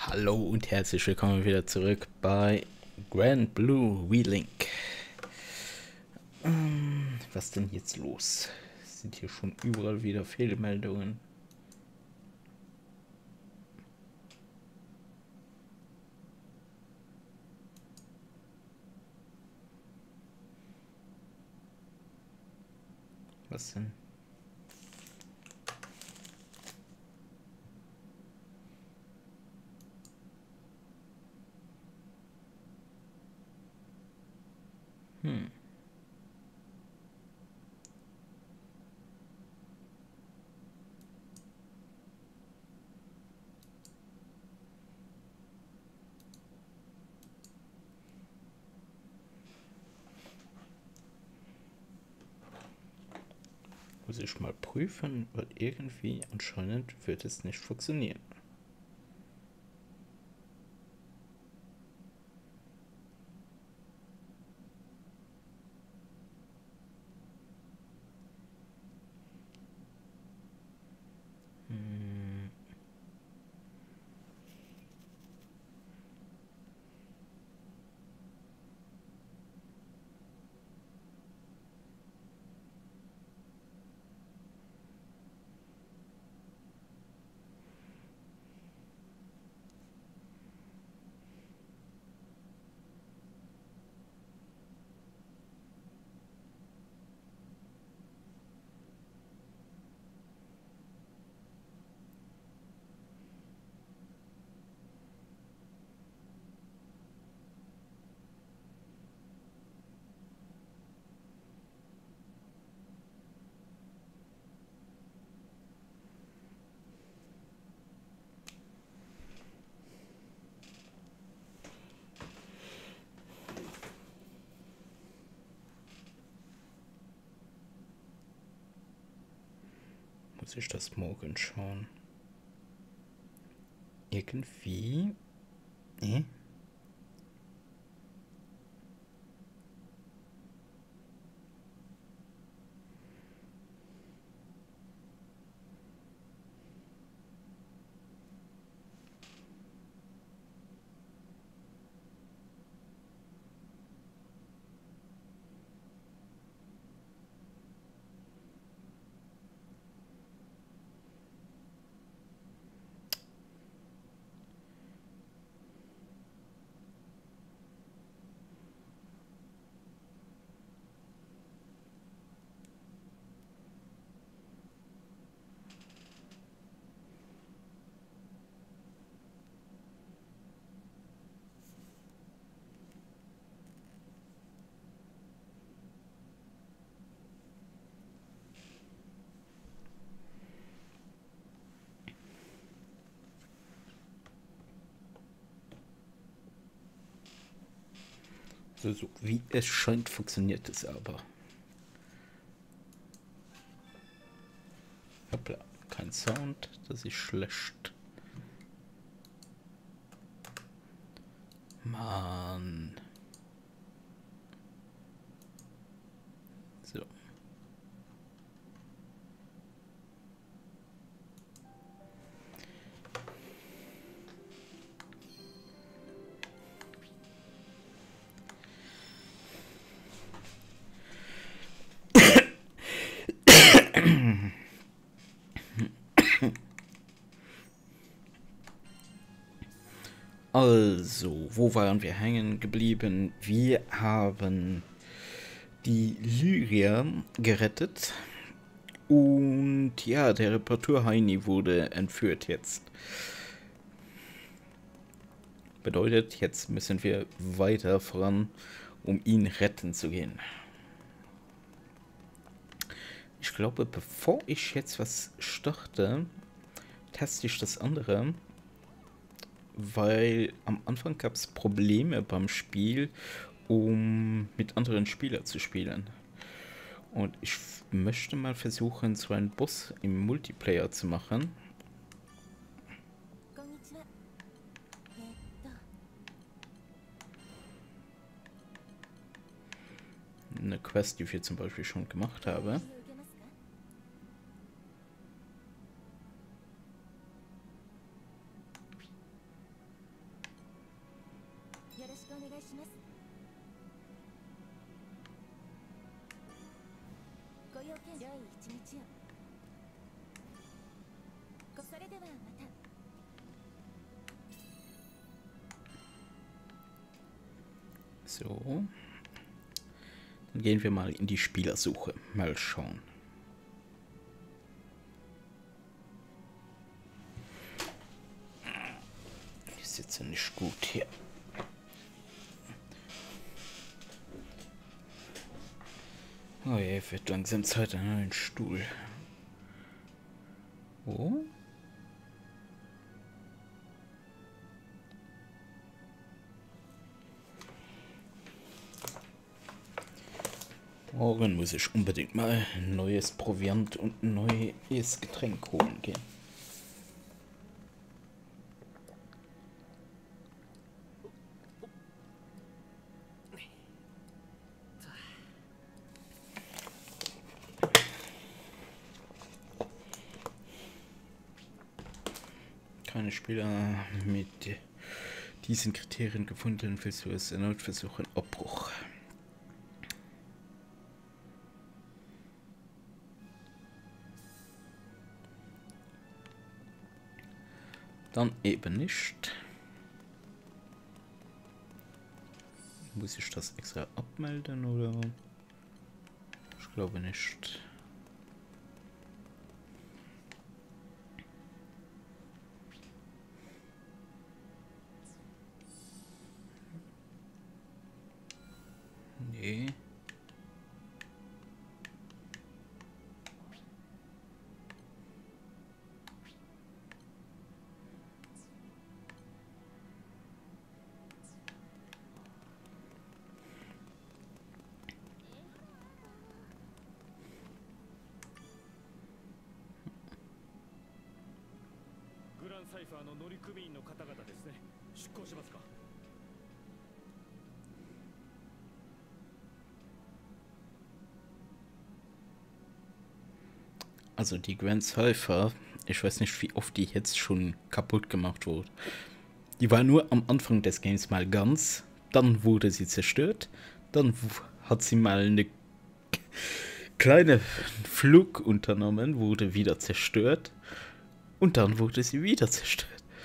Hallo und herzlich willkommen wieder zurück bei Granblue Relink. Was denn jetzt los? Sind hier schon überall wieder Fehlmeldungen? Was denn? Muss ich mal prüfen, weil irgendwie anscheinend wird es nicht funktionieren. Muss ich das morgen schauen? Irgendwie? So wie es scheint, funktioniert es aber. Hoppla, kein Sound, das ist schlecht. Mann. So. Also, wo waren wir hängen geblieben? Wir haben die Lyrier gerettet und ja, der Reparaturheini wurde entführt jetzt. Bedeutet, jetzt müssen wir weiter voran, um ihn retten zu gehen. Ich glaube, bevor ich jetzt was starte, teste ich das andere. Weil am Anfang gab es Probleme beim Spiel, um mit anderen Spielern zu spielen. Und ich möchte mal versuchen, so einen Boss im Multiplayer zu machen. Eine Quest, die wir zum Beispiel schon gemacht haben. So. Dann gehen wir mal in die Spielersuche. Mal schauen. Ich sitze nicht gut hier. Oh je, wird langsam Zeit an einen Stuhl. Wo? Morgen muss ich unbedingt mal ein neues Proviant und ein neues Getränk holen gehen. Keine Spieler mit diesen Kriterien gefunden, Versuch erneut versuchen Abbruch. Dann eben nicht. Muss ich das extra abmelden oder? Ich glaube nicht. Nee. Also die Grand Cypher, ich weiß nicht, wie oft die jetzt schon kaputt gemacht wurde. Die war nur am Anfang des Games mal ganz, dann wurde sie zerstört, dann hat sie mal eine kleine Flug unternommen, wurde wieder zerstört und dann wurde sie wieder zerstört.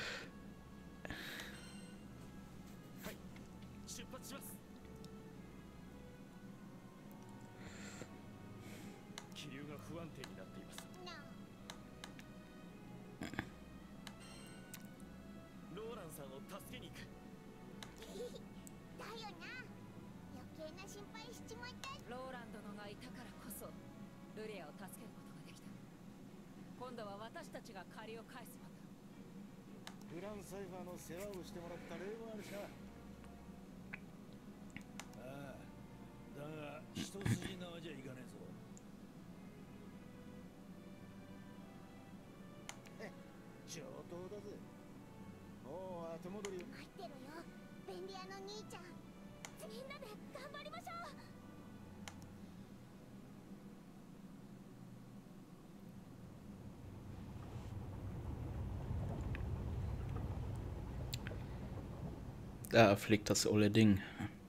Da fliegt das olle Ding.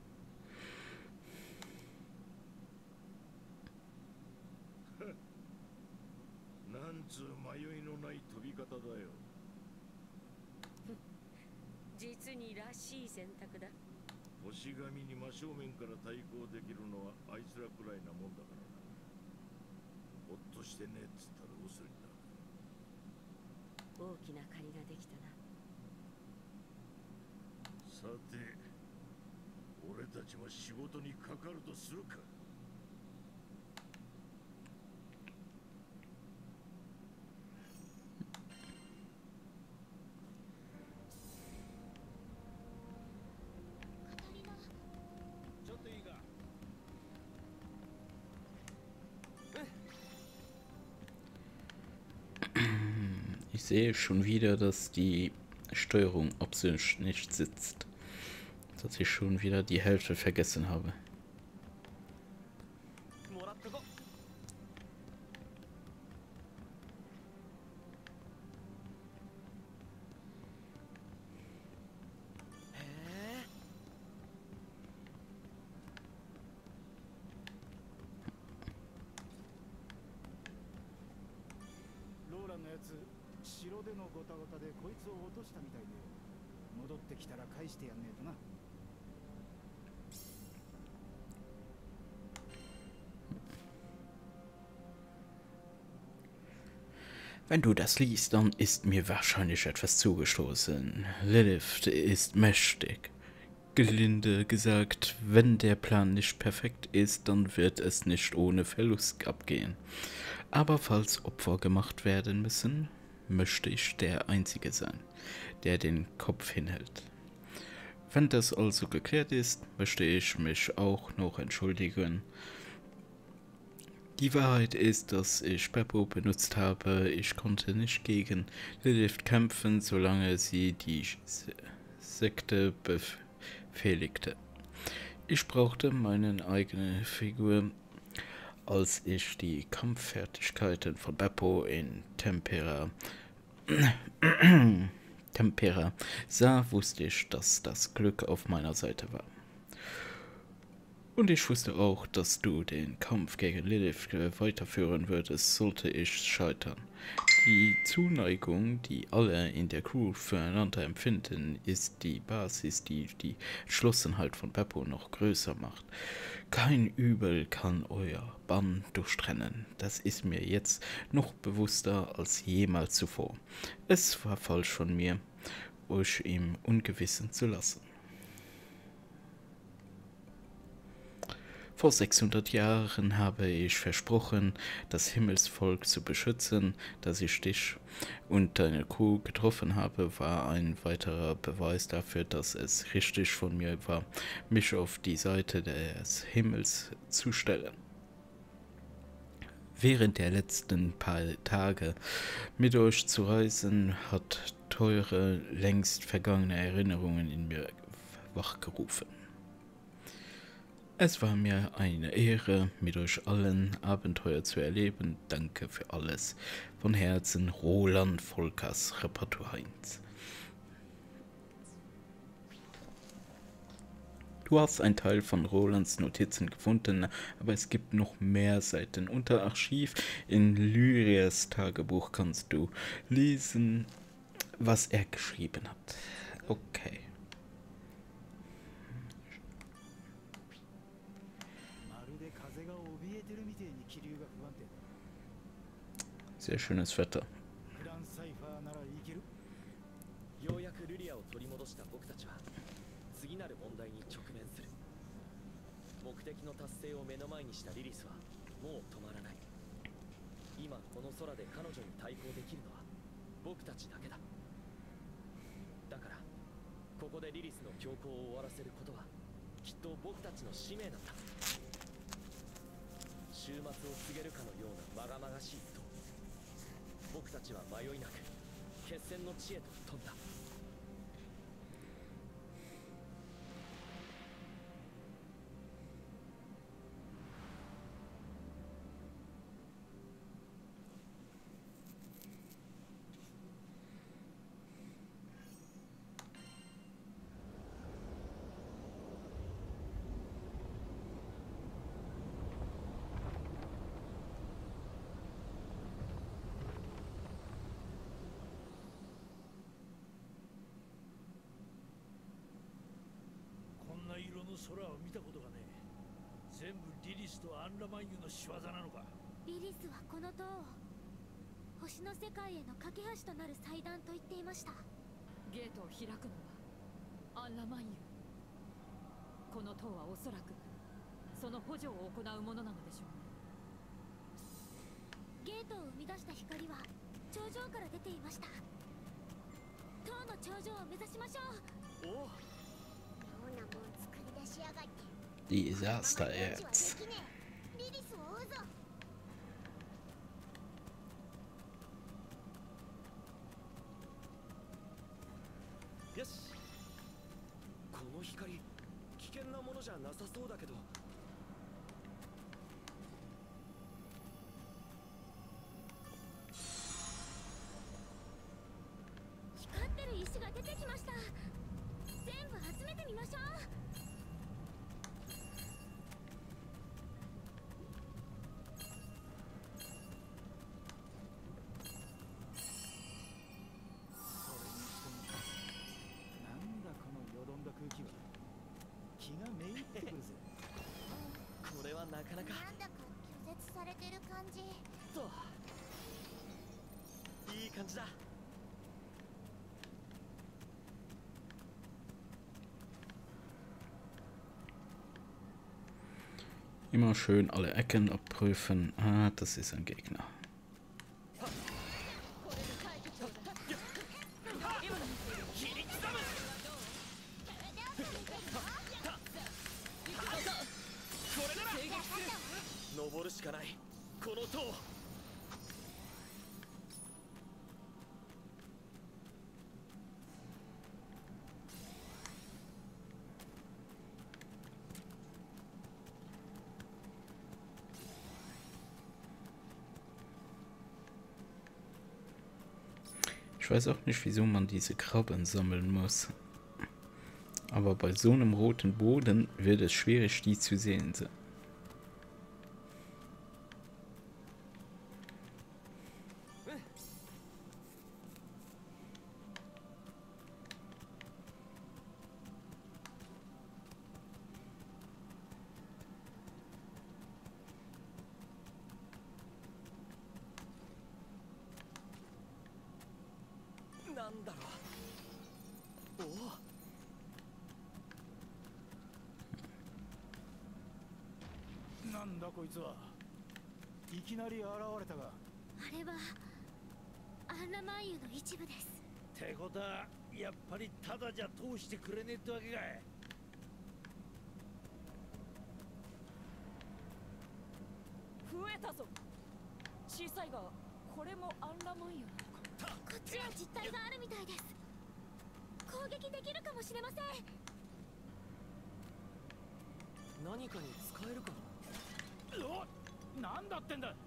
Ich sehe schon wieder, dass die Steuerung absolut nicht sitzt. Dass ich schon wieder die Hälfte vergessen habe. Wenn du das liest, dann ist mir wahrscheinlich etwas zugestoßen. Lilith ist mächtig. Gelinde gesagt, wenn der Plan nicht perfekt ist, dann wird es nicht ohne Verlust abgehen. Aber falls Opfer gemacht werden müssen, möchte ich der Einzige sein, der den Kopf hinhält. Wenn das also geklärt ist, möchte ich mich auch noch entschuldigen. Die Wahrheit ist, dass ich Beppo benutzt habe. Ich konnte nicht gegen Lilith kämpfen, solange sie die Sekte befehligte. Ich brauchte meine eigene Figur. Als ich die Kampffertigkeiten von Beppo in Tempera sah, wusste ich, dass das Glück auf meiner Seite war. Und ich wusste auch, dass du den Kampf gegen Lilith weiterführen würdest, sollte ich scheitern. Die Zuneigung, die alle in der Crew füreinander empfinden, ist die Basis, die die Entschlossenheit von Beppo noch größer macht. Kein Übel kann euer Bann durchtrennen. Das ist mir jetzt noch bewusster als jemals zuvor. Es war falsch von mir, euch im Ungewissen zu lassen. Vor 600 Jahren habe ich versprochen, das Himmelsvolk zu beschützen. Dass ich dich und deine Crew getroffen habe, war ein weiterer Beweis dafür, dass es richtig von mir war, mich auf die Seite des Himmels zu stellen. Während der letzten paar Tage mit euch zu reisen, hat teure, längst vergangene Erinnerungen in mir wachgerufen. Es war mir eine Ehre, mit euch allen Abenteuer zu erleben. Danke für alles. Von Herzen, Roland Volkers, Repertoire 1. Du hast einen Teil von Rolands Notizen gefunden, aber es gibt noch mehr Seiten. Unter Archiv in Lyrias Tagebuch kannst du lesen, was er geschrieben hat. Okay. Sehr schönes Wetter. Disaster jetzt. なかなかなんだか拒絶されてる感じ。 そういい感じだ。 Immer schön alle Ecken abprüfen. Ah, das ist ein Gegner. Ich weiß auch nicht, wieso man diese Krabben sammeln muss. Aber bei so einem roten Boden wird es schwierig, die zu sehen. なんだこいつはいきなり現れたが。 あれはアンラマンユの一部です。 ってことはやっぱりただじゃ通してくれねえってわけかい。 増えたぞ。小さいがこれもアンラマンユなのか。 こっちは実体があるみたいです。攻撃できるかもしれません。 何かに使えるかな。 なんだってんだ。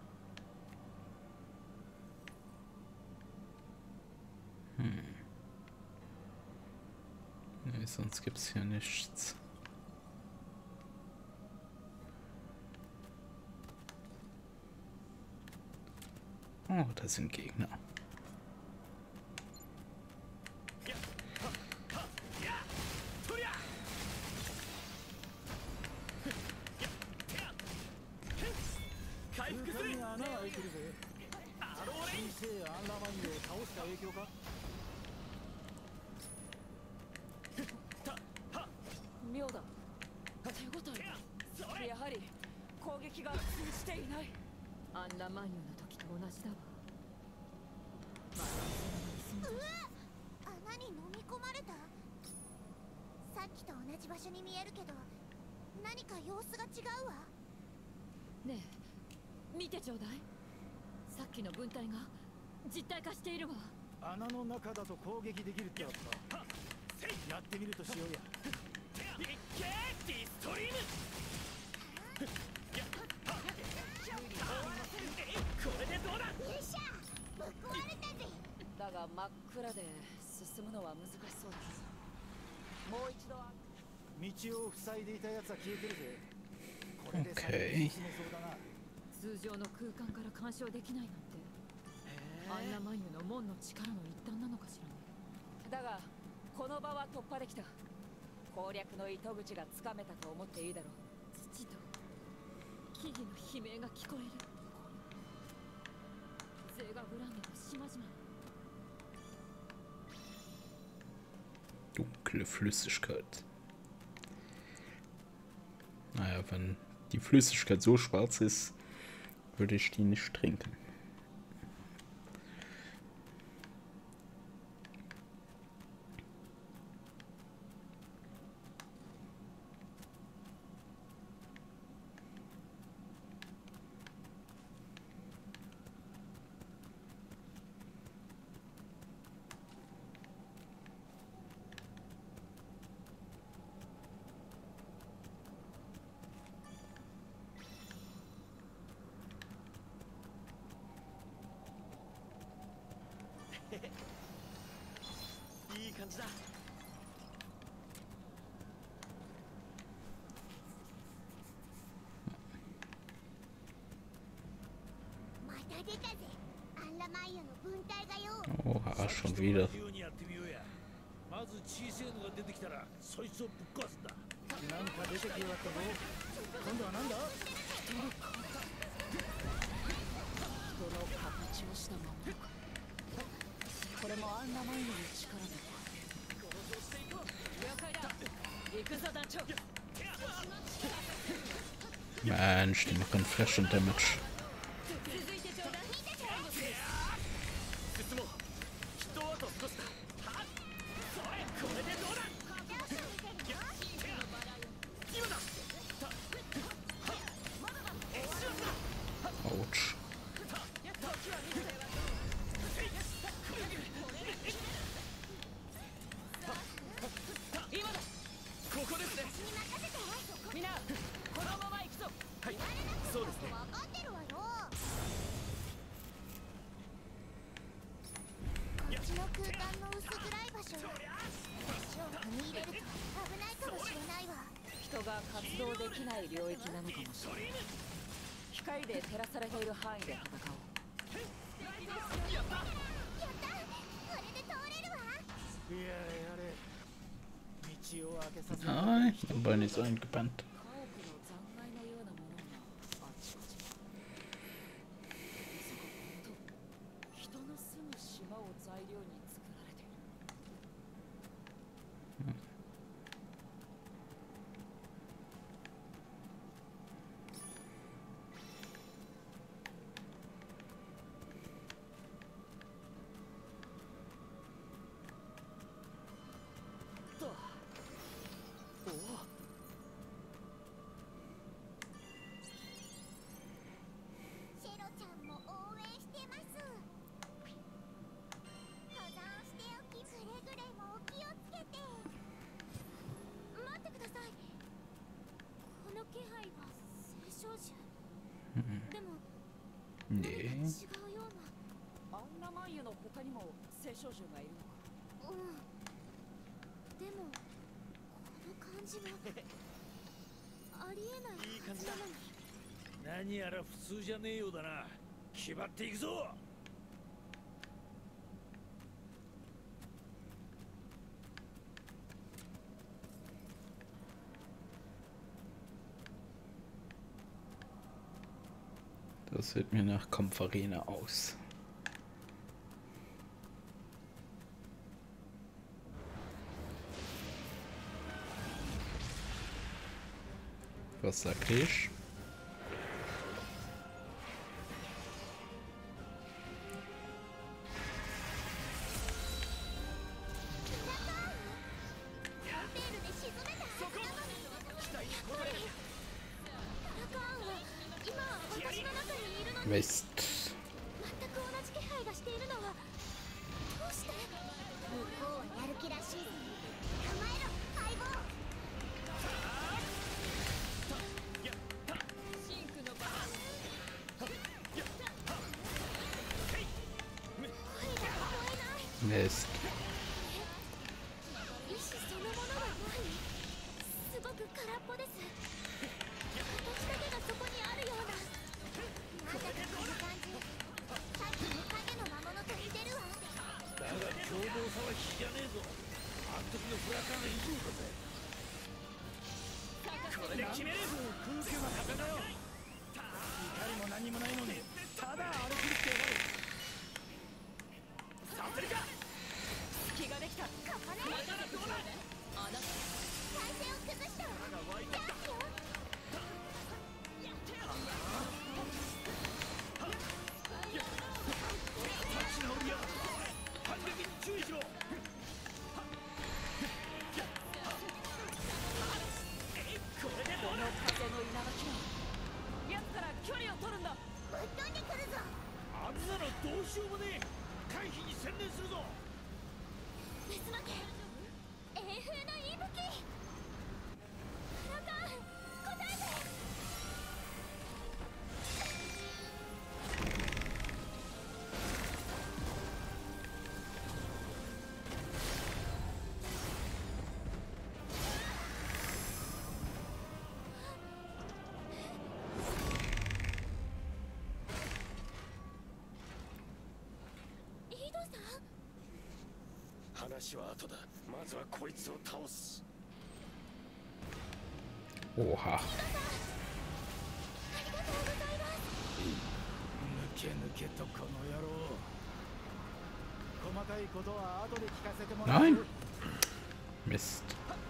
Nee, sonst gibt's hier nichts. Oh, das sind Gegner. 妙だ。手応えがやはり攻撃が通じていない。アンラマンユの時と同じだわ。 穴に飲み込まれた。さっきと同じ場所に見えるけど何か様子が違うわ。 ねえ見てちょうだい。さっきの分隊が実体化しているわ。 穴の中だと攻撃できるってわけか。やってみるとしようや。 いけディストリーム。これでどうだ。 よっしゃぶっ壊れたぜ。 だが真っ暗で進むのは難しそうだ。もう一度道を塞いでいたやつは消えてるぜ。これで先に進めそうだな。 通常の空間から干渉できないなんて、アンラマンユの門の力の一端なのかしらね。だがこの場は突破できた。攻略の糸口がつかめたと思っていいだろう。土と木々の悲鳴が聞こえる。ゼーガグランドの島々。 Dunkle Flüssigkeit. Naja, wenn die Flüssigkeit so schwarz ist, würde ich die nicht trinken. いい感じだ。 また出たぜ。アンラマンユの分隊がよ。 Oha, schon wieder. まず小さいのが出てきたらそいつをぶっ壊すんだ。 なんか出てきやがったぞ。今度はなんだ。 人の形をしたままか。これもあんなマインドの力だ。了解だ。行くぞ団長。 Mensch, die machen Flash und Damage. Autsch. Nein, aber nicht so eingebannt. Nee. あんな眉の他にも青少獣がいるのか。うん。でもこの感じはありえない。いい感じだ。 何やら普通じゃねえようだな。気張っていくぞ。 Das sieht mir nach Kampfarena aus. Was sag ich? Mist. Mist. おは。 抜け抜けとこの野郎。細かいことは後で聞かせてもらう。 Nein! Mist.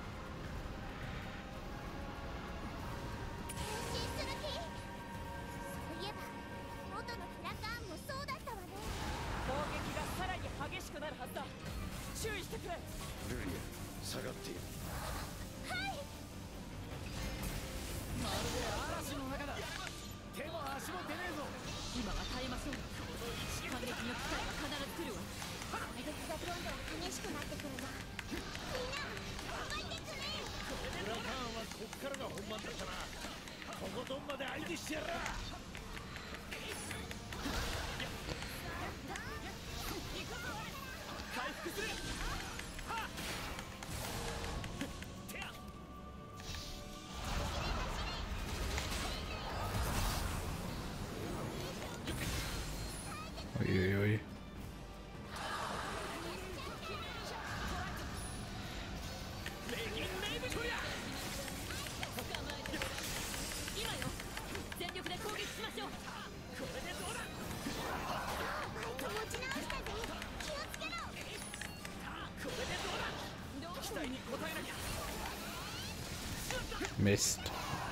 そういえば元のフラカーンもそうだったわね。 攻撃がさらに激しくなるはずだ。注意してくれ。 ルリア、下がっている。 まるで嵐の中だ。手も足も出ねえぞ。 今は耐えましょう。反撃の機会は必ず来るわ。 攻撃がどんどん激しくなってくるな。みんな頑張ってくれ。 フラカーンはこっからが本番だったな。とことんまで相手してやら。 回復する。はっ。 おいおいおい。 今よ、全力で攻撃しましょう。 これでどうだ。 持ち直したぜ。気をつけろ。 これでどうだ。期待に応えなきゃ。 Mist.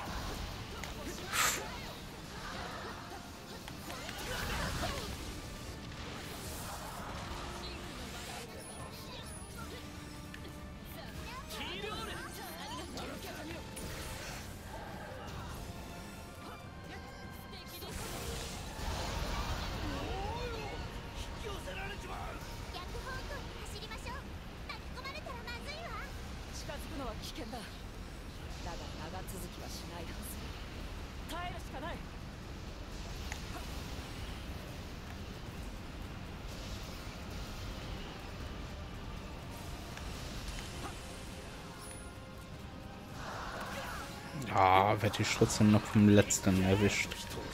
Ah, werd ich trotzdem noch vom letzten erwischt.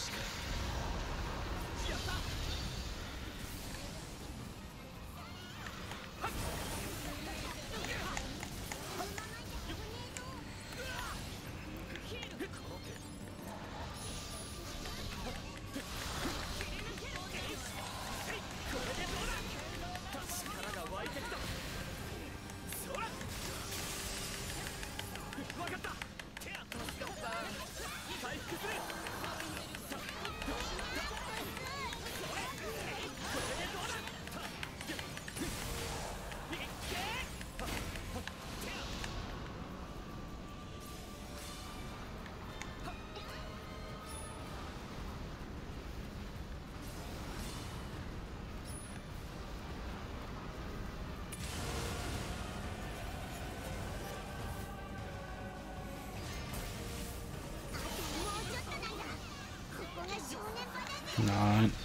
Nein.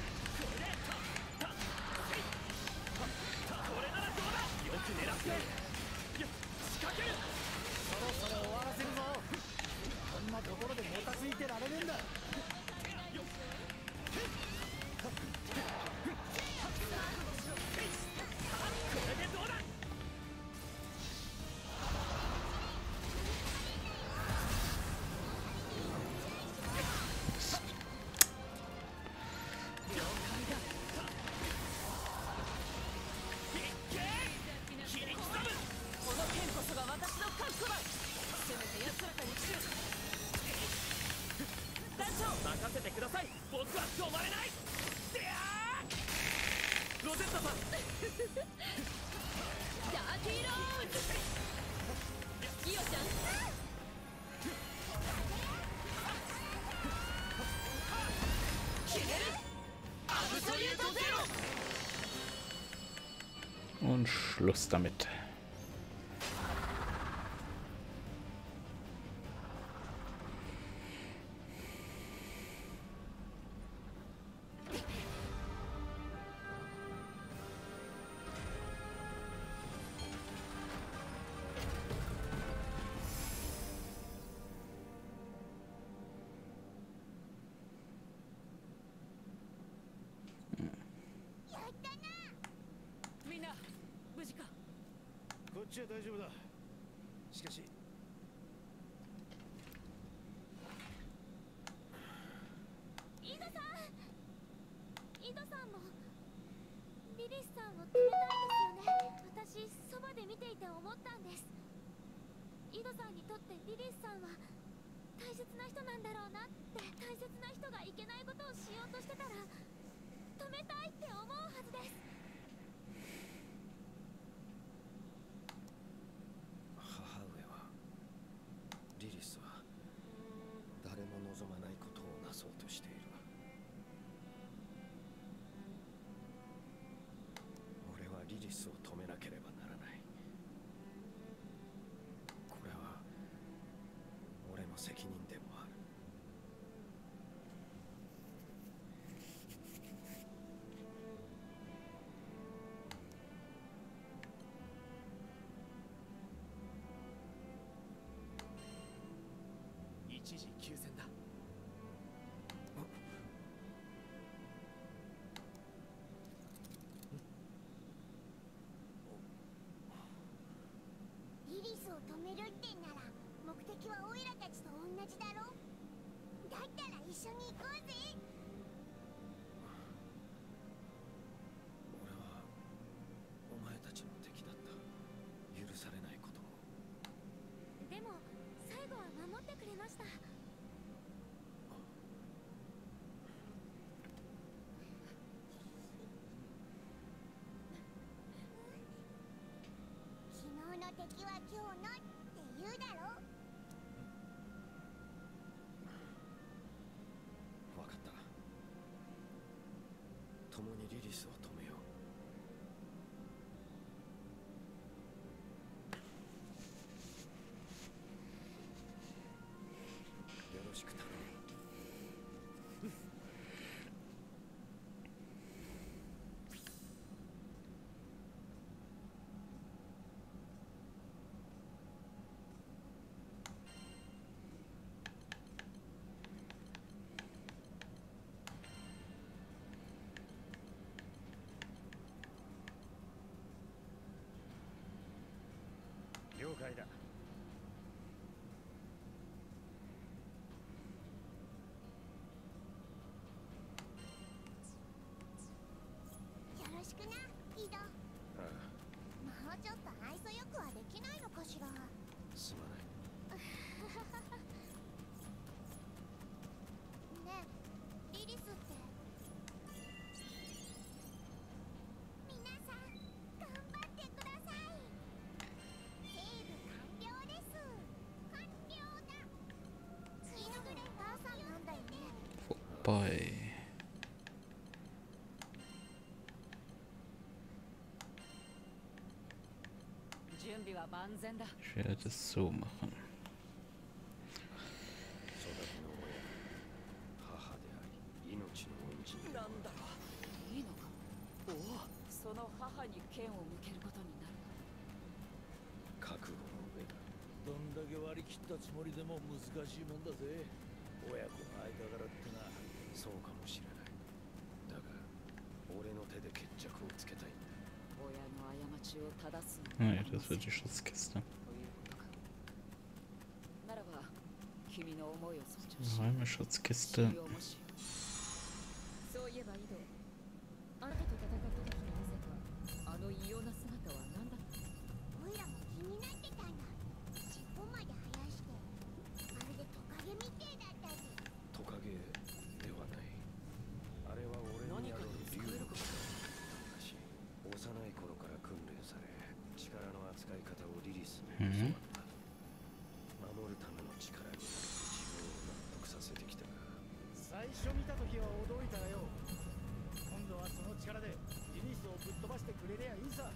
Und Schluss damit. みんな無事か。 こっちは大丈夫だ。しかし井戸さんもリリスさんを止めたいですよね。私そばで見ていて思ったんです。井戸さんにとってリリスさんは大切な人なんだろうなって。大切な人がいけないことをしようとしてたら止めたいって思うはずです。 母上はリリスは誰も望まないことをなそうとしている。俺はリリスを止めなければならない。これは俺の責任でもある。 一時休戦だ。 リリスを止めるってんなら目的はオイラたちと同じだろ。だったら一緒に行こうぜ。 俺はお前たちの敵だった。許されないことを。 でも最後は守ってくれました。昨日の敵は今日のって言うだろ。 分かった。共にリリスを止めよう。よろしく頼む。 了解だ。 よろしくな、井戸。 ああ、 もうちょっと愛想よくはできないのかしら。 すまない。 ねえ、リリスって皆さん頑張ってください。セーブ完了です。完了だ。次のぐらい母さんなんだよね。 Vorbei. Ich werde es so machen. 育ての親、母であり命の恩人。 なんだろう。いいのか。おお、その母に剣を向けることになる。 覚悟の上だ。 どんだけ割り切ったつもりでも難しいもんだぜ。親子の間柄ってな。 そうかもしれない。だが俺の手で決着をつけたいんだ。 親の過ちを正すの Ah ja, das wird die Schutzkiste. ということか。ならば君の思いを尊重し Räume-Schutzkiste. 信用もし。そういえば井戸、あなたと戦った時に見せたあの異様な姿は何だった？ オイラも気になってたんだ。尻尾まで生やしてまるでトカゲみてえだったし。 トカゲではない。あれは俺にある竜の力。しかし幼い頃から訓練され、力の扱い方をリリスに教わった。守るための力になる自分を納得させてきたが、 最初見た時は驚いたがよ。今度はその力でリリスをぶっ飛ばしてくれりゃいいさ。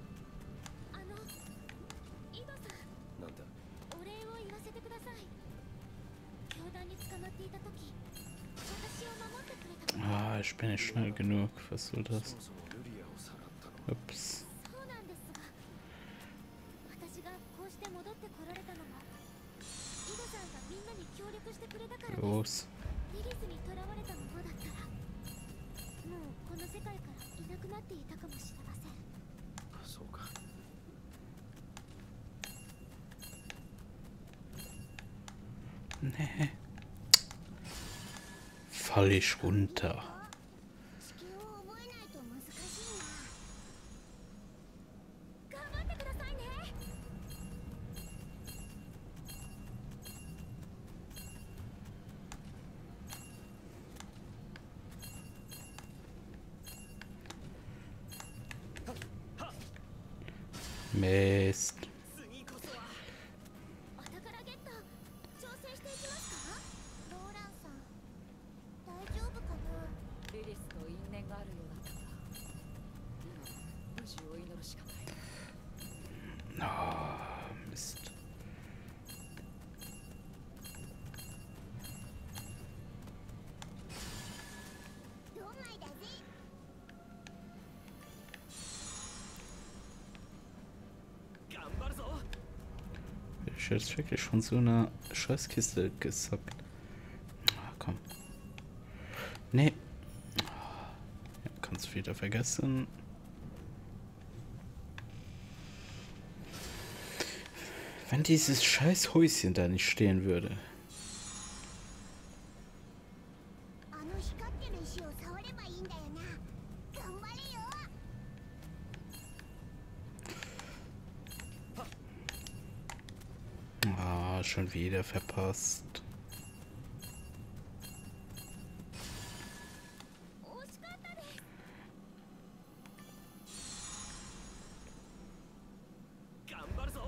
井戸さん、 なんだ。 お礼を言わせてください。教団に捕まっていた時、私を守ってくれたこと。 Ah, ich bin nicht schnell genug. Was soll そ das? もそもルリアをさらったのは Ups. そうなんですが、私がこうして戻ってこられたのも井戸さんがみんなに協力してくれたからです。 Los. リリスに囚われたままだったらもうこの世界からいなくなっていたかもしれません。 そうか。 Nee. Fall ich runter. 地球 Mist. 次こそはお宝ゲット挑戦していきますか？ローランさん大丈夫かな？ リリスと因縁があるようだったが、今無事を祈るしかない。 Ah, Mist. ドンマイだぜ。 頑張るぞ。 Bin ich jetzt wirklich von so einer Scheißkiste gesackt? Ah, komm. Nee. Ja, kannst wieder vergessen. Wenn dieses scheiß Häuschen da nicht stehen würde. あの光ってる石を触ればいいんだよな。頑張れよ。 Ah, schon wieder verpasst. 惜しかったです。 頑張るぞ。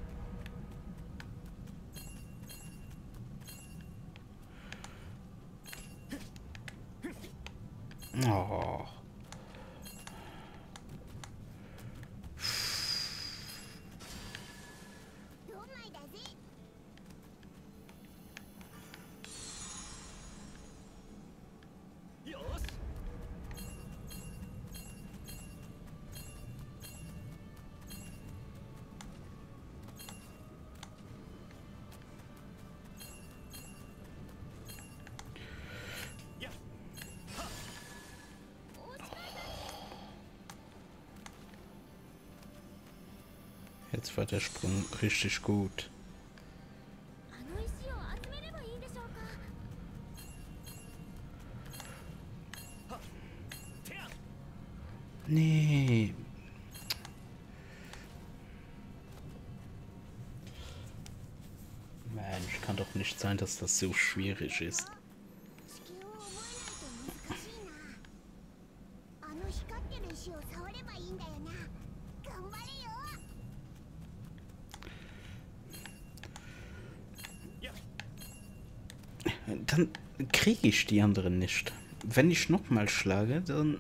Oh. ドンマイだぜ。 よし。 Jetzt war der Sprung richtig gut. あの石を集めればいいんでしょうか？ Nee. Mensch, kann doch nicht sein, dass das so schwierig ist. 地形を覚えないと難しいな。あの光ってる石を触ればいいんだよな。頑張れよ。 Dann kriege ich die anderen nicht. Wenn ich nochmal schlage, dann...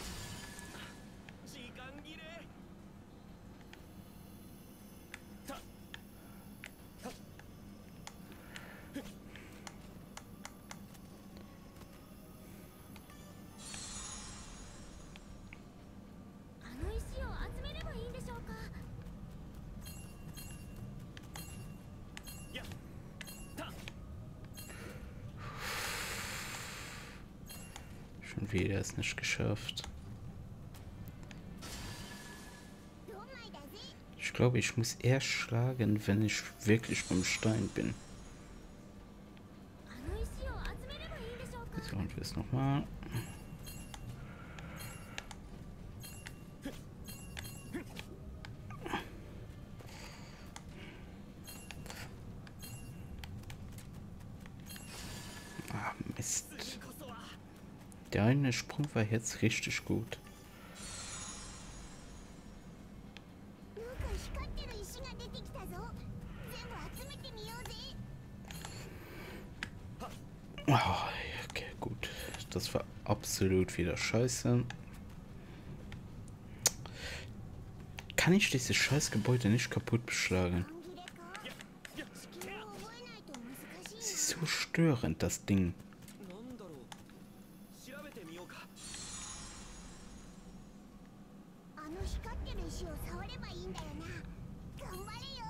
時間切れ。 あの石を集めればいいんでしょうか？ やった。 Schon wieder es nicht geschafft. ドンマイだぜ。 Ich glaube, ich muss erst schlagen, wenn ich wirklich beim Stein bin. あの石を集めればいいんでしょうか？ So, und wir es nochmal. Ah, Mist. 次こそは。 Der eine Sprung war jetzt richtig gut. なんか光ってる石が出てきたぞ。全部集めてみようぜ。 Ah, okay, gut. Das war absolut wieder scheiße. Kann ich dieses Scheißgebäude nicht kaputt beschlagen? 半切れか？地形を覚えないと難しい Es ist so störend, das Ding. なんだろう。調べてみようか。 な。あの光ってる石を触ればいいんだよな。頑張れよ。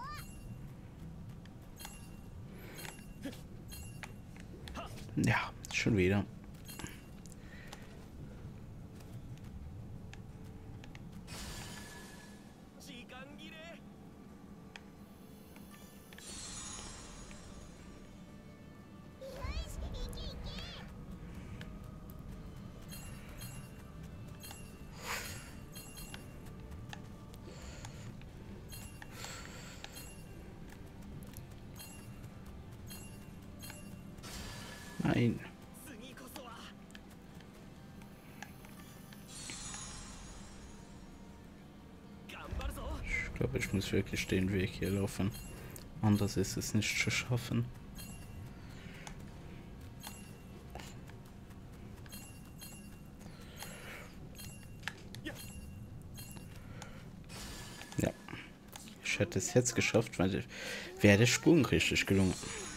Ja, schon wieder. 時間切れ。 よし、いけいけ。 Nein. 次こそは。 頑張るぞ。 glaube, ich muss wirklich den Weg hier laufen. Anders ist es nicht zu schaffen. Ja. Ich hätte es jetzt geschafft, weil wäre der Sprung richtig gelungen.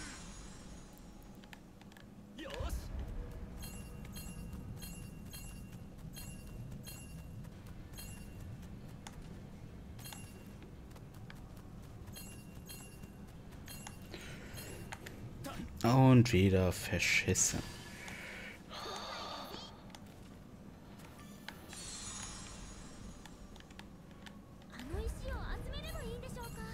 Und wieder verschissen. あの石を集めればいいんでしょうか。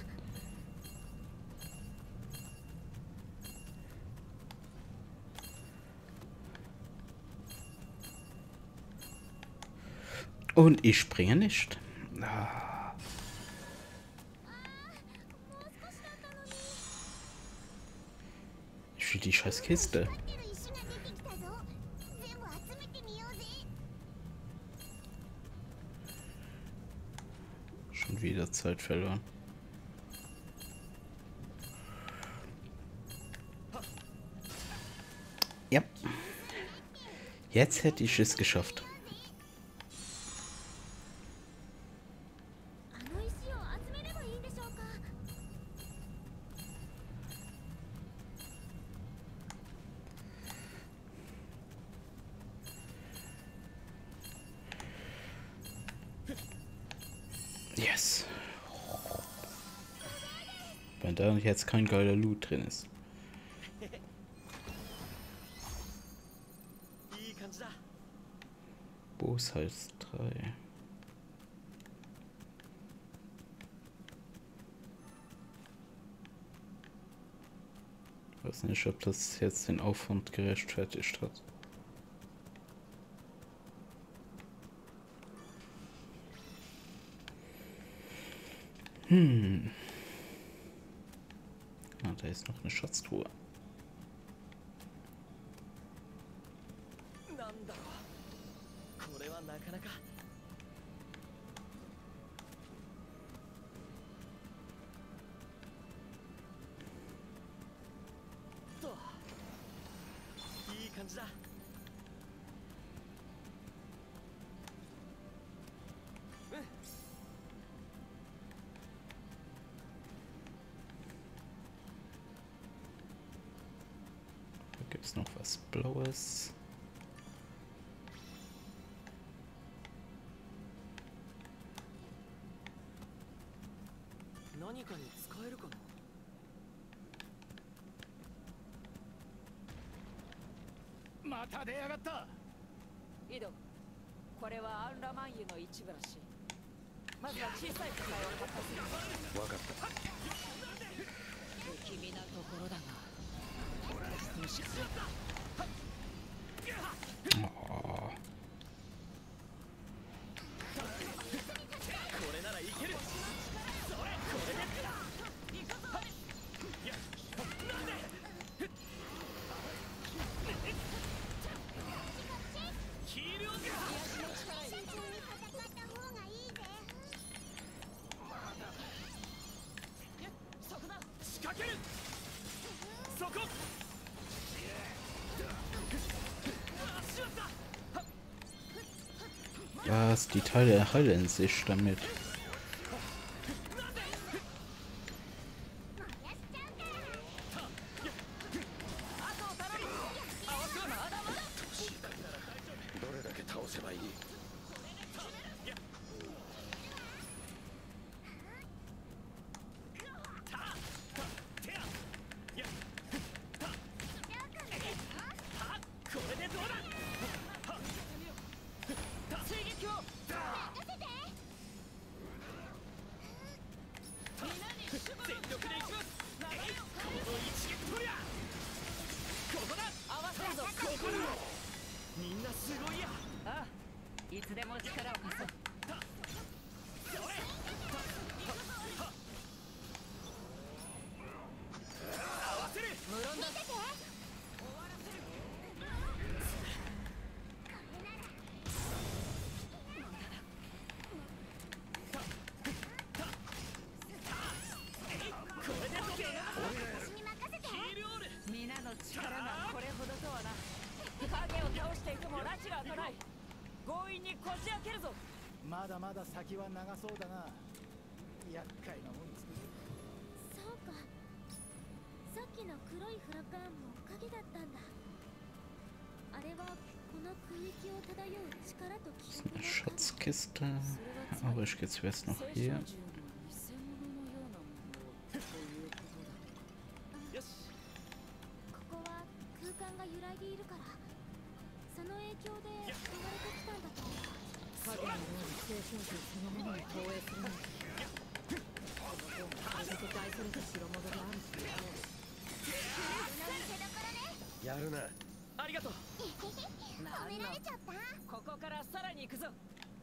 Und ich springe nicht. Ah. Ich will die scheiß Kiste. 光ってる石が出てきたぞ。全部集めてみようぜ。 Schon wieder Zeit verloren. Ja. Jetzt hätte ich es geschafft. あの石を集めればいいんでしょうか。 Yes. Wenn da jetzt kein geiler Loot drin ist. いい感じだ。 Bosheit 3. Ich weiß nicht, ob das jetzt den Aufwand gerechtfertigt hat. Ah, da ist noch eine Schatztruhe. なんだろう。これはなかなか。と。いい感じだ。 Da gibt es noch was Blaues. 何かに使えるかな。また出やがった。 井戸、これはアンラマン油の一部らしい。まずは小さい個体を発火する。 わかった。 不気味なところだが。よし。 Oh. これならいける。それこれです。いや、なんで。ヒールオンか。 慎重に戦った方がいいぜ。 そこだ。仕掛ける。そこ。 Was? Die Teile heilen sich damit. いつでも力を貸そう。無論だ。 まだまだ先は長そうだな。厄介なもん作る。 そうか、さっきの黒いフラカーンも影だったんだ。あれはこの空域を漂う力と記憶の Schatzkiste, aber ich gehe zuerst noch hier. ここは空間が揺らいでいるから、その影響で生まれてきたんだと思う。 影のように青春期そのものに投影するなんて、この方がこれだけ大それた代物であるし、 やるな。 ありがとう。 褒められちゃった。 ここからさらに行くぞ。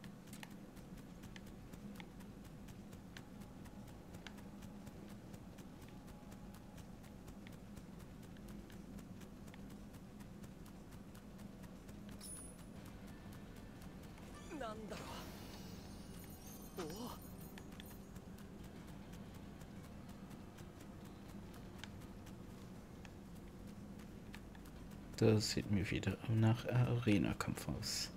なんだろう。おお。 Das sieht mir wieder nach Arena-Kampf aus.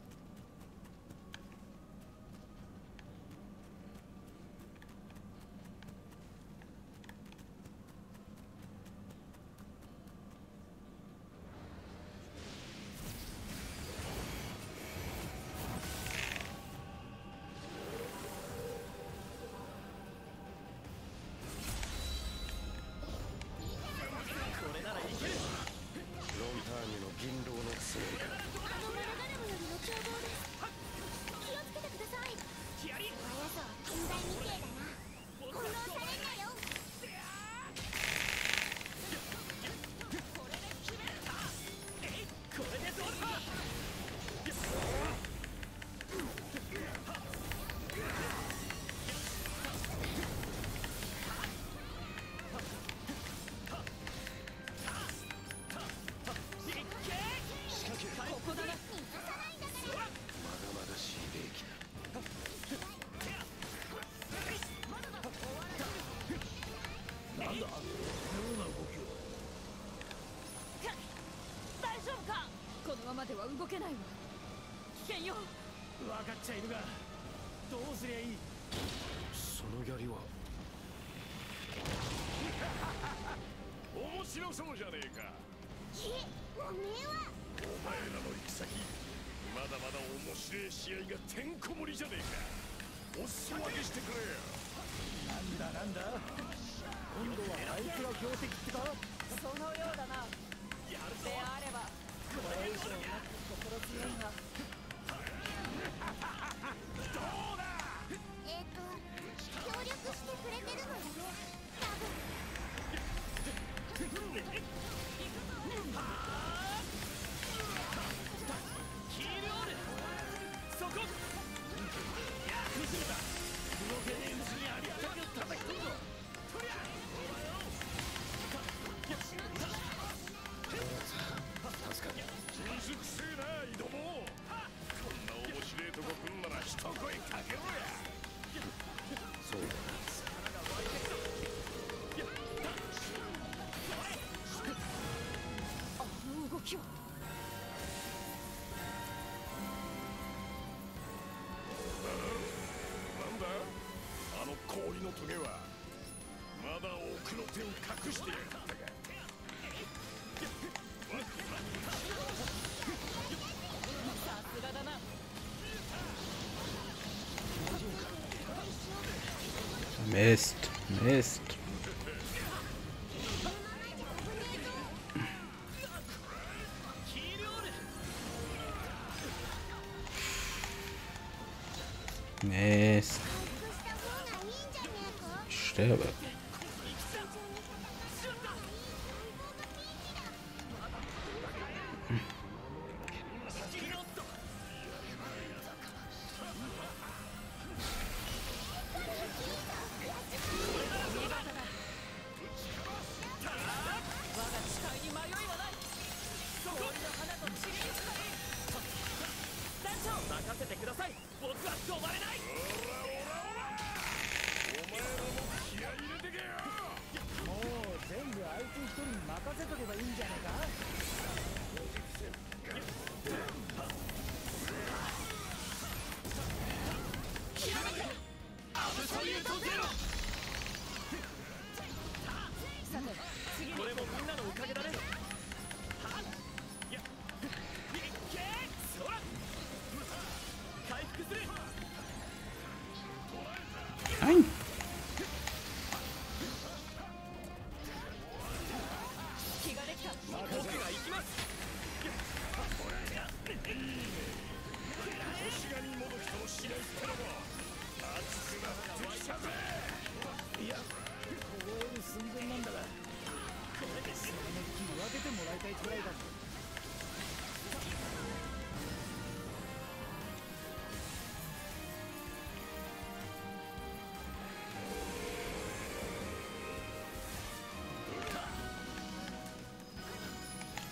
動けないわ。 危険よ。 分かっちゃいるが、どうすりゃいい。 その槍は面白そうじゃねえか。 おめえは。 お前らの行き先、まだまだ面白い試合がてんこ盛りじゃねえか。お裾分けしてくれよ。 なんだなんだ、今度はあいつが強敵ってか。 そのようだな。やるぞ。であればこれ以上なく心強いが。 どうだ。 協力してくれてるのよね、多分。 ヒールオール。そこ。 崩れた。動けねえ虫にありったけを叩き込むぞ。とりゃ。 助かる。 純熟せえな、井戸も。こんな面白いとこ来んなら一声かけろや。 そうだな。 あの動きは。 なんだ、あの氷のトゲは。まだ奥の手を隠してやがったか。 さすがだな。 Mist, Mist. Mist. Ich sterbe.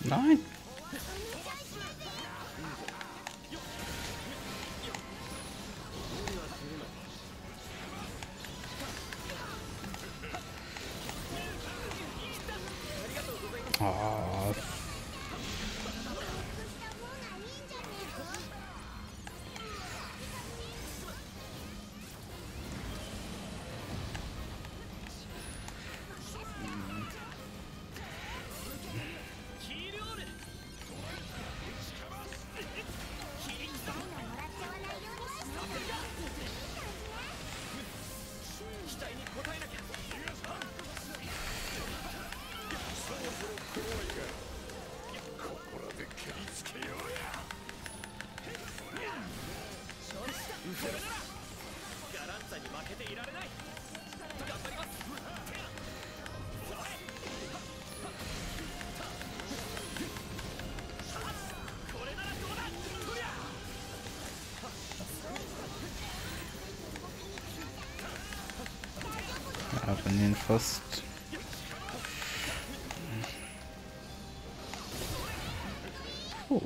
Nein. Ah. Aber den fast. Oh.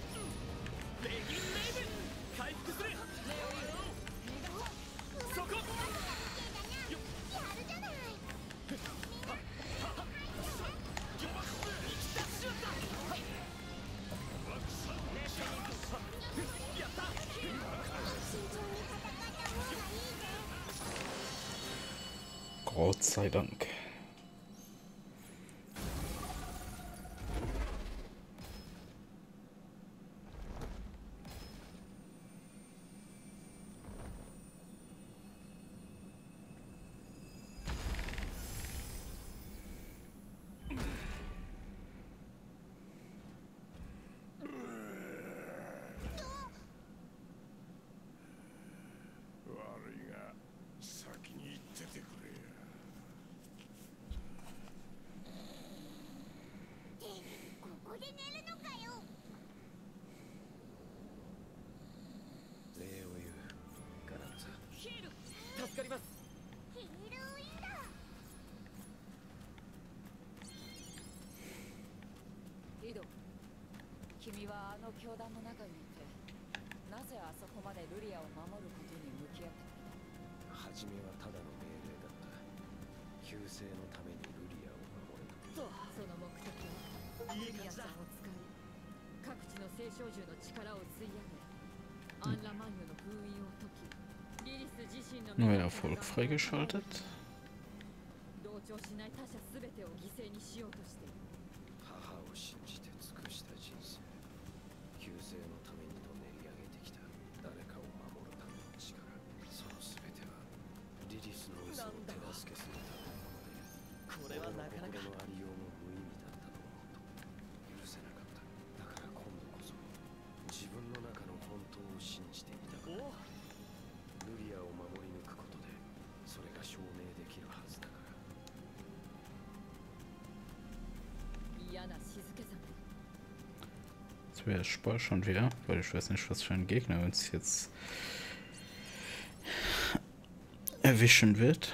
Gott sei Dank. 君はあの教団の中にいて、なぜあそこまでルリアを守ることに向き合ってくれた？ 初めはただの命令だった。救世のためにルリアを守れと。 その目的はルリアさんを使い、各地の聖少獣の力を吸い上げ、アンラマンユの封印を解き、リリス自身の Neuer Erfolg freigeschaltet. 同調しない他者すべてを犠牲にしようとしている。 母を信じて尽くした人生。救世のためにと練り上げてきた誰かを守るための力。その全てはリリスの嘘を手助けするためのもので、これはなかなか心のありようも無意味だったと思うと許せなかった。だから今度こそ自分の中の本当を信じていたから。ルリアを守り抜くことでそれが証明できるはずだから。 嫌な静けさ。 Jetzt wäre Spar schon wieder, weil ich weiß nicht, was für ein Gegner uns jetzt erwischen wird.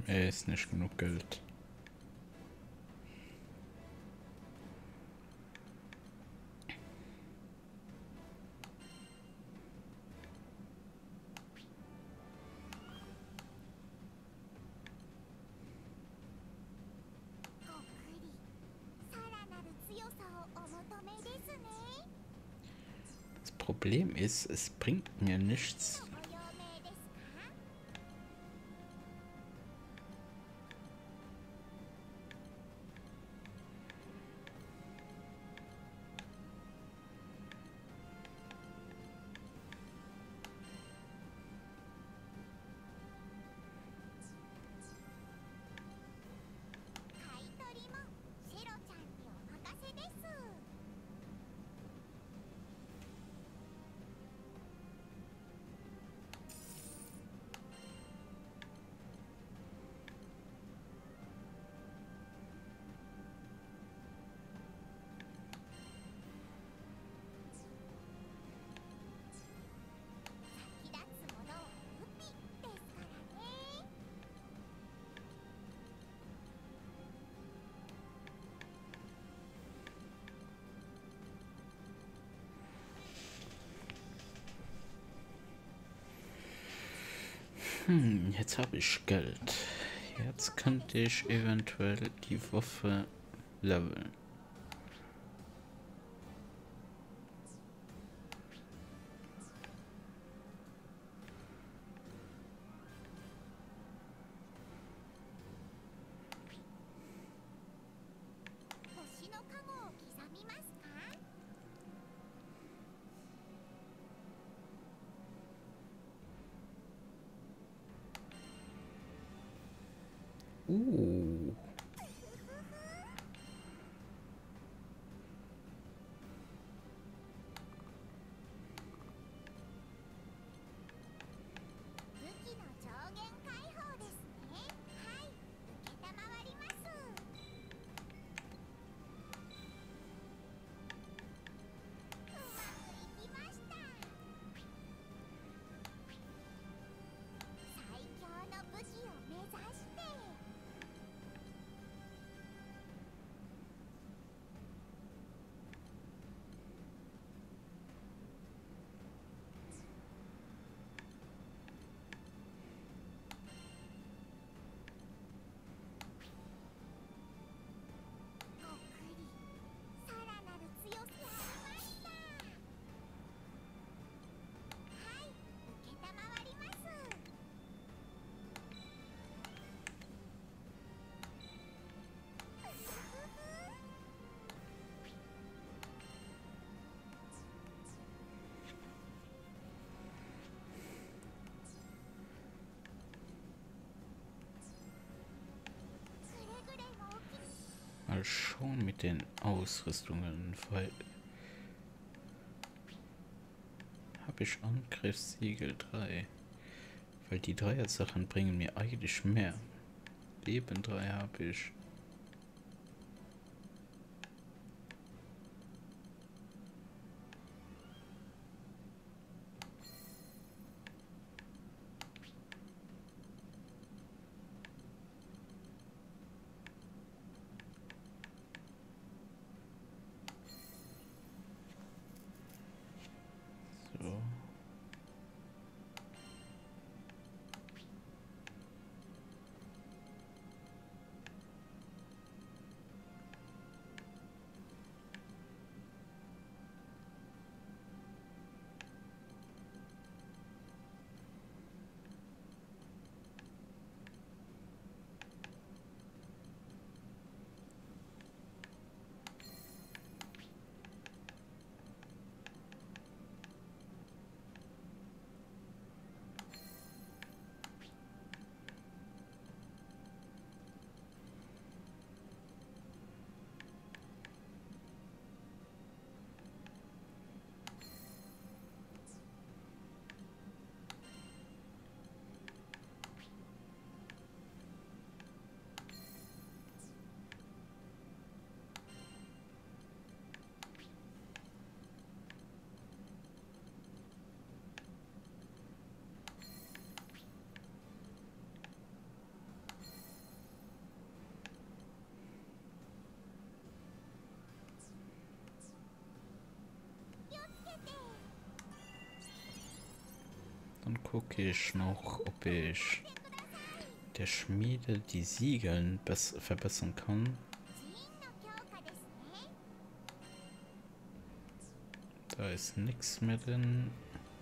Ist nicht genug Geld. Das Problem ist, es bringt mir nichts. Jetzt habe ich Geld. Jetzt könnte ich eventuell die Waffe leveln. Mal schauen mit den Ausrüstungen, weil habe ich Angriffssiegel 3, weil die Dreier-Sachen bringen mir eigentlich mehr. Leben 3 habe ich. Dann gucke ich noch, ob ich der Schmiede die Siegeln verbessern kann. Da ist nichts mehr drin.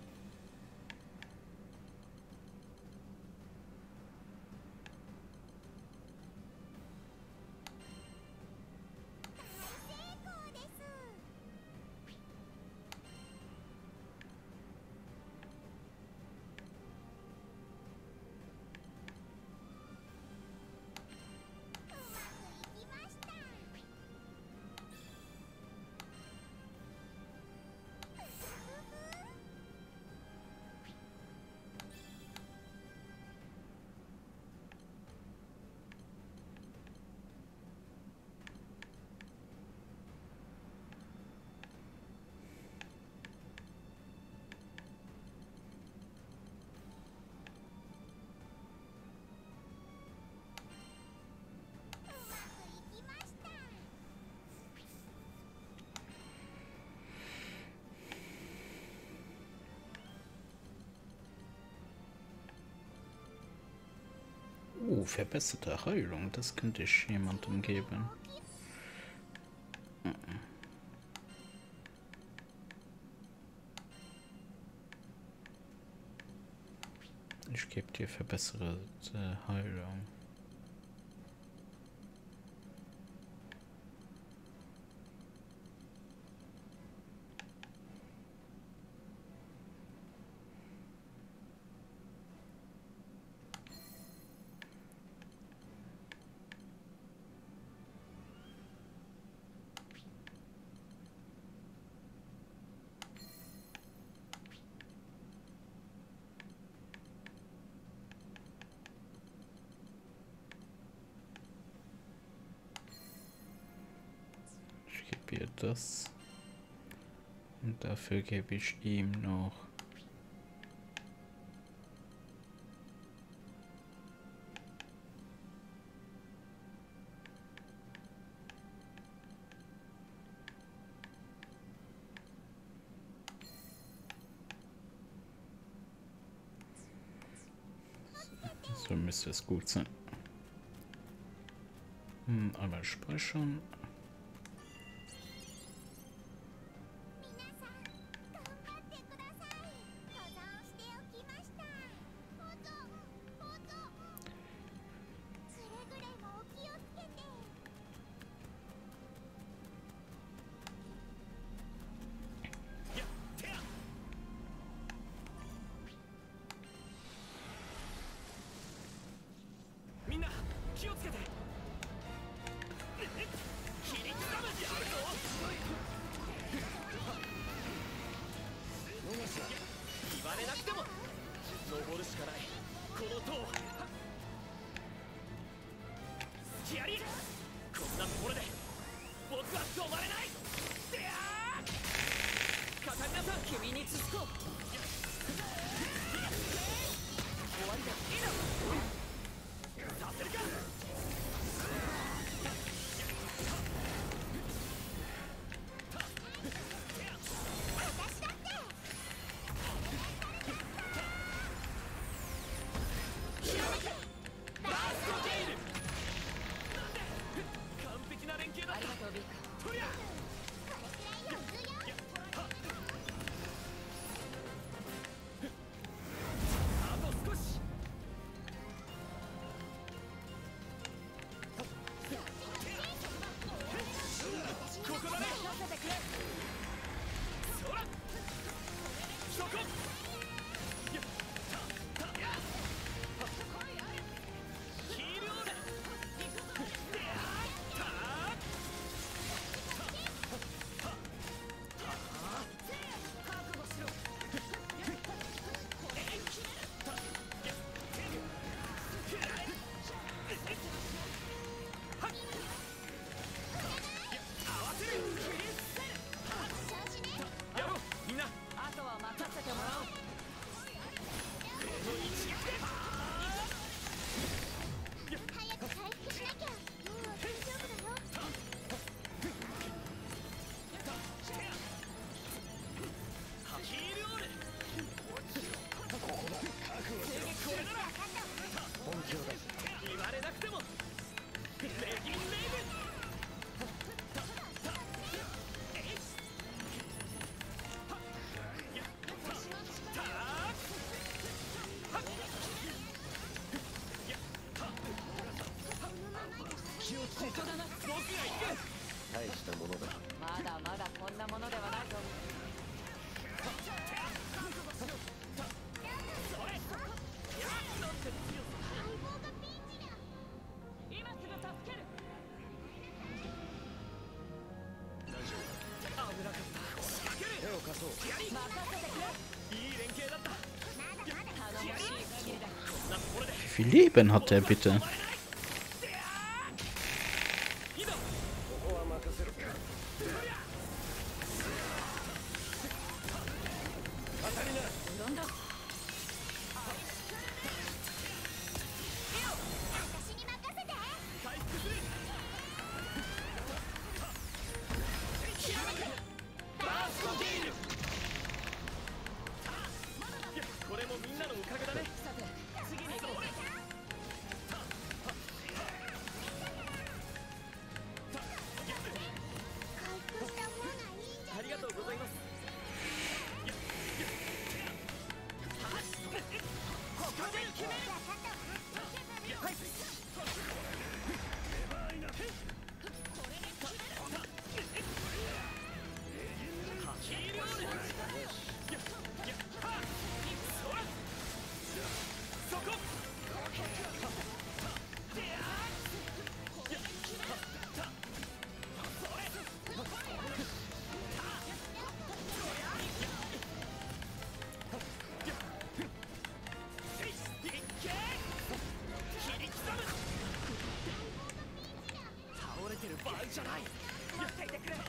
Oh, verbesserte Heilung, das könnte ich jemandem geben. Ich gebe dir verbesserte Heilung. Ich gebe ihr das. Und dafür gebe ich ihm noch so müsste es gut sein. Einmal speichern. viel Leben hat er bitte? ここは任せろ。当たりな。 なんだ。 私に任せて。 回復する。バーストゲール。いや、これもみんなのおかげだね。 さて、次に行こう。 回復した方がいいんじゃありがとうございます。倒れてる場合じゃない。待っていてくれ。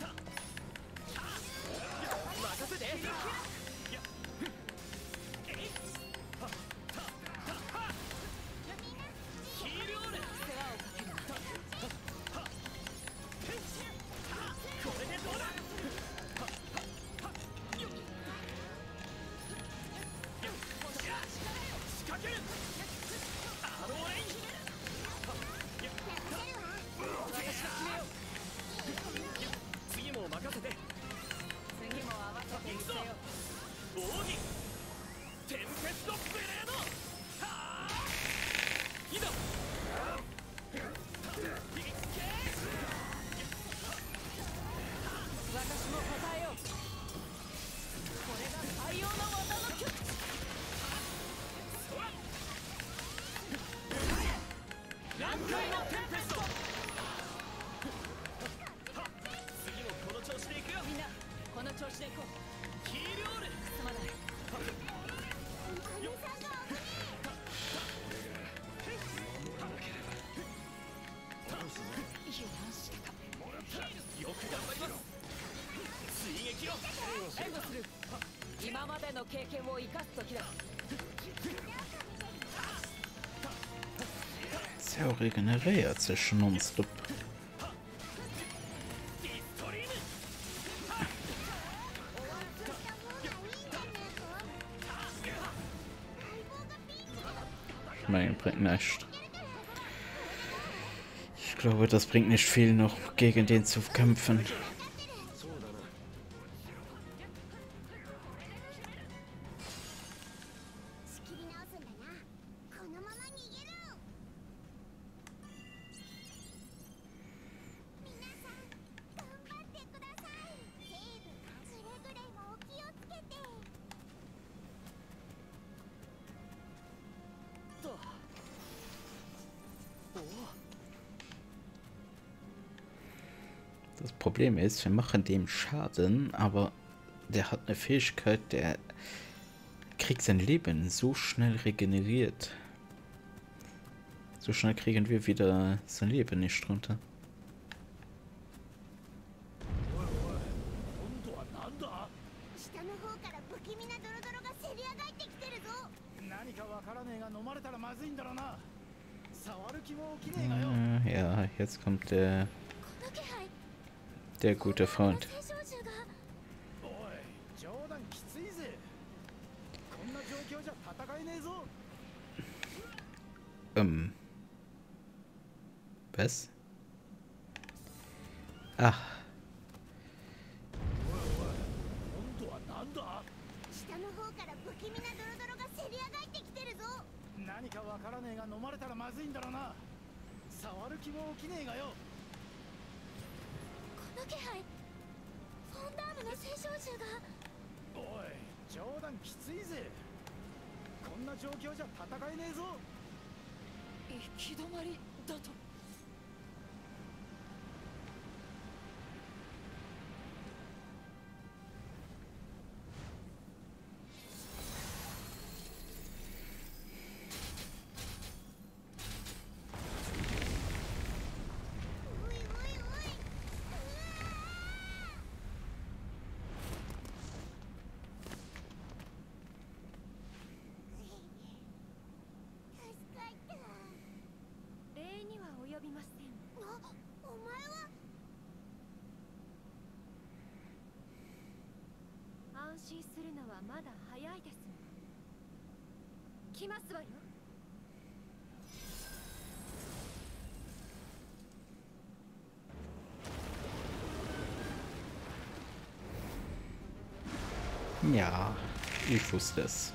任せて。ヒールオール。これでどうだ。仕掛ける。アローレイン。次も任せて。 次も合わせてみせよ。 奥義テンペストブレード。はあいざ。 私も答えよう。これが採用の技の曲。 難解のテンペスト。次もこの調子でいくよ。 みんな、この調子でいこう。 ヒールオール。 すまない。油断してた。 よく頑張ります。追撃を援護する。今までの経験を生かす時だ。 Sie regeneriert sich nonstop. ディストリーム。 Ich meine, bringt nichts. Ich glaube, das bringt nicht viel, noch gegen den zu kämpfen. 仕切り直すんだな。このまま逃げろ。皆さん頑張ってください。セーブくれぐれもお気をつけて。 Das Problem ist, wir machen dem Schaden, aber der hat eine Fähigkeit, der kriegt sein Leben so schnell regeneriert. So schnell kriegen wir wieder sein Leben nicht runter. 今度はなんだ。 下の方から不気味なドロドロがせり上がってきてるぞ。 何かわからねえが飲まれたらまずいんだろうな。触る気も起きねえがよ。 Ja, jetzt kommt der この気配。 gute Freund. 青少獣が。 おい、冗談きついぜ。こんな状況じゃ戦えねえぞ。 Was? Ach, 今度はなんだ。 下の方から不気味なドロドロがせり上がってきてるぞ。 何かわからねえが飲まれたらまずいんだろうな。触る気も起きねえがよ。 この気配。フォンダームの青少獣が。 おい、冗談きついぜ。こんな状況じゃ戦えねえぞ。 行き止まりだと。 こ心するのはまだ早いです。来ますわよ。 Ja, ich wusste es.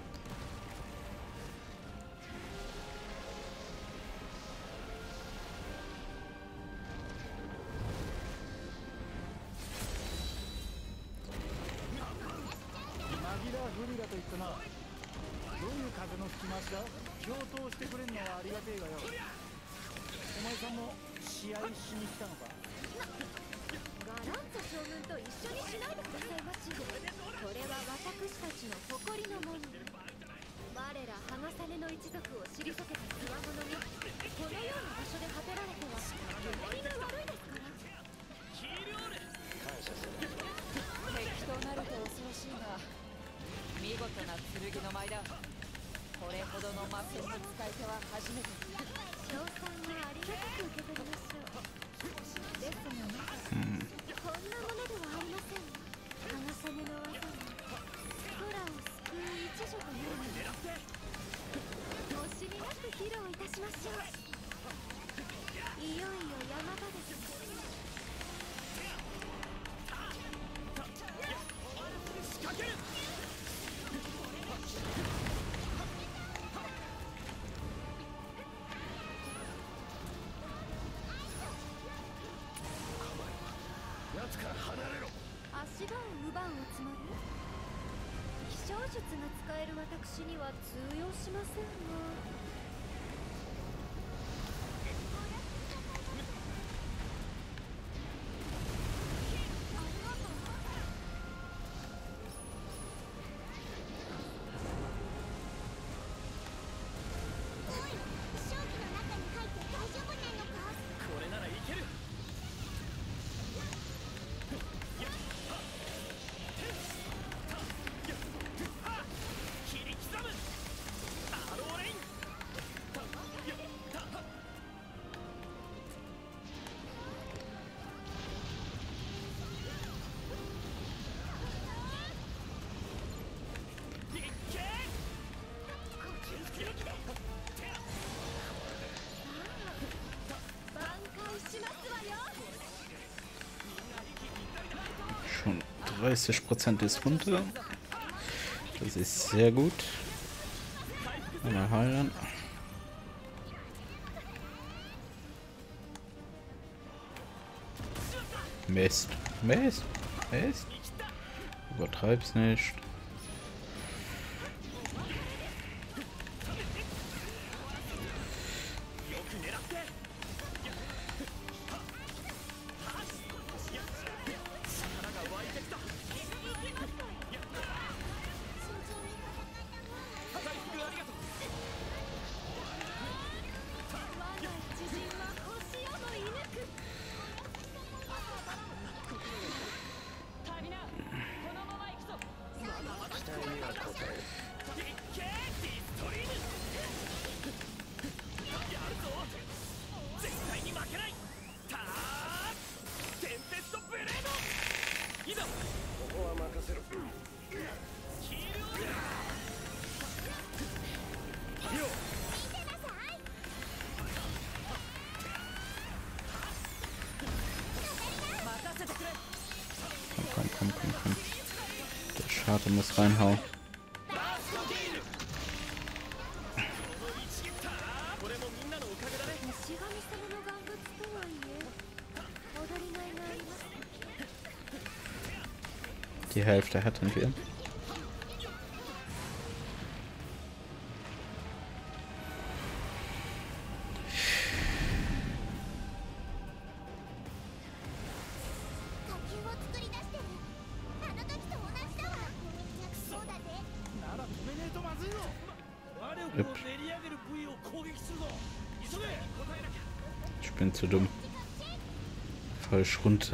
足場を奪うおつもり？気象術が使える私には通用しませんが。 Schon 30% ist runter. Das ist sehr gut. Einmal heilen. Mist. Mist. Mist. Übertreib's nicht. Komm. Der Schade muss reinhauen. Die Hälfte hätten wir. Ich bin zu dumm. Falsch runter.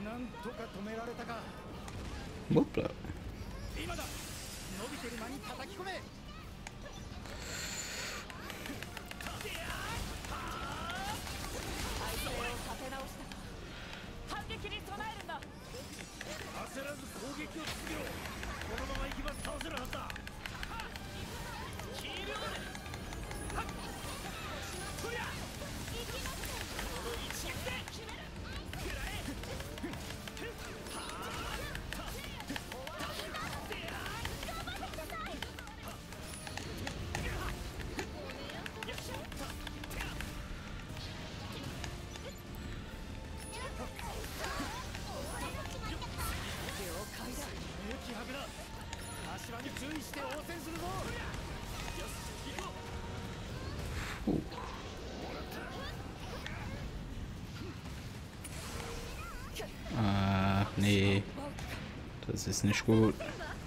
なんとか止められたか。 Whoopla. 今だ。伸びてる間に叩き込め。 体勢を立て直した。反撃に備えるんだ。 焦らず攻撃を続けろ。このまま行けば倒せるはずだ。キールオン。そりゃこの一撃で決める。食らえ。 気迫だ。足場に注意して応戦するぞ。 Ah, nee. Das ist nicht gut.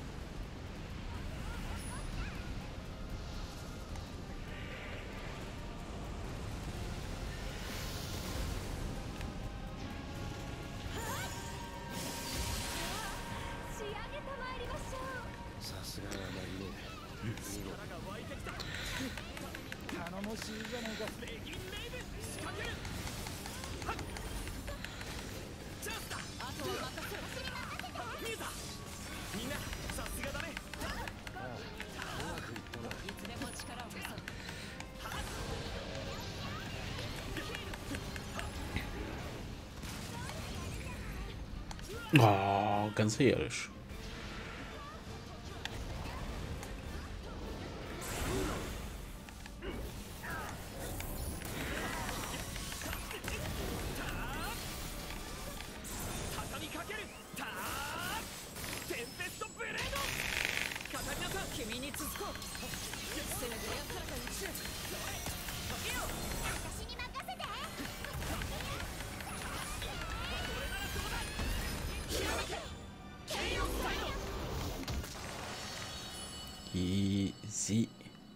Oh, ganz ehrlich. Easy.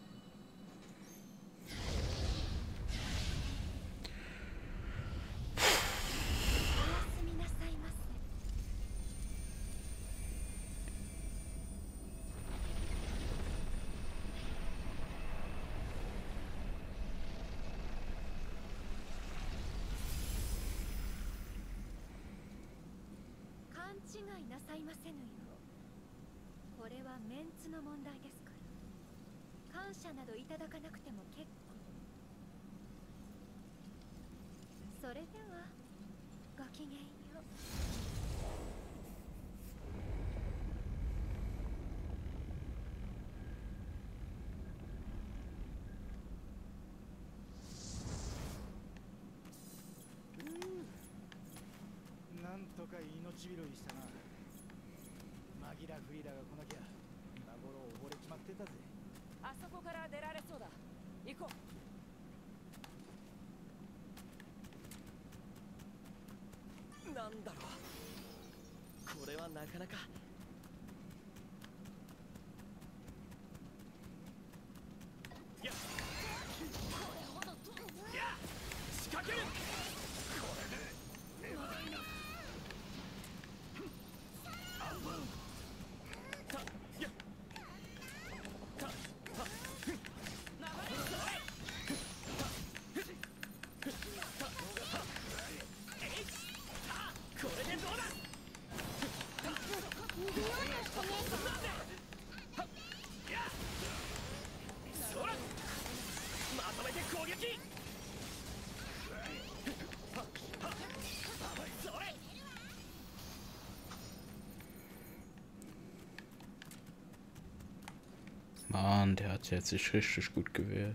なんとか命拾いしたな。マギラフリーダが来なきゃ今頃溺れちまってたぜ。 あそこから出られそうだ。行こう。なんだろう。これはなかなか。 やっ。仕掛ける。 Mann, der hat jetzt sich richtig gut gewehrt.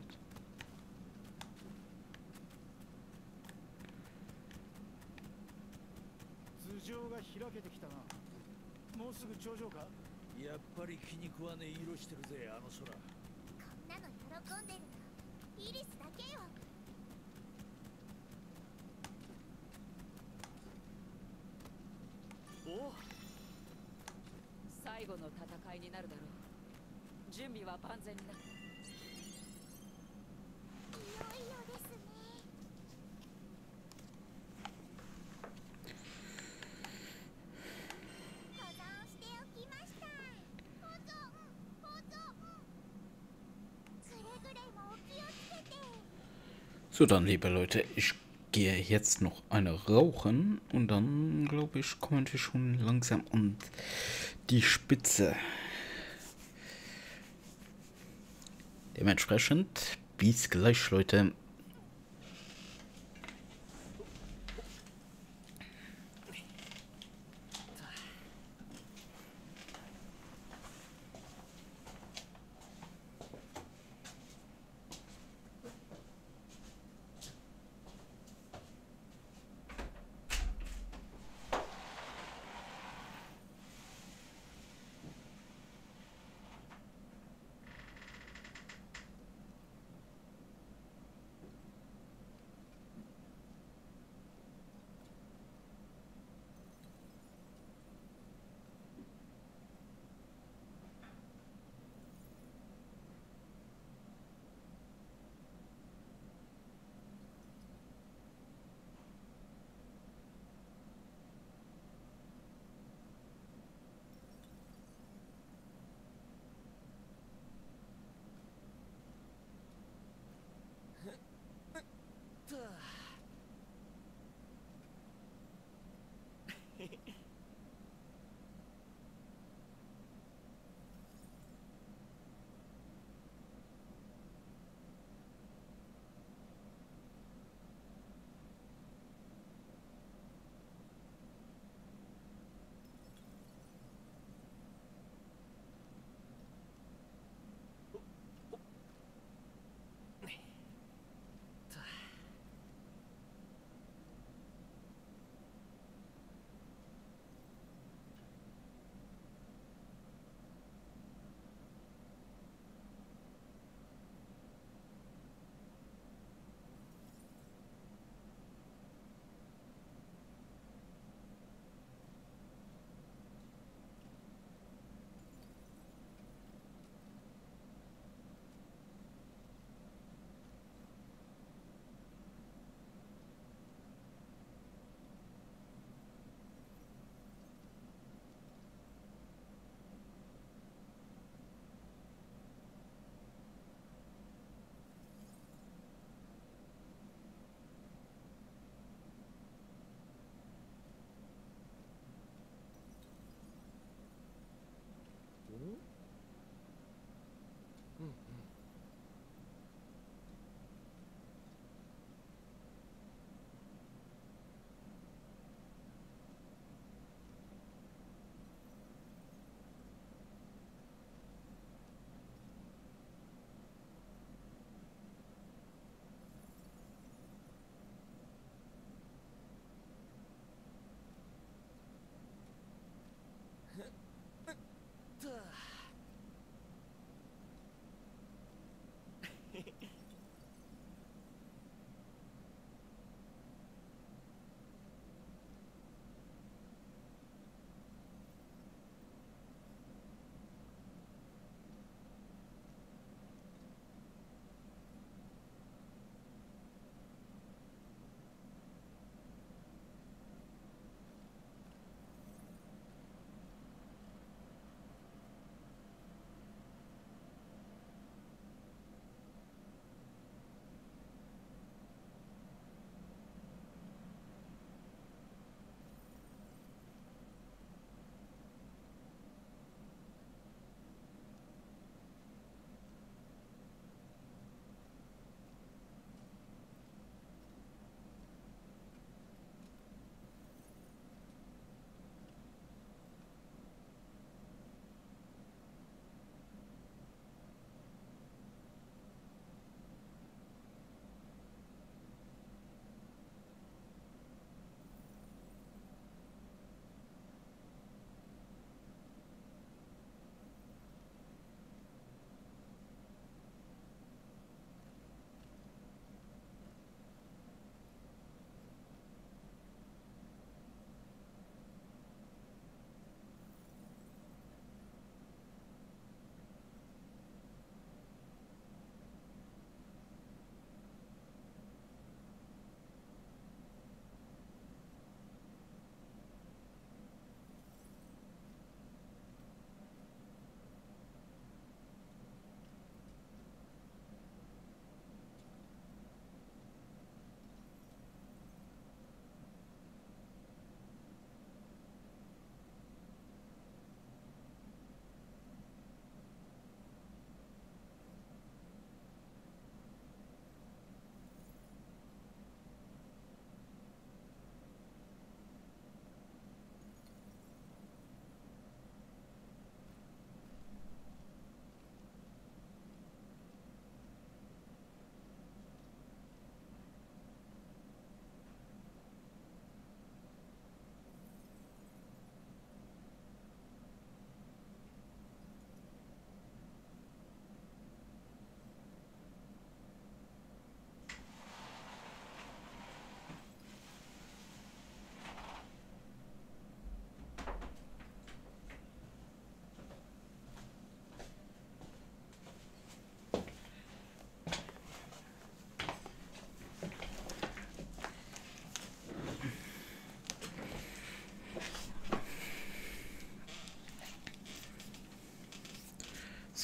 Oh. 最後の戦いになるだろう。準備は万全にな。いよいよですね。 So, dann, liebe Leute, ich gehe jetzt noch eine rauchen und dann, glaube ich, kommen wir schon langsam an die Spitze. Dementsprechend, bis gleich, Leute.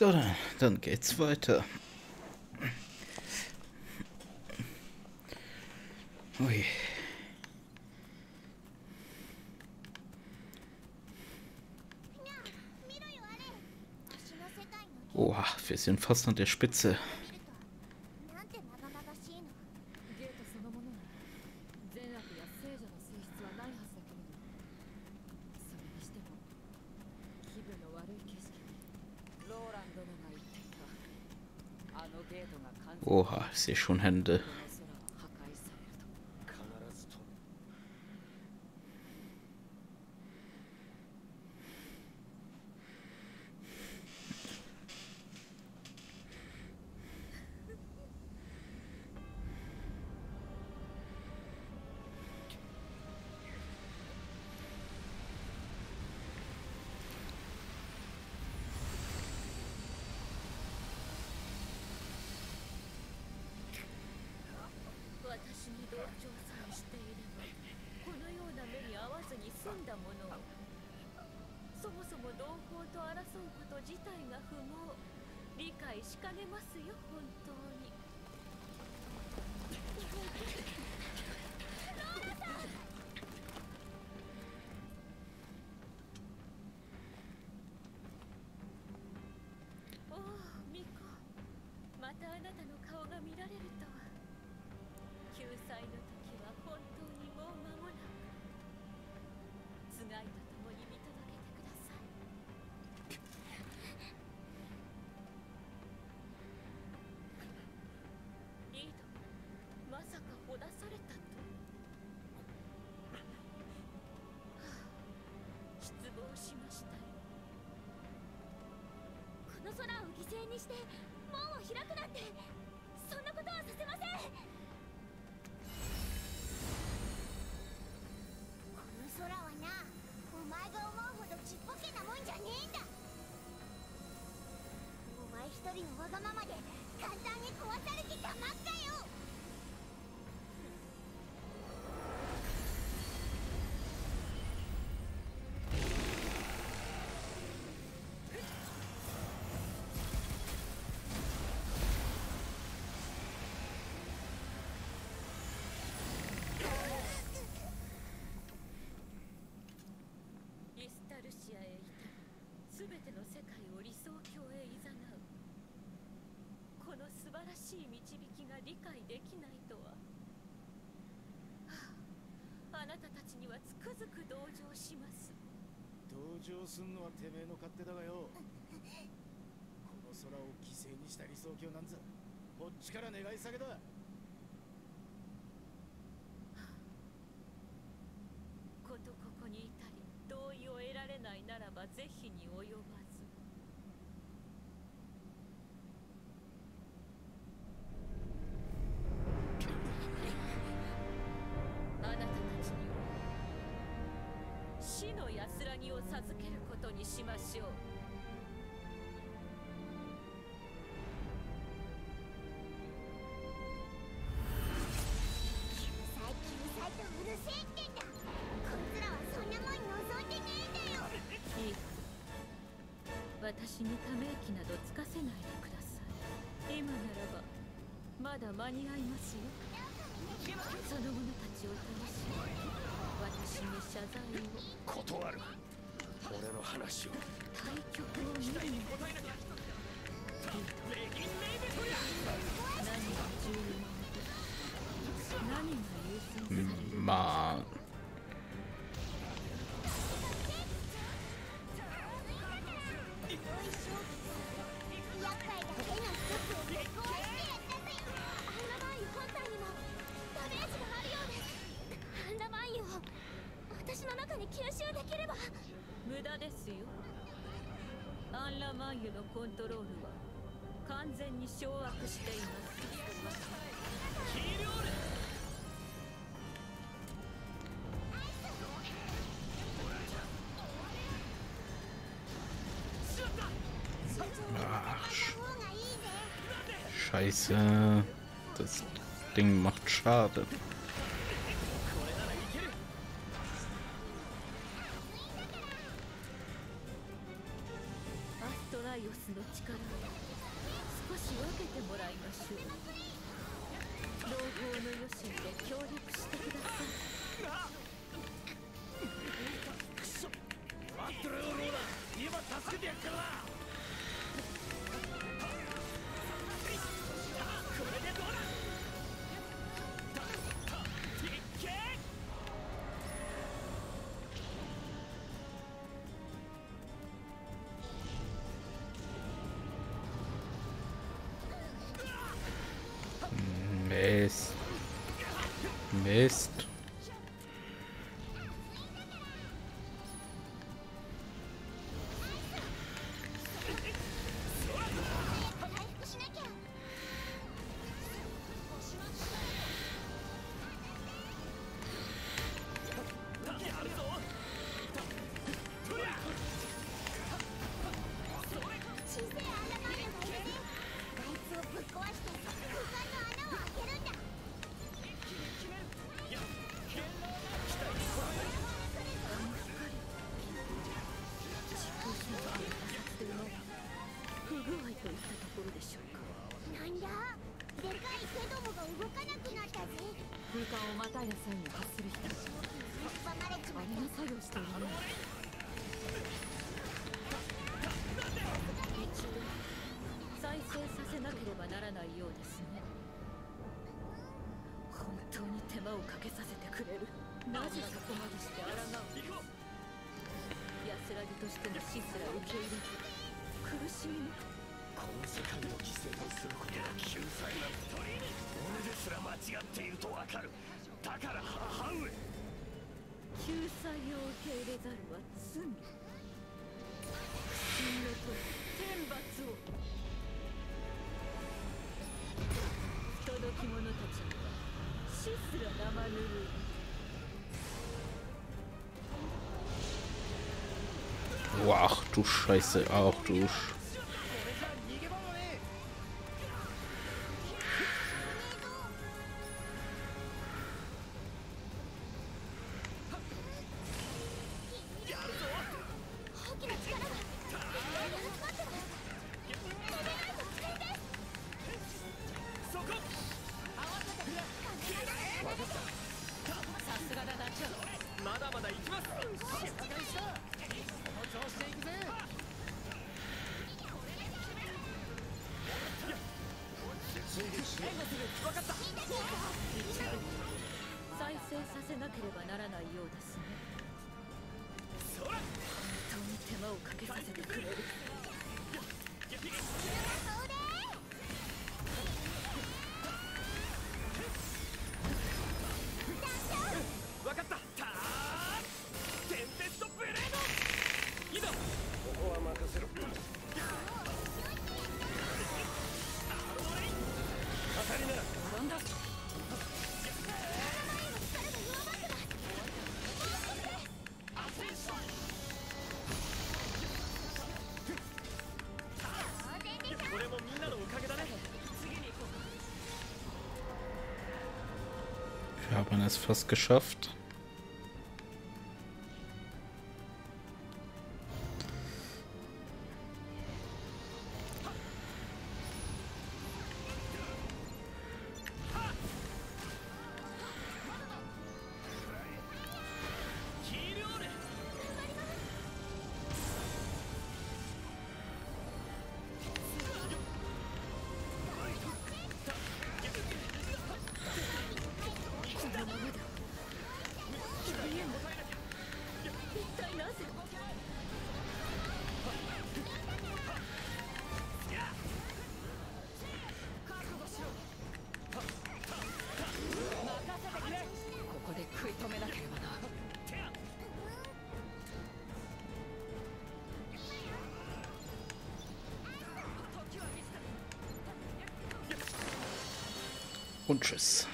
So, dann geht's weiter. Ui. Oha, wir sind fast an der Spitze. なんてまがまがしいの。 ゲートそのものに善悪や聖女の性質はないはずだけれど、それにしても気分の悪い景色。ローラン殿が言っていたあのゲートが完全に Oha, ich sehe schon Hände. この空は破壊されると。 必ずと私に同調さえしていれば、このような目に遭わずに済んだものを。そもそも同胞と争うこと自体が不毛。理解しかねますよ、本当に。おお、ミコ。またあなたの顔が見られるとは。救済の時は本当にもう間もなく。つがいと共に見届けてください。リード、まさかほだされたと。失望しましたよ。この空を犠牲にして門を開くなんて、そんなことはさせません。この空はな、お前が思うほどちっぽけなもんじゃねえんだ。お前一人のわがままで簡単に壊されてたまっかよ。イスタルシアへいて全ての世界を理想郷へいざなう。この素晴らしい導きが理解できないとは。あなたたちにはつくづく同情します。 同情すんのはてめえの勝手だがよ。この空を犠牲にした理想郷なんざこっちから願い下げだ。 ことここにいたり同意を得られないならば是非に及ばず。あなたたちには死の安らぎを授けることにしましょう。救済とうるせえってんだ。こいつらはそんなもん望んでねえんだよ。いい。私にため息などつかせないでください。今ならばまだ間に合いますよ。その者たちを倒し、私に謝罪を。 断る。俺の話を。 対局を見るのです。何が重要なのか、何が優先されるのか。 まあ、 厄介だけの一つをぶっ壊してやったぜよ。アンダマンユ本体にもダメージがあるようです。アンダマンユを私の中に吸収できれば。無駄ですよ。アンラマンユのコントロールは完全に掌握しています。 scheiße. Das Ding macht Schaden. アストラガイオスの力を少し分けてもらいましょう。同胞の余震で協力してください。 くそ、待ってろよローラ、今助けてやっからな。これでどうだ。 Mist. Mist. 空間をまたいだ際に発する人。あれが作業しているね。一度再生させなければならないようですね。本当に手間をかけさせてくれる。なぜそこまでして抗う。安らぎとしての死すら受け入れず、苦しみもこの世界を犠牲とすることが救済なんて俺ですら間違っているとわかる。だから母上、 救済を受け入れざるは罪。不信のと天罰を。不届き者たちには死すら生ぬるい。 Ach du Scheiße, ach du 再生させなければならないようですね。本当に手間をかけさせてくれる。 わかった。テンペストブレード。いいぞ。ここは任せろ。当たりならなんだ。 これもみんなのおかげだね。 Wir haben es fast geschafft. Und tschüss.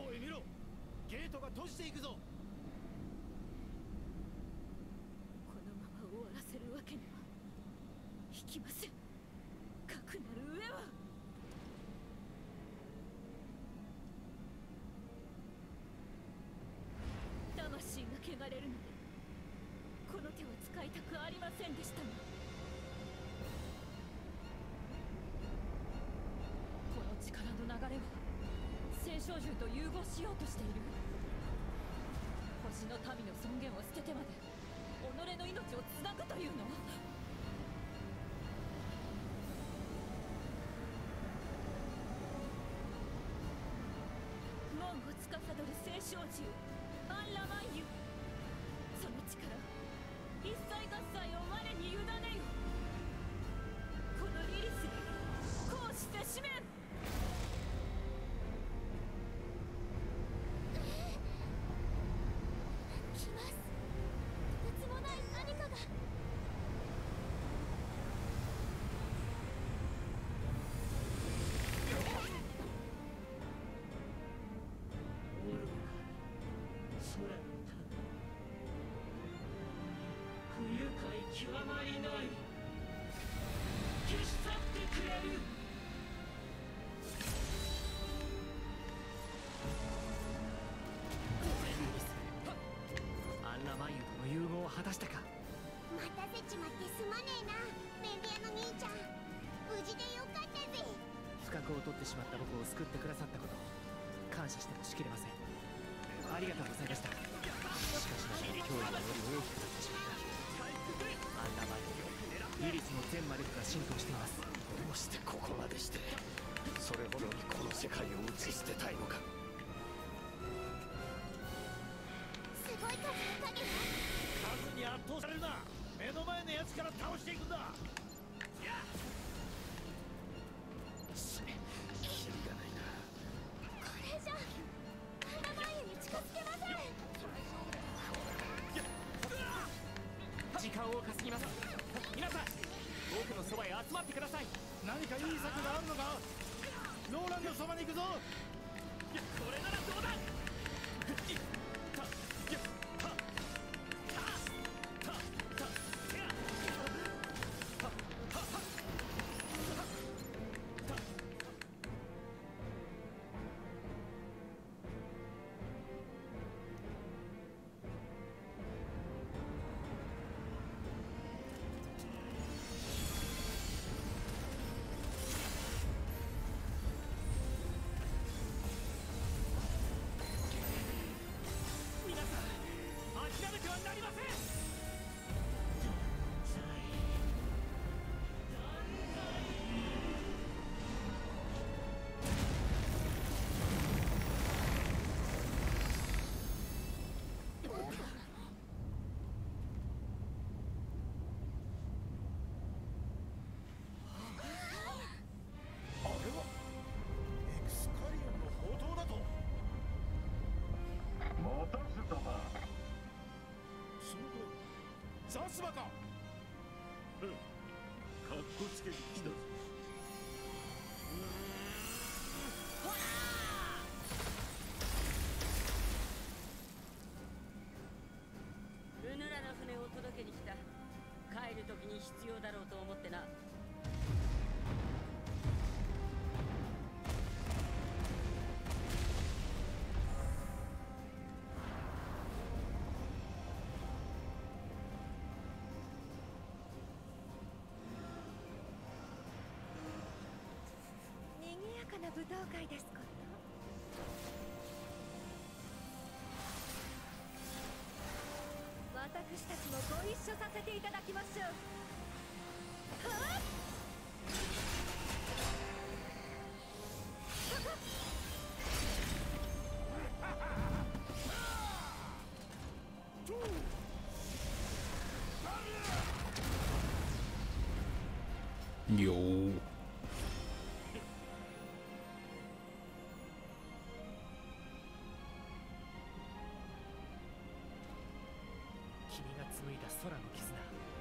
おい見ろ、ゲートが閉じていくぞ。 このまま終わらせるわけにはいきません。かくなる上は。魂が汚れるのでこの手を使いたくありませんでしたが、この力の流れは聖少獣と融合しようとしている。星の民の尊厳を捨ててまで己の命をつなぐというの。門を司る聖少獣アンラマンユ、その力一切合切を我に委ねよ。このリリスに行使せしめん。 来ます。とてつもない何かが。 極まりない。消し去ってくれる。 アンラマンユとの融合を果たしたか。 待たせちまってすまねえな、便利屋の兄ちゃん。無事でよかったぜ。 不覚を取ってしまった僕を救ってくださったこと感謝してもしきれません。ありがとうございました。しかしながら脅威がより大きくなってしまった。アンラマンユ、リリスの全魔力が浸透しています。 どうしてここまでしてそれほどにこの世界を打ち捨てたいのか。 すごい数の影が。 数に圧倒されるな。目の前のやつから倒していくんだ。やっキリがないな。 これじゃアンラマンユに近づけません。 時間を稼ぎます。皆さん僕のそばへ集まってください。 何かいい策があるのか。ローランのそばに行くぞ。 これならどうだ。諦めてはなりません。 ザスバか。 うん、かっこつけに来たぞ。 ルヌラの船を届けに来た。帰る時に必要だろうと思ってな。 舞踏会ですこと。私たちもご一緒させていただきましょう。はっよー。 君が紡いだ空の絆、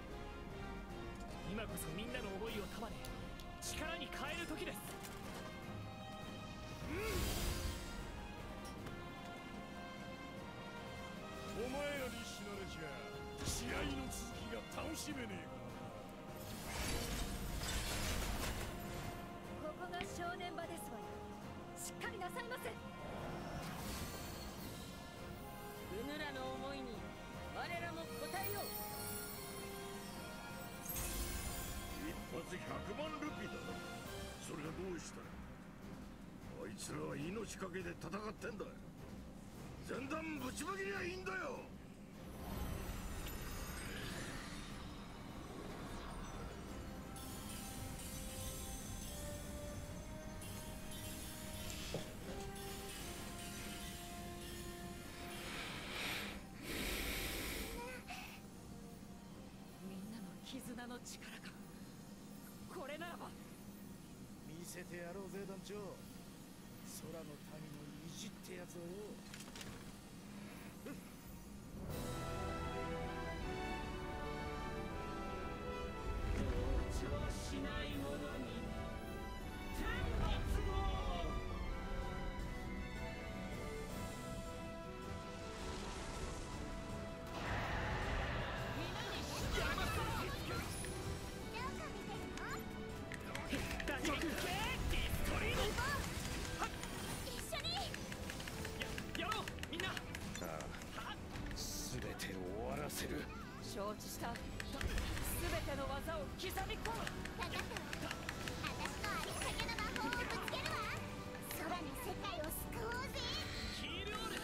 今こそみんなの思いを束ね力に変える時です。 しめねえここが正念場ですわよ。しっかりなさいませ。うぬらの思いに我らも応えよう。 一発100万ルピーだな。それがどうしたら。あいつらは命かけて戦ってんだ。前段ぶちまけりゃいいんだよ。 みんなの絆の力か。これならば見せてやろうぜ団長。空の民の意地ってやつをよ。 同調しない者に天罰を。 大丈夫。 一緒にやろうみんな。 全て終わらせる。 承知した。すべての技を刻み込む。 分かったわ。私のありったけの魔法をぶつけるわ。空の世界を救おうぜ。 ヒールオール。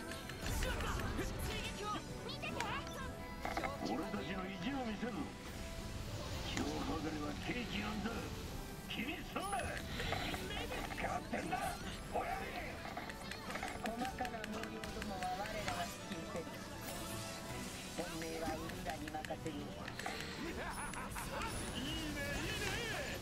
見てて。 俺たちの意地を見せる。今日ばかりはケーキなんだ。気にすんな。勝手んだ。おやり。 細かな無料どもは我らが支給せる。本命はウルラに任せる。 いいねいいね。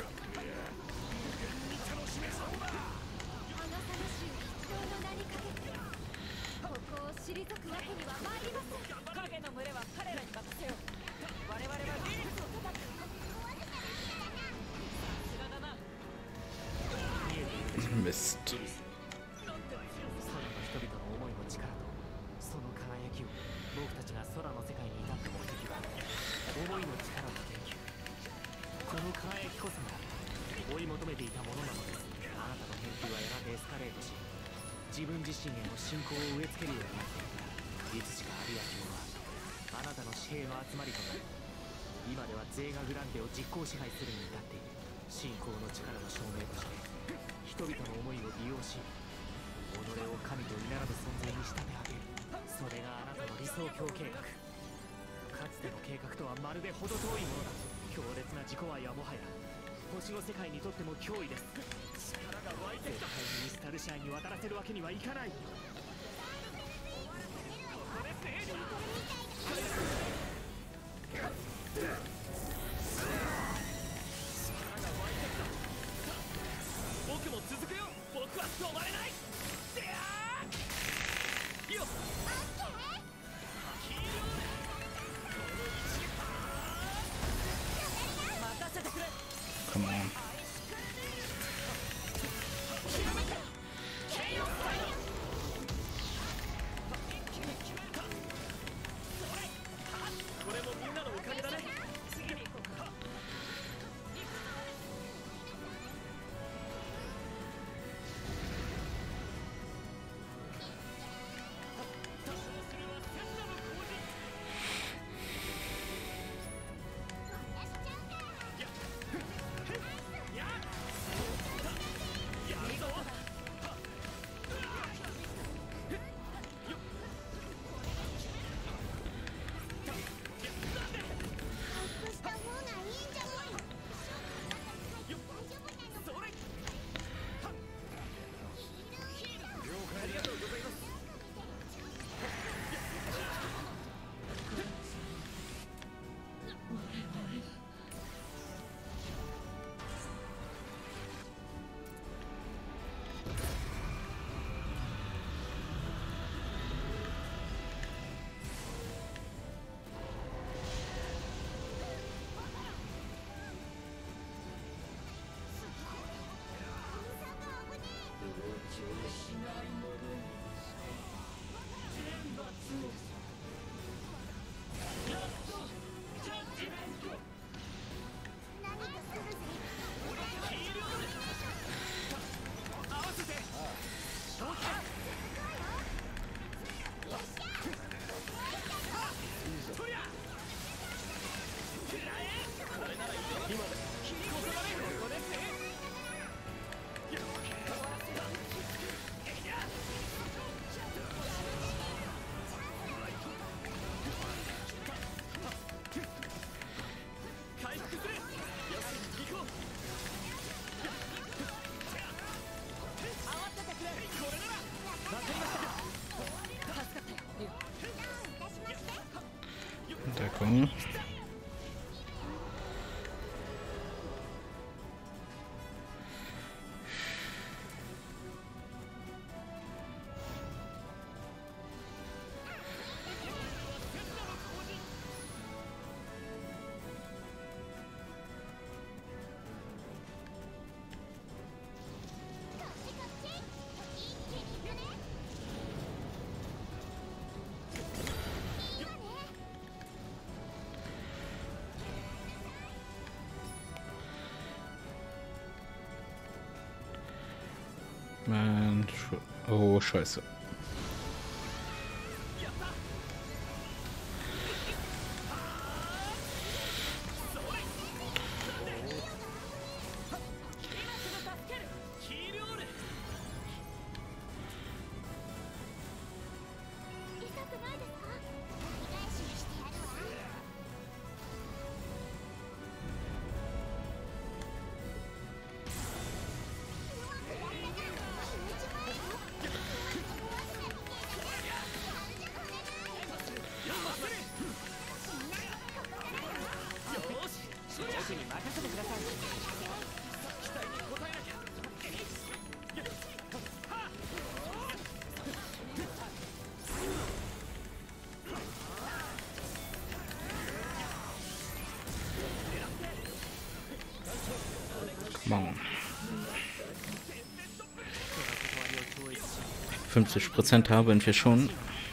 楽しめそうだ。 あの魂を人の名にかけてここを退くわけには参りません。 影の群れは彼らに任せよう。我々はリリスを叩く。さすがだな。 Mist. 空の人々の思いの力とその輝きを僕たちが空の世界に至った目的は思いの力の研究。この輝きこそが追い求めていたものなのです。あなたの研究はやがてエスカレートし自分自身への信仰を植え付けるようになっていく。いつしかアリア卿はあなたの紙幣の集まりとなり今ではゼーガグランデを実効支配するに至っている。信仰の力の証明として人々の思いを利用し己を神と居並ぶ存在に仕立て上げる。それがあなたの理想郷計画。かつての計画とはまるで程遠いものだ。強烈な自己愛はもはや星の世界にとっても脅威です。力が湧いてきた。絶対にミスタルシャイに渡らせるわけにはいかない。僕も続くよ。僕は止まれない。よっ。 任せてくれ。 Come on. これもみんなのおかげだね。次に行こうか。 Oh, scheiße. Come on. 50% haben wir schon.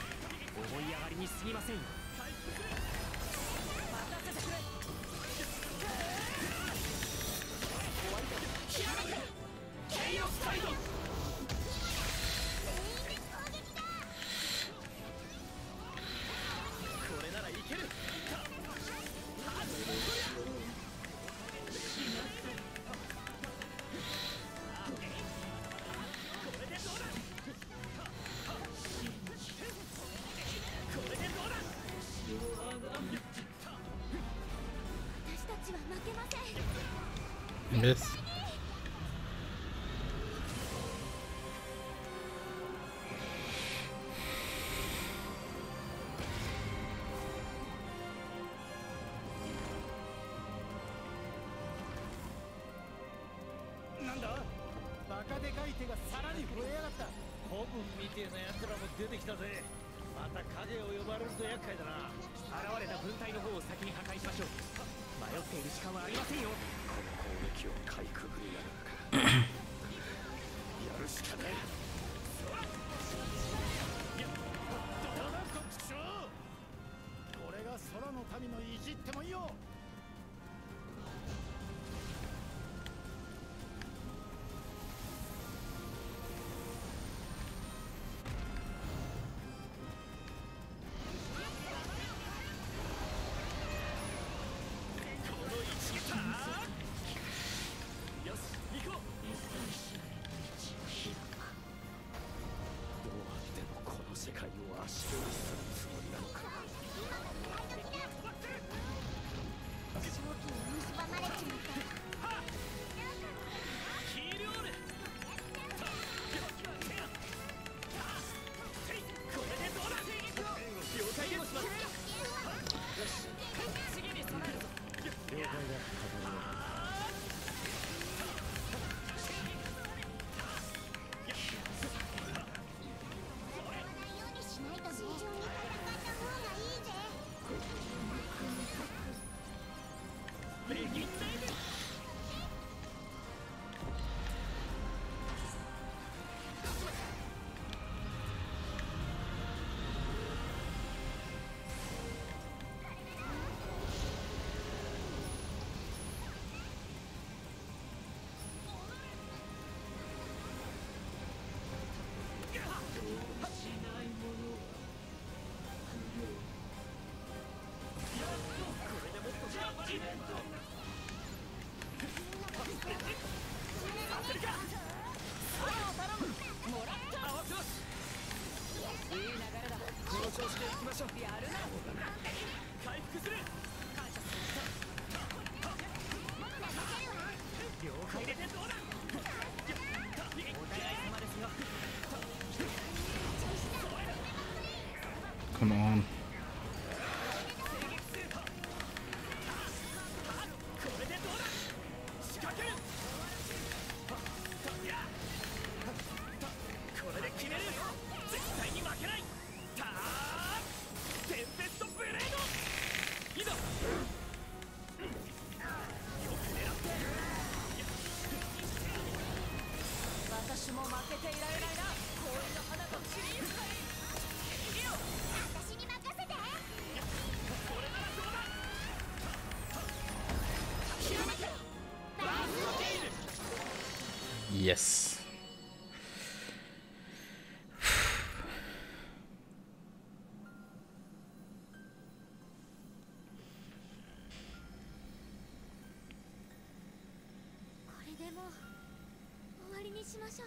Yes. なんだバカでかい手がさらに増えやがった。古文みてえな奴らも出てきたぜ。また影を呼ばれると厄介だな。 現れた分隊の方を先に破壊しましょう。迷っている時間はありませんよ。 この攻撃をかいくぐるやらかやるしかない。 これが空の民の意地ってもんよ。 Come on. Yes. にしましょう。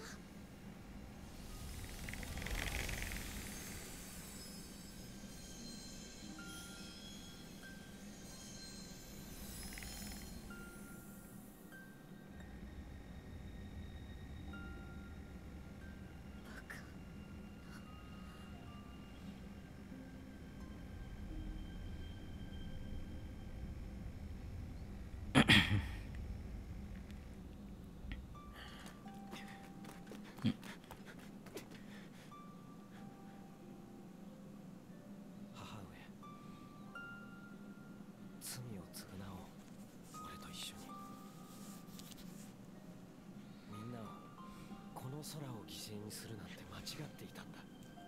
空を犠牲にするなんて間違っていたんだ。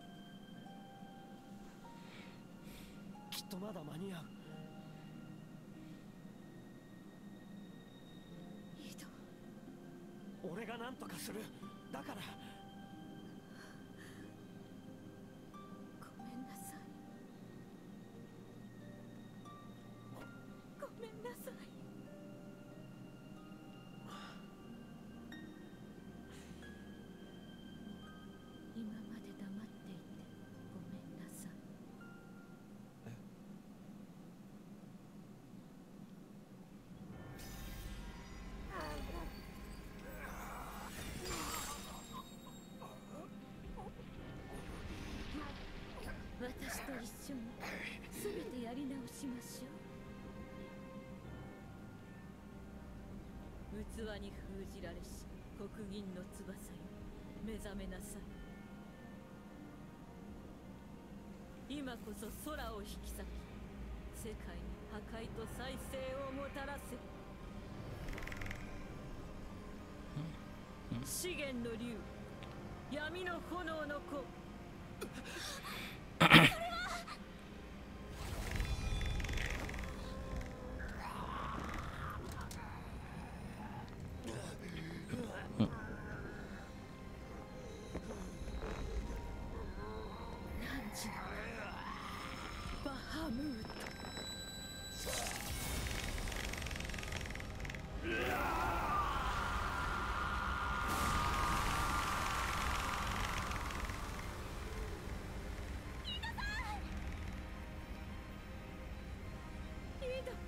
きっとまだ間に合う。 いいと。 俺が何とかする。だからごめんなさい。ごめんなさい。今まで黙っていてごめんなさい。私と一緒に全てやり直しましょう。器に封じられし国銀の翼よ、目覚めなさい。今こそ空を引き裂き、世界に破壊と再生をもたらせ。資源の竜、闇の炎の子。バハムート。イド、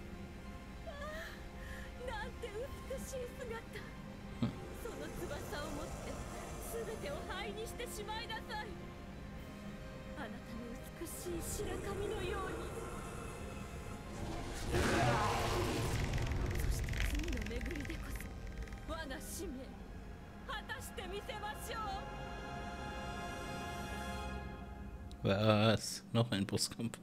なんて美しい姿。その翼を持って全てを灰にしてしまいなさい。あなたの美しい白髪のように。そして次の巡りでこそ我が使命果たしてみせましょう。 Was? Noch ein Bosskampf.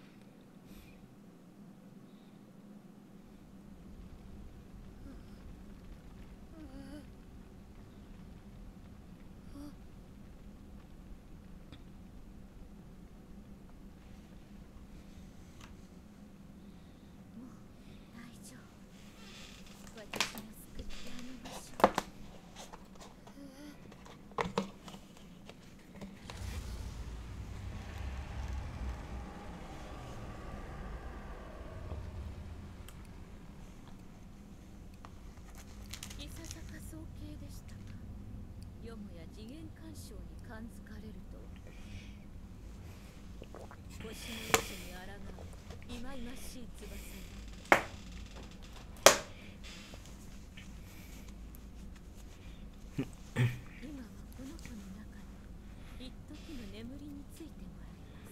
よもや次元干渉に感づかれるとは。星の意志に抗う忌々しい翼。今はこの子の中に一時の眠りについてもらいます。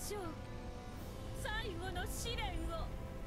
しょう。最後の試練を。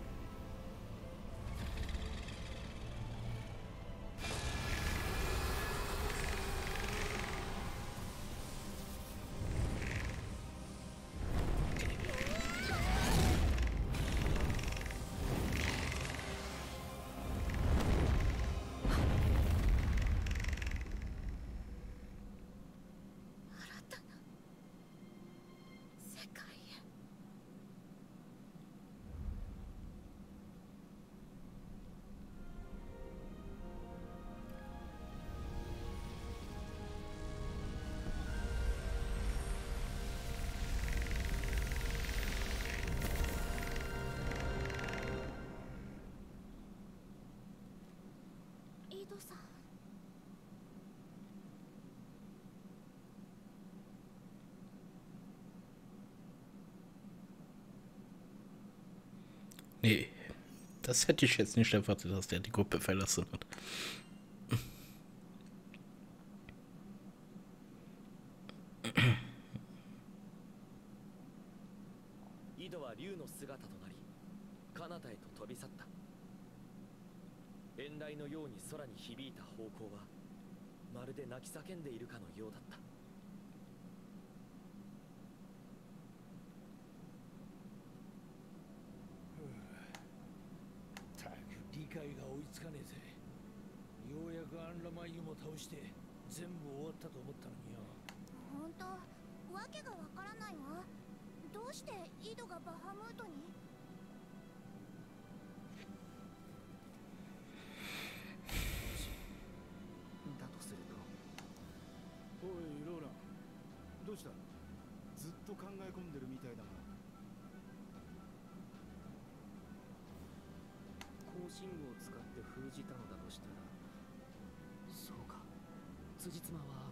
井戸さん。 Nee, das hätte ich jetzt nicht erwartet, dass der die Gruppe verlassen hat. Ido は竜の姿となり、彼方へと飛び去った。遠雷のように空に響いた方向は、まるで泣き叫んでいるかのようだった。 理解が追いつかねえぜ。ようやくアンラマイユも倒して全部終わったと思ったのによ。 本当、わけがわからないわ。どうして井戸がバハムートに？ だとすると。 おいローラン、どうした？ずっと考え込んでるみたいだが。 高信号を使って封じたのだとしたら、そうか、辻褄は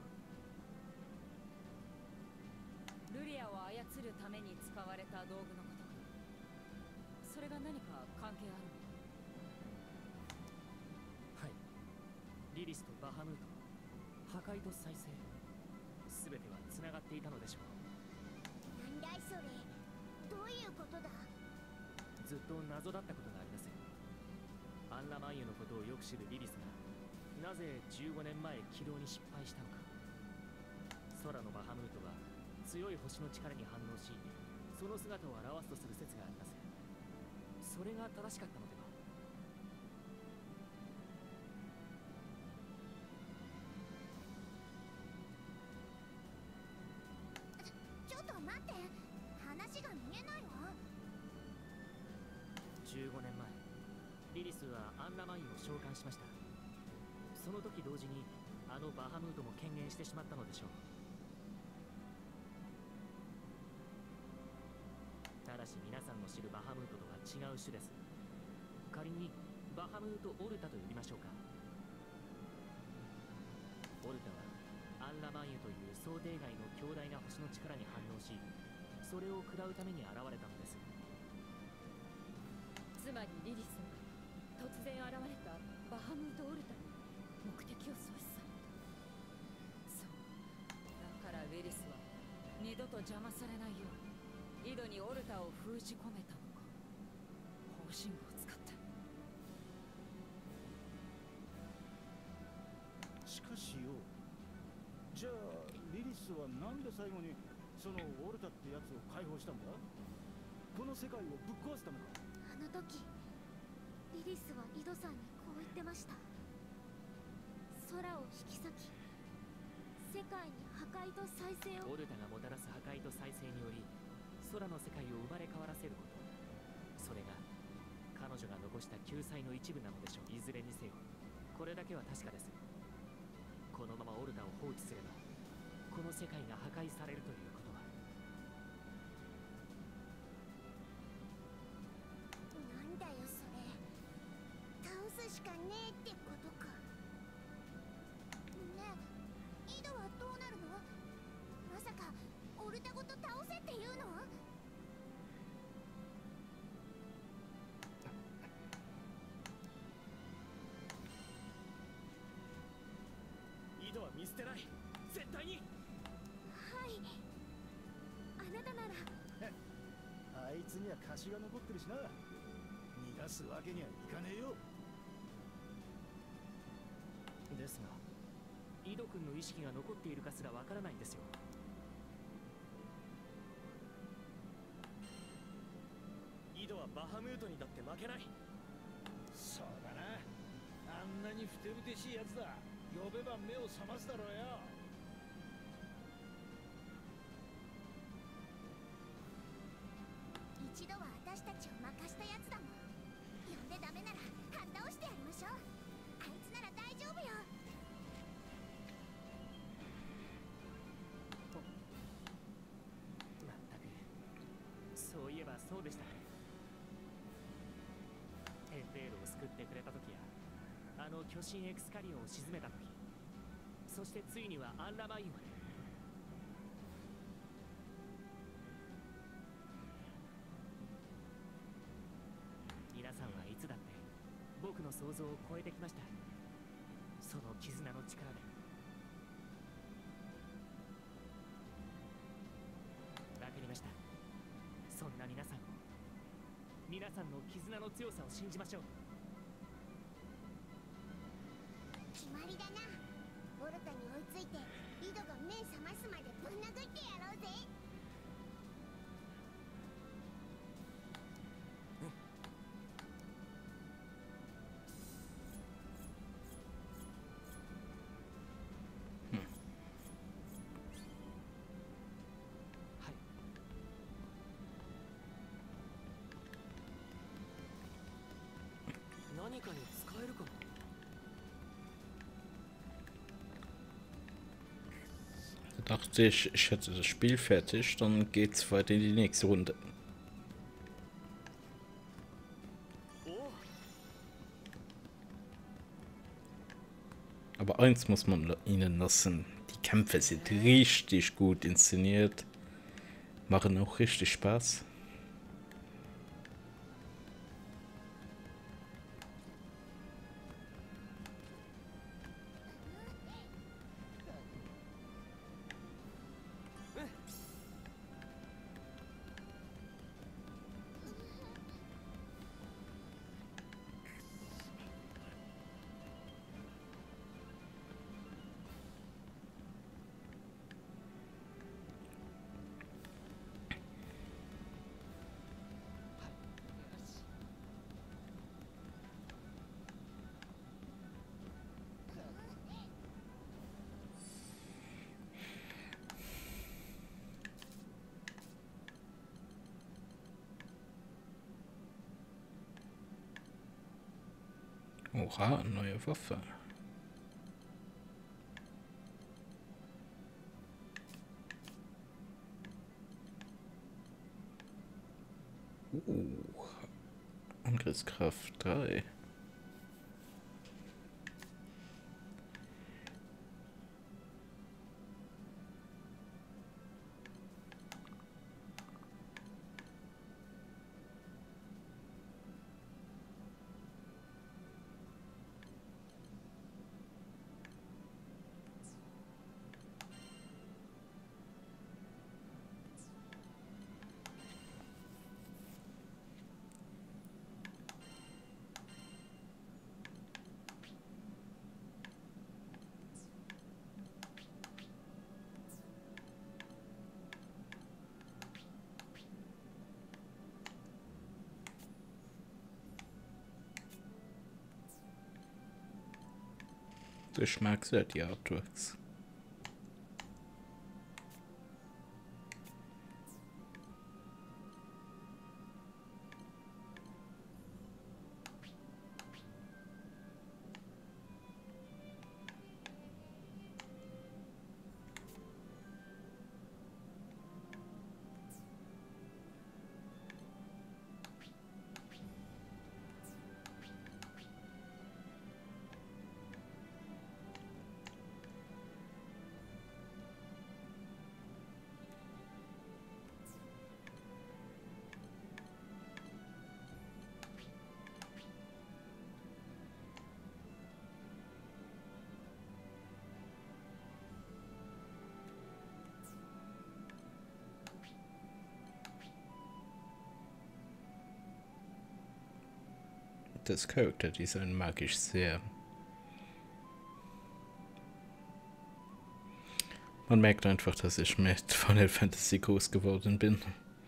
ルリアを操るために使われた道具のことか。それが何か関係あるのか？はい。リリスとバハムート、破壊と再生、すべてはつながっていたのでしょう。 なんだいそれ。どういうことだ？ ずっと謎だったことがあります。アンラマンユのことをよく知るリリスがなぜ15年前起動に失敗したのか。空のバハムートは強い星の力に反応し、その姿を表すとする説があります。それが正しかったのでは？ ちょっと待って、話が見えないわ。 15年前、リリスはアンラマインを召喚しました。その時同時にあのバハムートも権限してしまったのでしょう。ただし皆さんの知るバハムートとは違う種です。仮にバハムート・オルタと呼びましょうか。オルタはアンラマイユという想定外の強大な星の力に反応し、それを食らうために現れたのです。 つまりリリスは突然現れたバハムート・オルタに目的を阻止された。そう。だからウェリスは二度と邪魔されないよう井戸にオルタを封じ込めたのか。方針を使って。 しかしよ、じゃあリリスはなんで最後にそのオルタってやつを解放したんだ？この世界をぶっ壊すためか？ あの時リリスは井戸さんにこう言ってました。空を引き裂き、世界に破壊と再生を。 オルタがもたらす破壊と再生により空の世界を生まれ変わらせること、それが彼女が残した救済の一部なのでしょう。いずれにせよこれだけは確かです。このままオルタを放置すればこの世界が破壊されるということは。 なんだよそれ。倒すしかねえってことか。ねえ、井戸はどうなるの？まさかオルタごと倒せっていうの？ 井戸は見捨てない、絶対に。 はい、あなたなら。 あいつには貸しが残ってるしな。逃がすわけにはいかねえよ。 ですが井戸君の意識が残っているかすらわからないんですよ。井戸はバハムートにだって負けない。 そうだな。あんなにふてぶてしいやつだ。呼べば目を覚ますだろうよ。 一度は私たちを任したやつだもん。呼んでダメなら勘倒してやりましょう。あいつなら大丈夫よ。 まったくそういえばそうでしたね。エンデールを救ってくれた時やあの巨神エクスカリオンを沈めた時、そしてついにはアンラマインまで。皆さんはいつだって僕の想像を超えてきました。その絆の力で。わかりました。そんな皆さんを、皆さんの絆の強さを信じましょう。 決まりだな。オルタに追いついて井戸が目覚ますまでぶん殴ってやろうぜ。 はい。何かに使えるかな。 Dachte ich hätte das Spiel fertig, dann geht's weiter in die nächste Runde. Aber eins muss man ihnen lassen, die Kämpfe sind richtig gut inszeniert, machen auch richtig Spaß. Oha, neue Waffe. Angriffskraft 3. Ich mag sehr die Artworks. Das Charakterdesign mag ich sehr. Man merkt einfach, dass ich mit Final Fantasy groß geworden bin.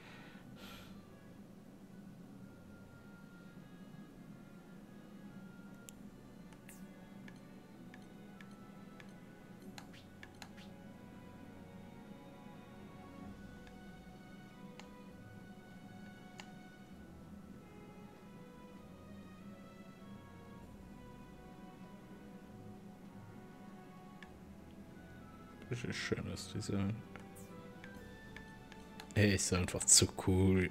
Das ist schönes Design. Ey, ist einfach zu cool.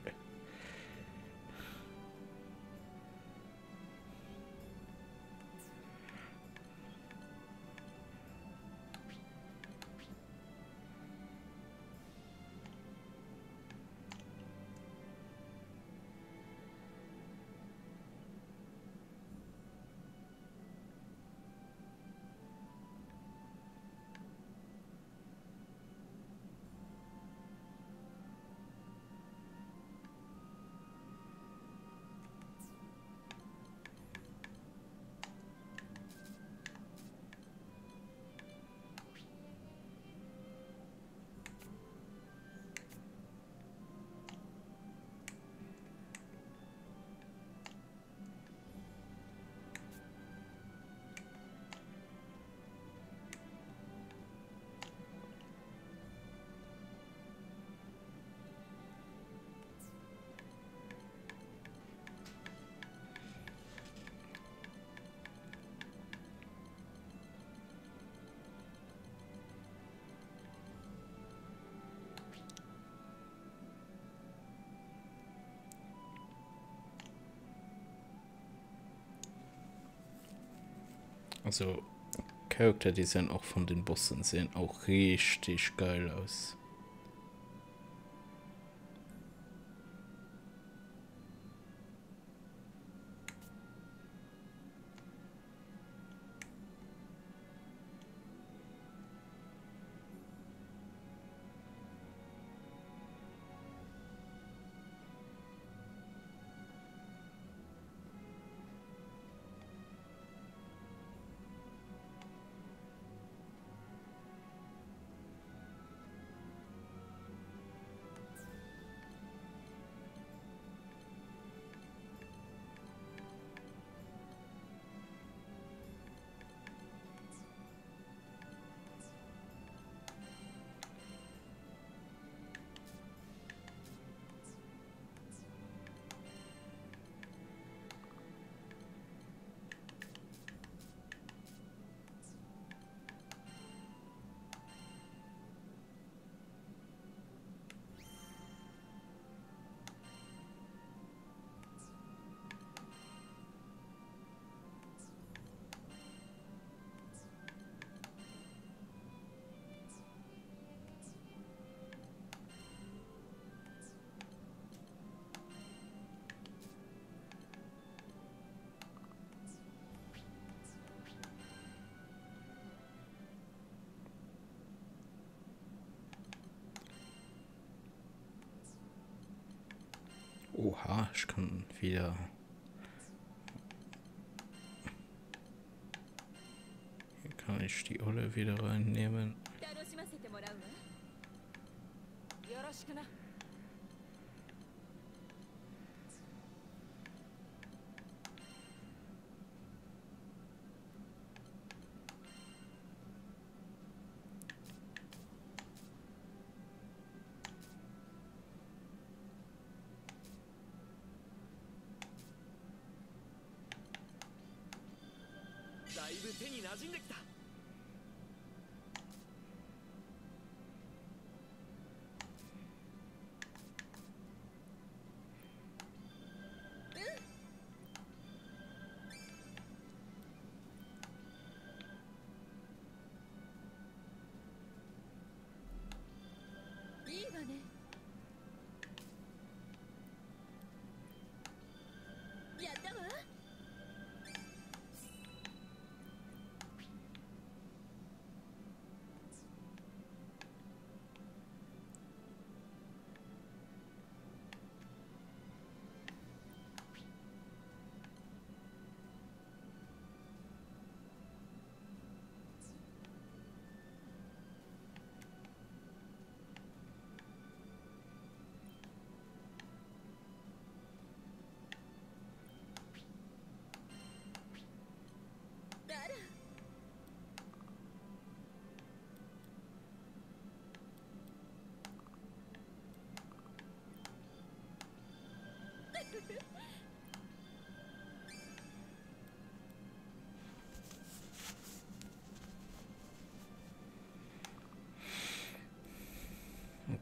Also, Charakterdesign auch von den Bossen sehen auch richtig geil aus. Oha, ich kann wieder... Hier kann ich die Olle wieder reinnehmen.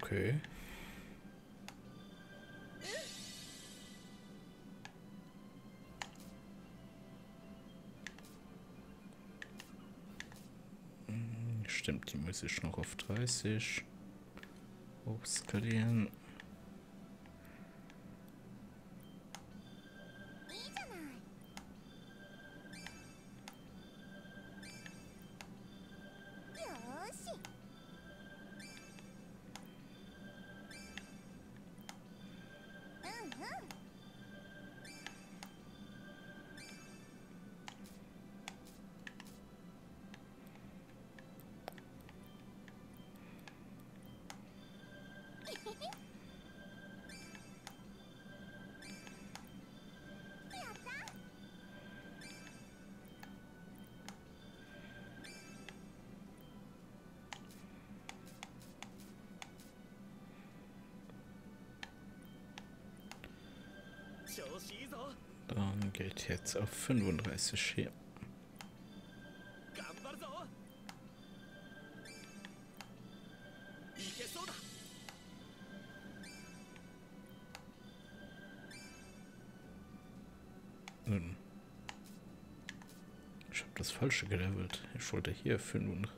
Okay. Stimmt, die muss ich noch auf 30 hochskalieren. Dann geht jetzt auf 35 hier. Ich habe das falsche gelevelt. Ich wollte hier 35.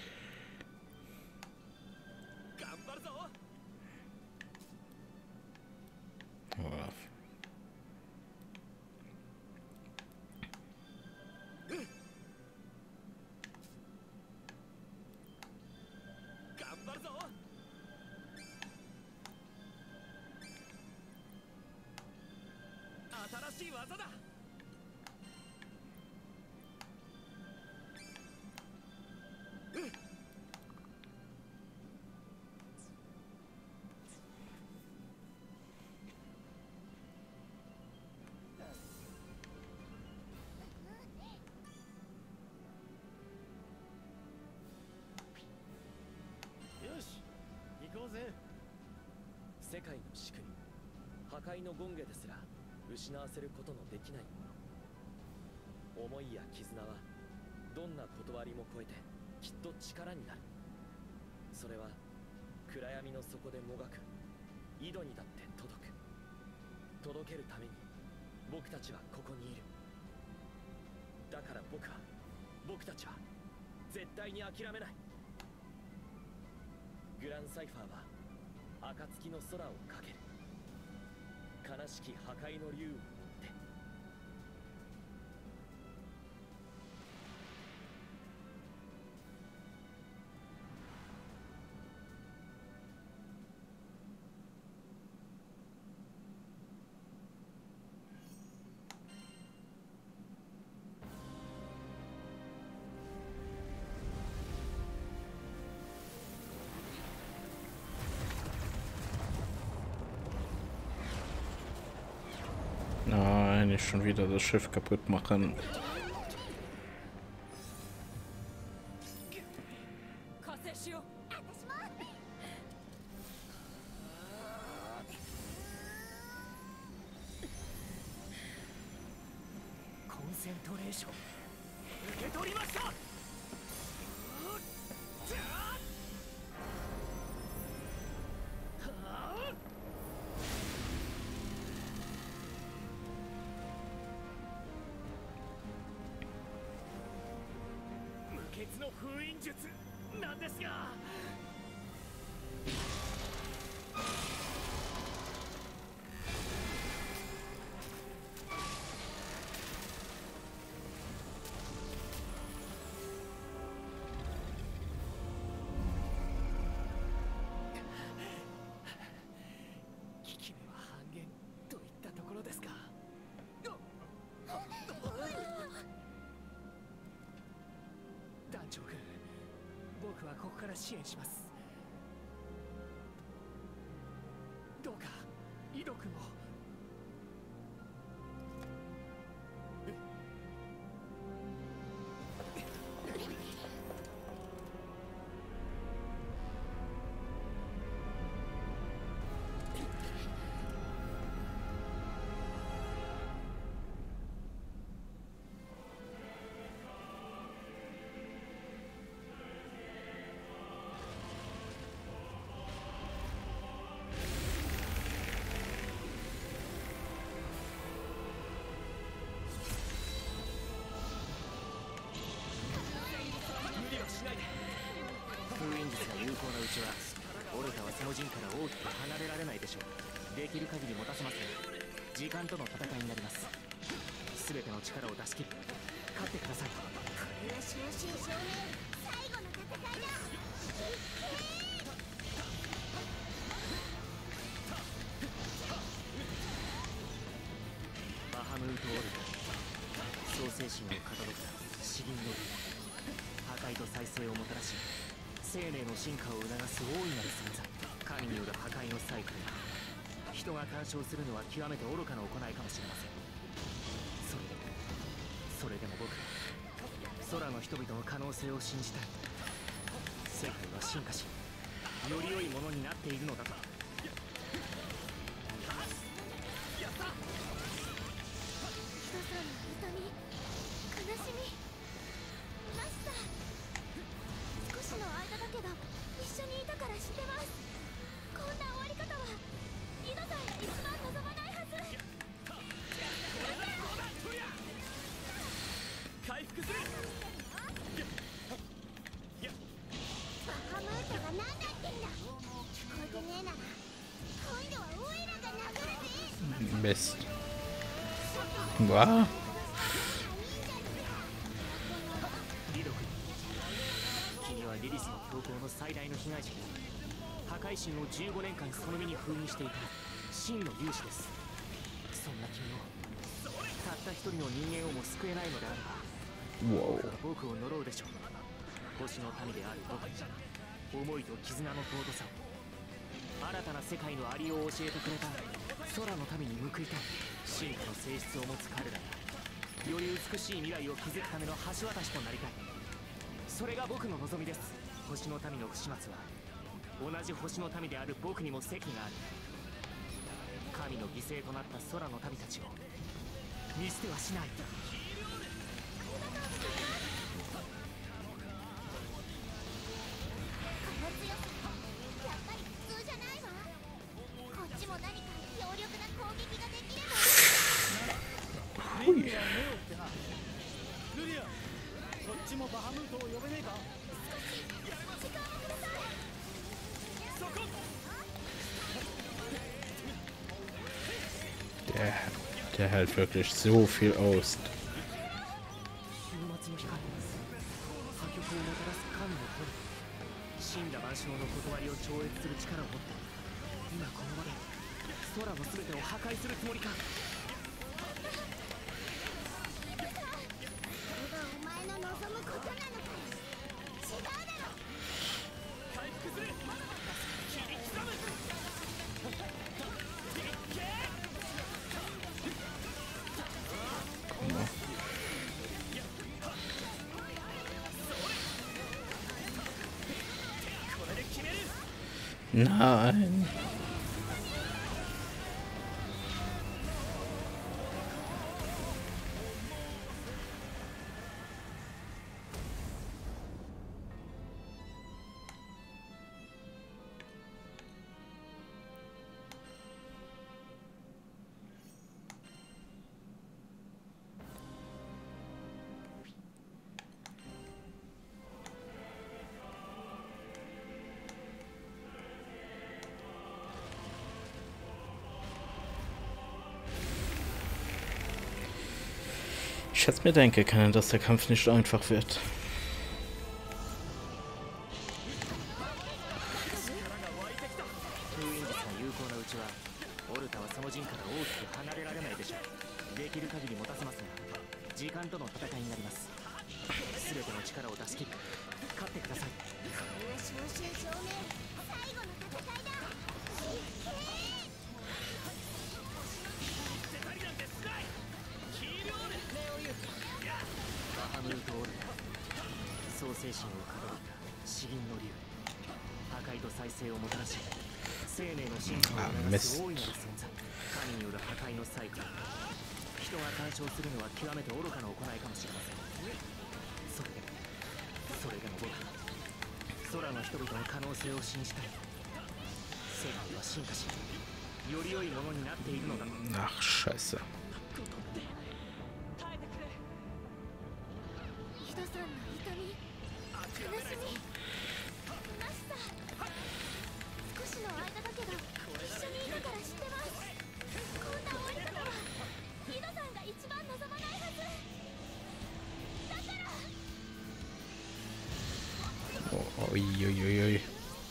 世界の仕組み、破壊の権化ですら失わせることのできないもの。思いや絆はどんな断りも超えてきっと力になる。それは暗闇の底でもがく井戸にだって届く。届けるために僕たちはここにいる。だから僕たちは絶対に諦めない。グランサイファーは暁の空をかける。悲しき破壊の竜を追って。 Nein, nicht schon wieder das Schiff kaputt machen. 僕はここから支援します。どうか井戸君を。 ちはオルタはその陣から大きく離れられないでしょう。できる限り持たせますが時間との戦いになります。全ての力を出し切って勝ってください。 これは正真正銘最後の戦いだ。 バハムート・オルタ、創世神をかたどった詩吟の破壊と再生をもたらし生命の進化を促す大いなる存在、神による破壊のサイクル。人が干渉するのは極めて愚かな行いかもしれません。それでも僕は空の人々の可能性を信じたい。世界は進化しより良いものになっているのだと。 人さんの痛み、悲しみ、虚しさ。少しの間だけど一緒にいたから知ってます。こんな終わり方は井戸さんが一番望まないはず。 回復する。 バハムートが何だってんだ。聞こえてねえなら今度はオイラが殴るぜ。 ベスト。わあ。 君はリリスの強行の最大の被害者で破壊神を15年間その身に封印していた真の勇士です。そんな君をたった一人の人間をも救えないのであれば僕を呪うでしょう。星の民である僕に思いと絆の尊さを、新たな世界のありようを教えてくれた空の民に報いたい進化の性質を持つ彼らがより美しい未来を築くための橋渡しとなりたい。それが僕の望みです。星の民の不始末は同じ星の民である僕にも責がある。神の犠牲となった空の民たちを見捨てはしない。 この強さやっぱり普通じゃないわ。こっちも何か強力な攻撃ができれば。 ルリア目をってな。ルリア、こっちもバハムートを呼べねえか。 時間をください。 そこ。 Der hält wirklich so viel aus. 終末の光、破局をもたらす神の声、死んだ万象の断りを超越する力を持って今この場で空の全てを破壊するつもりか。 これがお前の望むことなのか。違うだろ。 回復する。切り刻む。 Nein. Ich hätte mir denken können, dass der Kampf nicht einfach wird. 創世神をかたどった詩吟の竜、破壊と再生をもたらし生命の進化を促す大いなる存在、神による破壊のサイクル。人が干渉するのは極めて愚かな行いかもしれません。それでも僕は空の人々の可能性を信じたい。世界は進化しより良いものになっているのだ。 Ach, Scheiße. 人さんの痛み、悲しみ、虚しさ。 おいおいおいおい。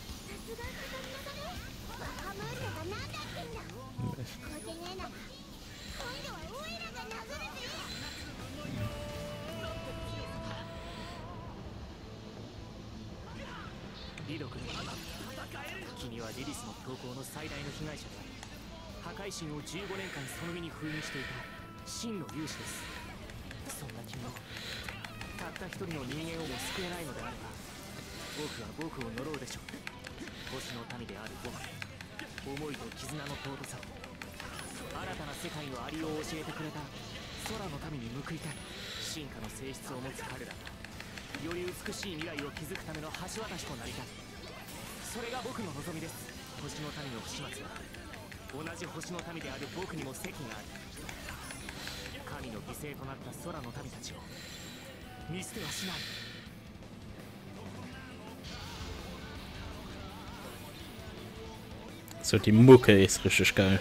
リド君、君はリリスの投稿の最大の被害者であり、破壊神を15年間その身に封印していた真の勇士です。そんな君もたった一人の人間をも救えないのであれば、僕は僕を呪うでしょう。星の民である僕、思いと絆の尊さを、新たな世界のありようを教えてくれた空の民に報いたい。進化の性質を持つ彼らがより美しい未来を築くための橋渡しとなりたい。それが僕の望みです。星の民の不始末は同じ星の民である僕にも責がある。神の犠牲となった空の民たちを見捨てはしない。 So, die Mucke ist richtig geil.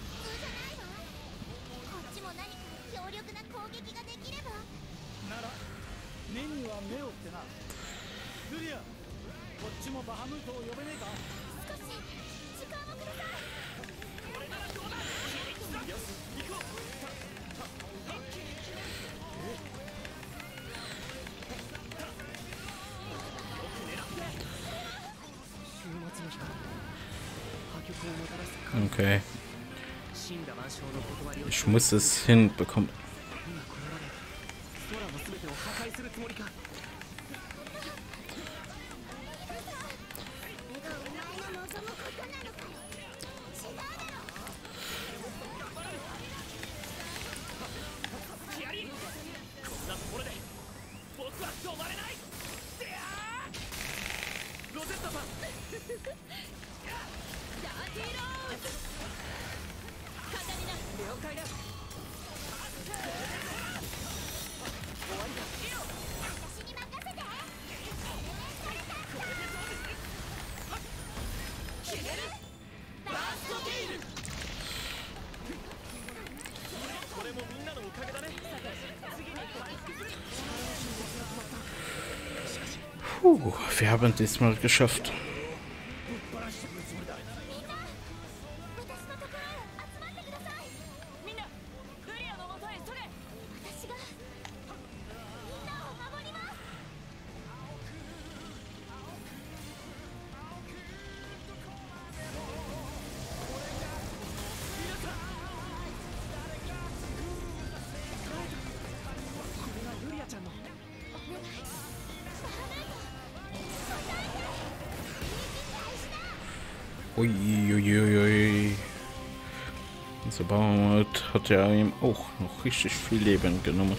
こっちも何か強力な攻撃ができれば。 なら目には目をってな。ルリア、こっちもバハムートを呼べねえか。 少し時間をください。 終末の日から破局をもたらす Okay. 死んだ万象の断りを Ich muss es hinbekommen. 今この場で空の全てを破壊するつもりか。 それがお前の望むことなのかよ。違うだろ。 ヒアリン、こんなところで僕は止まれない。ロゼッタさん、 ダーティーローズ。カタリナ、 了解だ。終わりだ。 私に任せて。 決める。バーストゲイル。これもみんなのおかげだね。次に回復する。 Puh, wir haben es diesmal geschafft. Uiuiui. Dieser Baumhaut hat ja ihm auch noch richtig viel Leben genommen.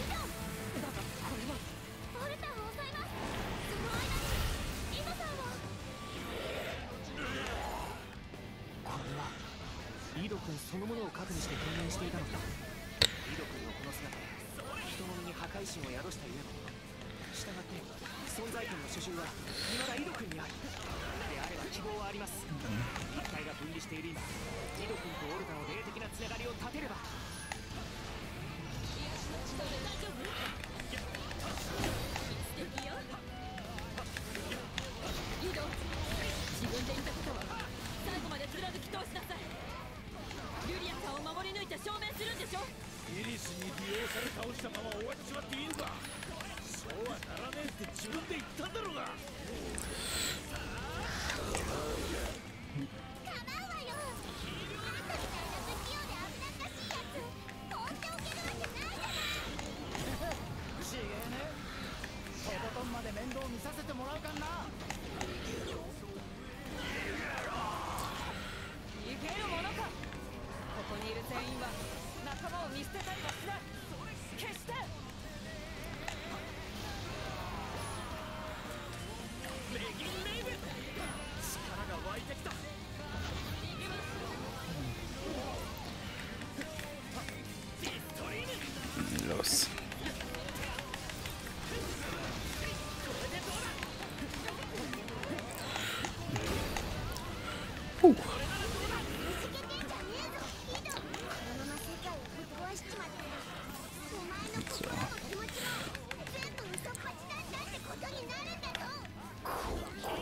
Los. So.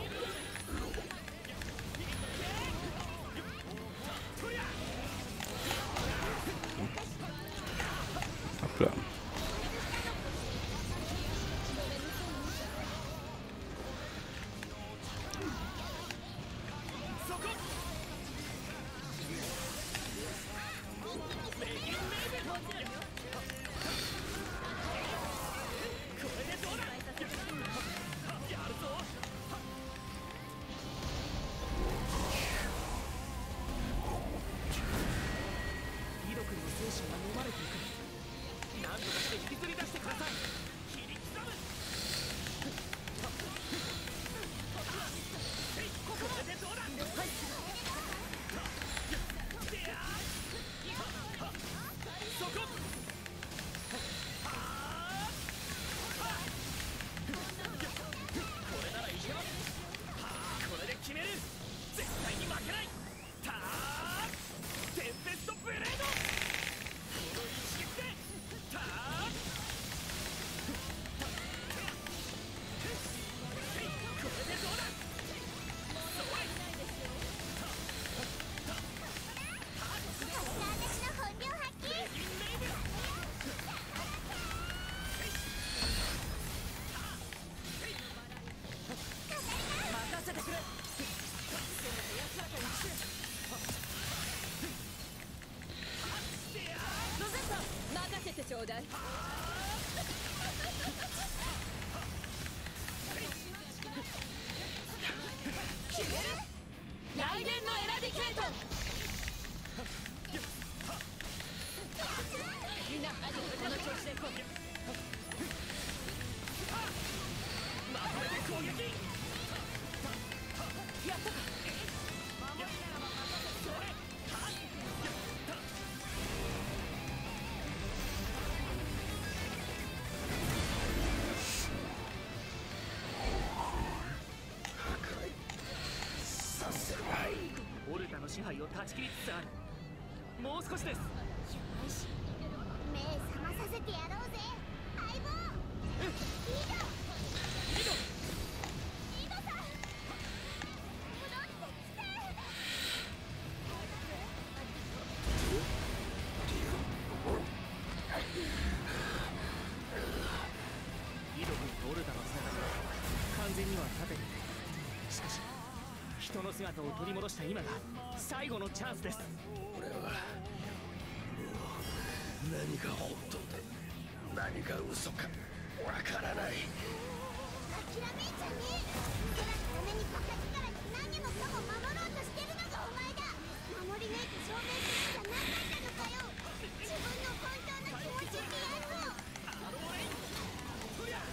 やったか。守りならば任せて。それ。オルタの支配を断ち切りつつある。もう少しです。 よし、目覚まさせてやろうぜ相棒。リドさん戻ってきて。 リド君とオルタのつながりは完全には立てていない。しかし人の姿を取り戻した今が最後のチャンスです。 俺はもう何が本当だ何が嘘かわからない。 諦めんじゃねえ。空のためにバカ力で何もかも守ろうとしてるのがお前だ。守り抜いて証明するしかなかったのかよ。自分の本当の気持ちってやつを。そうです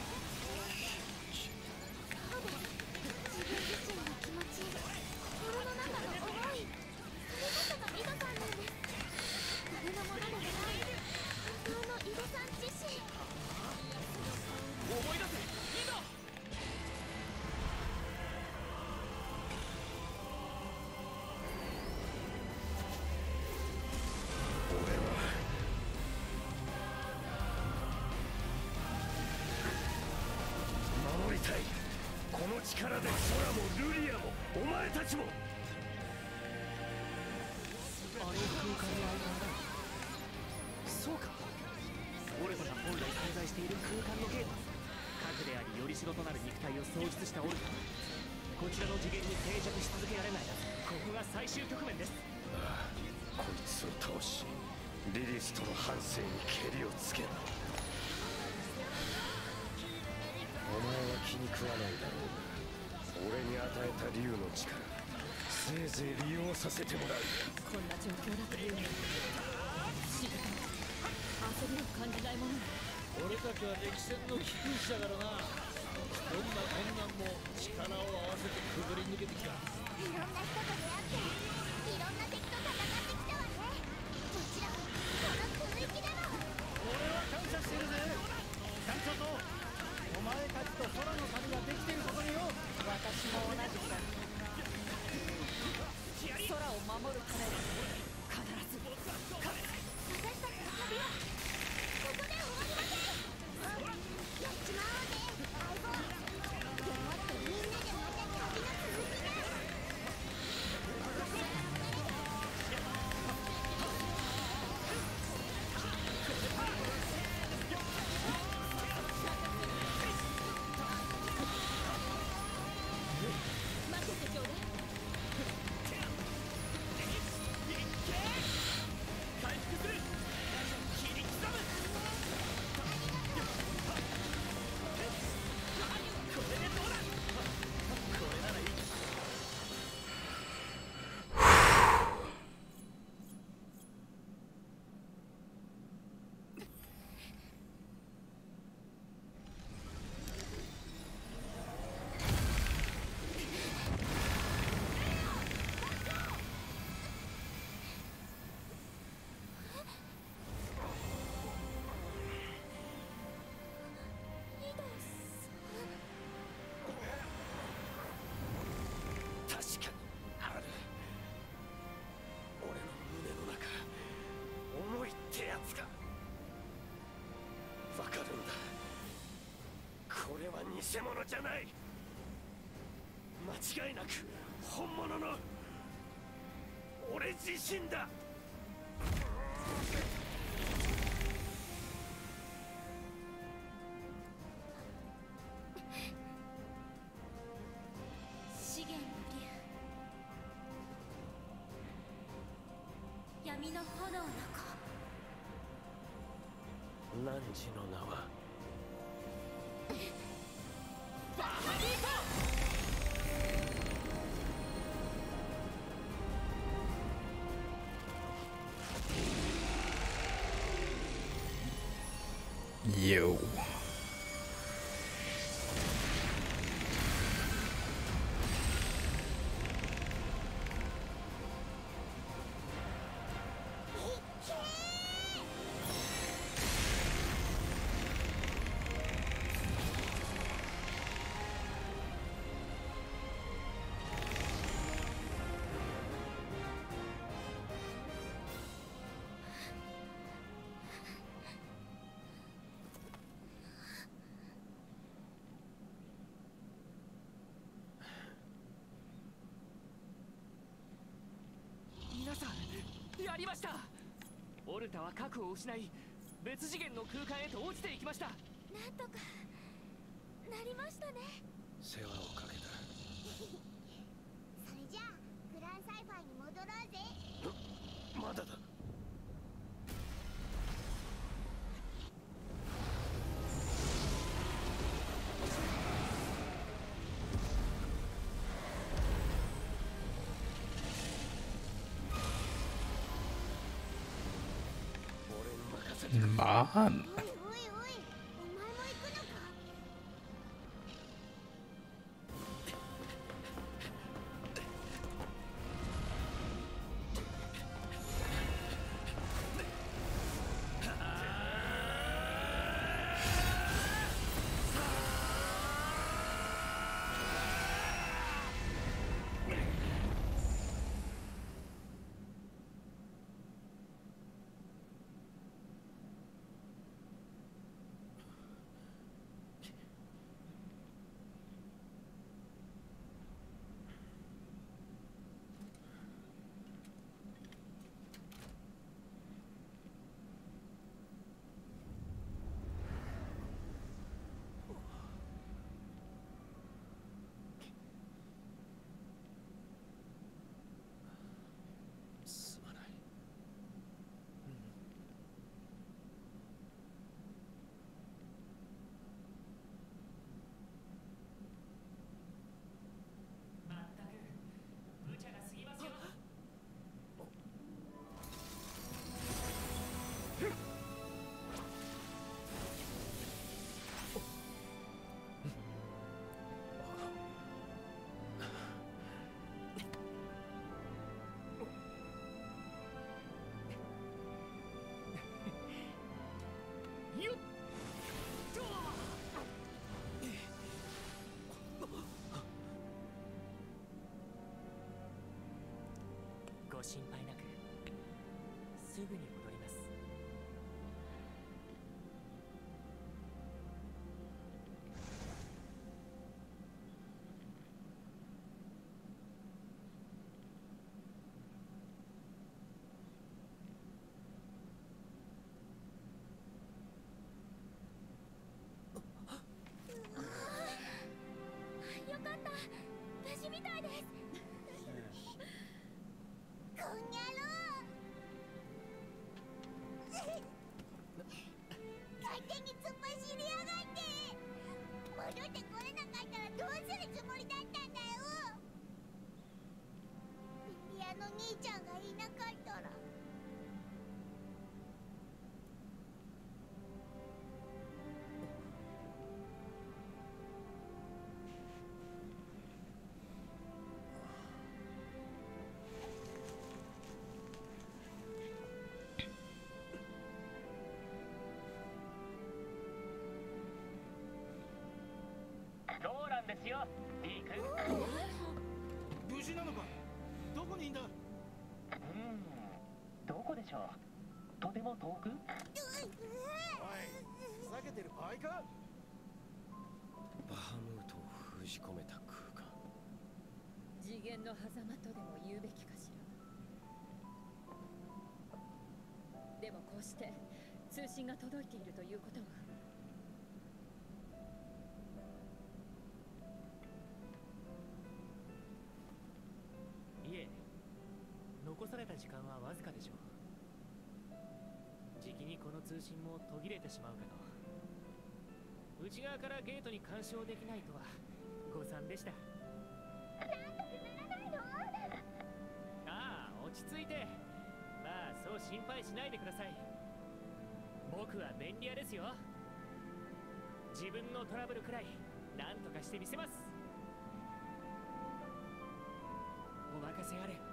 自分自身の気持ち、心の中の思い、それこそが井戸さんなんです。誰のものでもない本当の井戸さん自身。 思い出せリド。 俺は守りたい。この力で空もルリアもお前たちも。 あの空間にあるもの。そうか。オルタが本来存在している空間のゲート。核でありよりしろとなる肉体を喪失したオルタ。こちらの次元に定着し続けられない。ここが最終局面です。 ああ、こいつを倒しリリスとの反省にけりをつける。お前は気に食わないだろうが、俺に与えた竜の力せいぜい利用させてもらう。 こんな状況だというのに不思議と焦りを感じないもの。 俺たちは歴戦の貴君子だからな。どんな困難も力を合わせてくぐり抜けてきた。 いろんな人と出会っていろんな敵と戦ってきたわね。もちろんこの空域でも。 俺は感謝してるぜ。感謝とお前たちと空の旅ができていることによ。 私も同じくだ。空を守るために必ず勝つ。 私たちの旅はここで終わりません。やっちまおうぜ相棒。でもってみんなでまた旅の続きだ。 待っててちょうだい。 回復する。切り刻む。これでどうだ。これならいい。確かにある。俺の胸の中思いってやつがわかるんだ。これは偽物じゃない。間違いなく本物の俺自身だ。 資源の竜、闇の炎の子。 汝の名はバハリート。 Yo. ありました。オルタは核を失い別次元の空間へと落ちていきました。 なんとかなりましたね。 世話をかけた。 それじゃあグランサイファーに戻ろうぜ。 まだだ。 まあ、 おいおいおい、お前も行くのか。 すまない。 まったく無茶が過ぎますよ。 よっと。ご心配なくすぐに戻ります。 よかった、無事みたいです。こんにゃろう。勝手に突っ走りやがって。戻ってこれなかったらどうするつもりだったんだよ。リリアの兄ちゃんがいなかったら。 ローランですよ、リー君。 無事なのか。どこにいんだ。 どこでしょう。とても遠く。 おい、ふざけてる場合か。 バハムートを封じ込めた空間。 次元の狭間とでも言うべきかしら。でもこうして通信が届いているということは、 いえ、残された時間はわずかでしょう。じきにこの通信も途切れてしまうかと。内側からゲートに干渉できないとは誤算でした。ああ、落ち着いて。まあそう心配しないでください。僕は便利屋ですよ。自分のトラブルくらい何とかしてみせます。お任せあれ。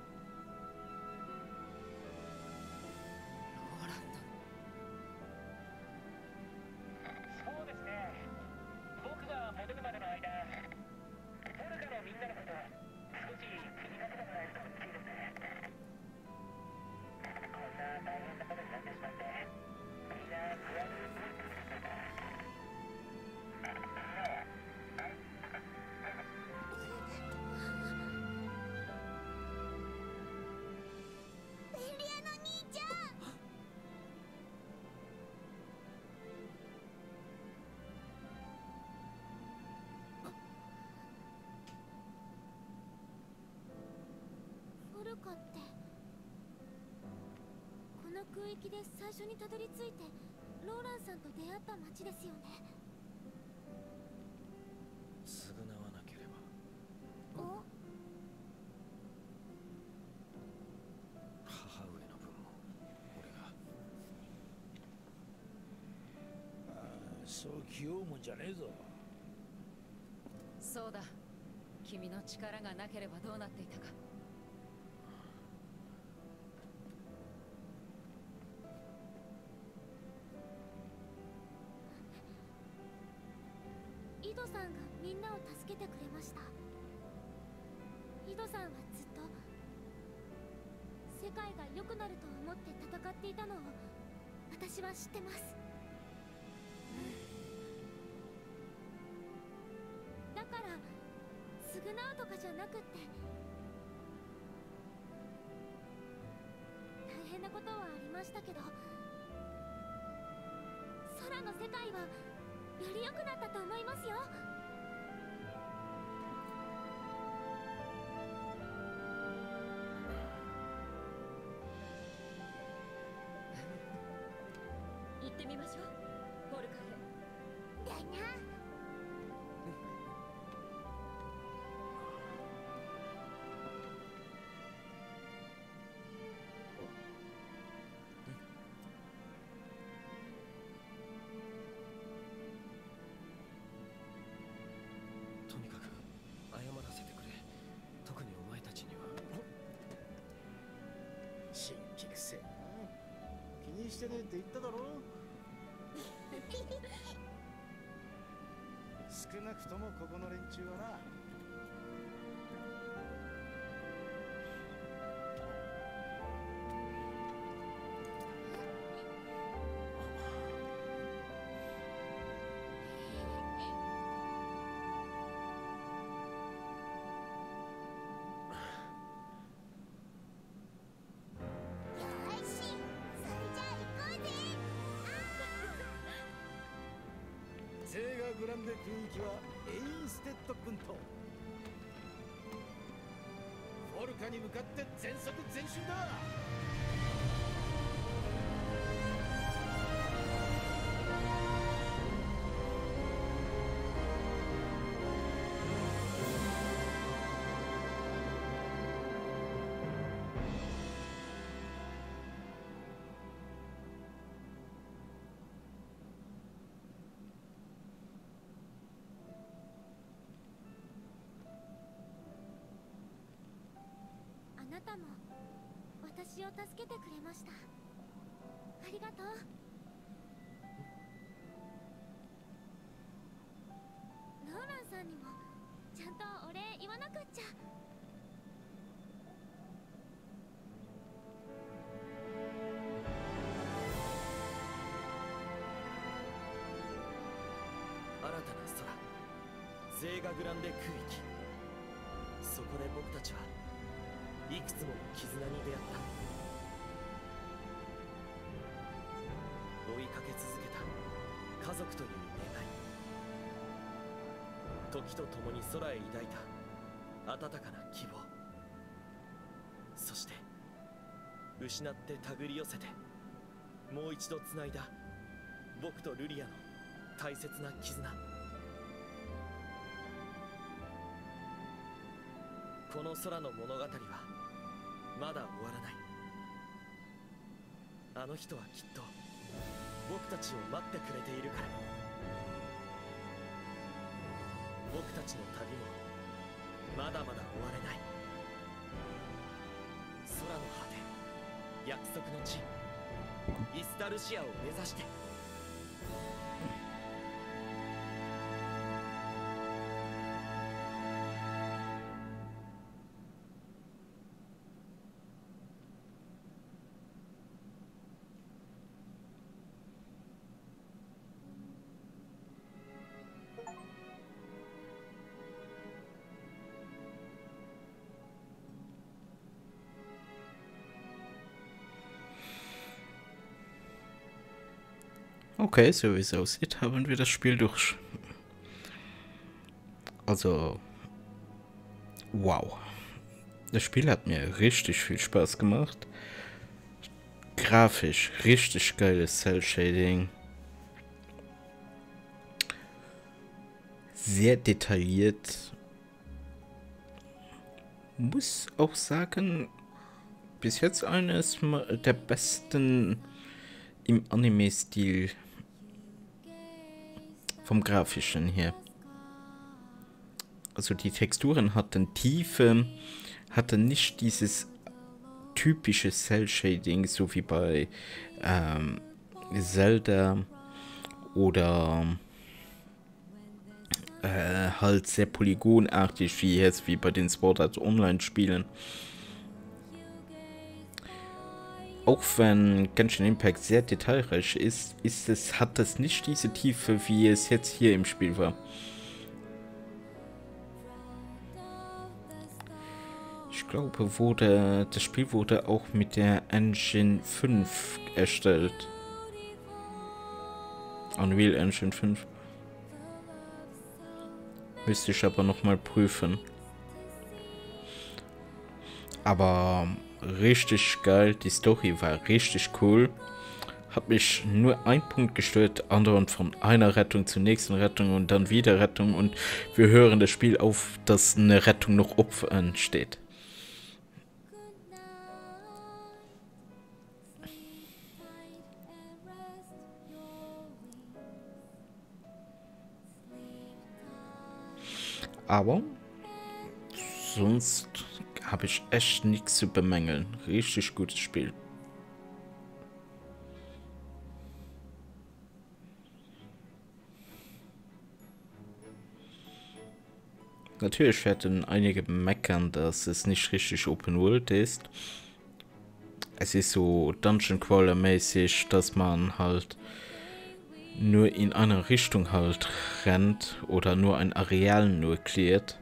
そうですね。僕が戻るまでの間、ポルカのみんなのこと少し気にかけてもらえると嬉しいですね。こんな大変なことになってしまって、みんな不安になってますから。 かってこの空域で最初にたどり着いてローランさんと出会った町ですよね。 償わなければ。 お母上の分も俺が。 そう器用もんじゃねえぞ。 そうだ。君の力がなければどうなっていたか。 井戸さんがみんなを助けてくれました。井戸さんはずっと世界が良くなると思って戦っていたのを私は知ってます。だから償うとかじゃなくって大変なことはありましたけど、空の世界はより良くなったと思いますよ。行ってみましょう、ポルカへ。だな。 とにかく謝らせてくれ。特にお前たちには。 新規くせえな。気にしてねえって言っただろ。少なくともここの連中はな。ゼーガグランデ空域はエインステッド軍とフォルカに向かって全速前進だ。 あなたも私を助けてくれました。ありがとう。ローランさんにもちゃんとお礼言わなくっちゃ。 新たな空、ゼーガグランデ空域。そこで僕たちはいくつもの絆に出会った。追いかけ続けた家族という願い、時とともに空へ抱いた温かな希望、そして失って手繰り寄せてもう一度つないだ僕とルリアの大切な絆。この空の物語はまだ終わらない。あの人はきっと僕たちを待ってくれているから。僕たちの旅もまだまだ終われない。空の果て、約束の地、イスタルシアを目指して。 Okay, so wie es aussieht, haben wir das Spiel durch. Also, wow. Das Spiel hat mir richtig viel Spaß gemacht. Grafisch richtig geiles Cell-Shading. Sehr detailliert. Muss auch sagen, bis jetzt eines der besten im Anime-Stil vom Grafischen her. Also die Texturen hatten Tiefe, hatten nicht dieses typische Cell-Shading, so wie bei Zelda oder halt sehr polygonartig wie jetzt wie bei den Sword Art Online Spielen. Auch wenn Genshin Impact sehr detailreich ist, hat es nicht diese Tiefe, wie es jetzt hier im Spiel war. Ich glaube, das Spiel wurde auch mit der Engine 5 erstellt. Unreal Engine 5. Müsste ich aber nochmal prüfen. Aber richtig geil, die Story war richtig cool. Hat mich nur ein Punkt gestört, andauernd von einer Rettung zur nächsten Rettung und dann wieder Rettung und wir hören das Spiel auf, dass eine Rettung noch Opfern steht. Aber sonst habe ich echt nichts zu bemängeln. Richtig gutes Spiel. Natürlich werden einige meckern, dass es nicht richtig Open World ist. Es ist so Dungeon Crawler mäßig, dass man halt nur in eine Richtung halt rennt oder nur ein Areal nur klärt.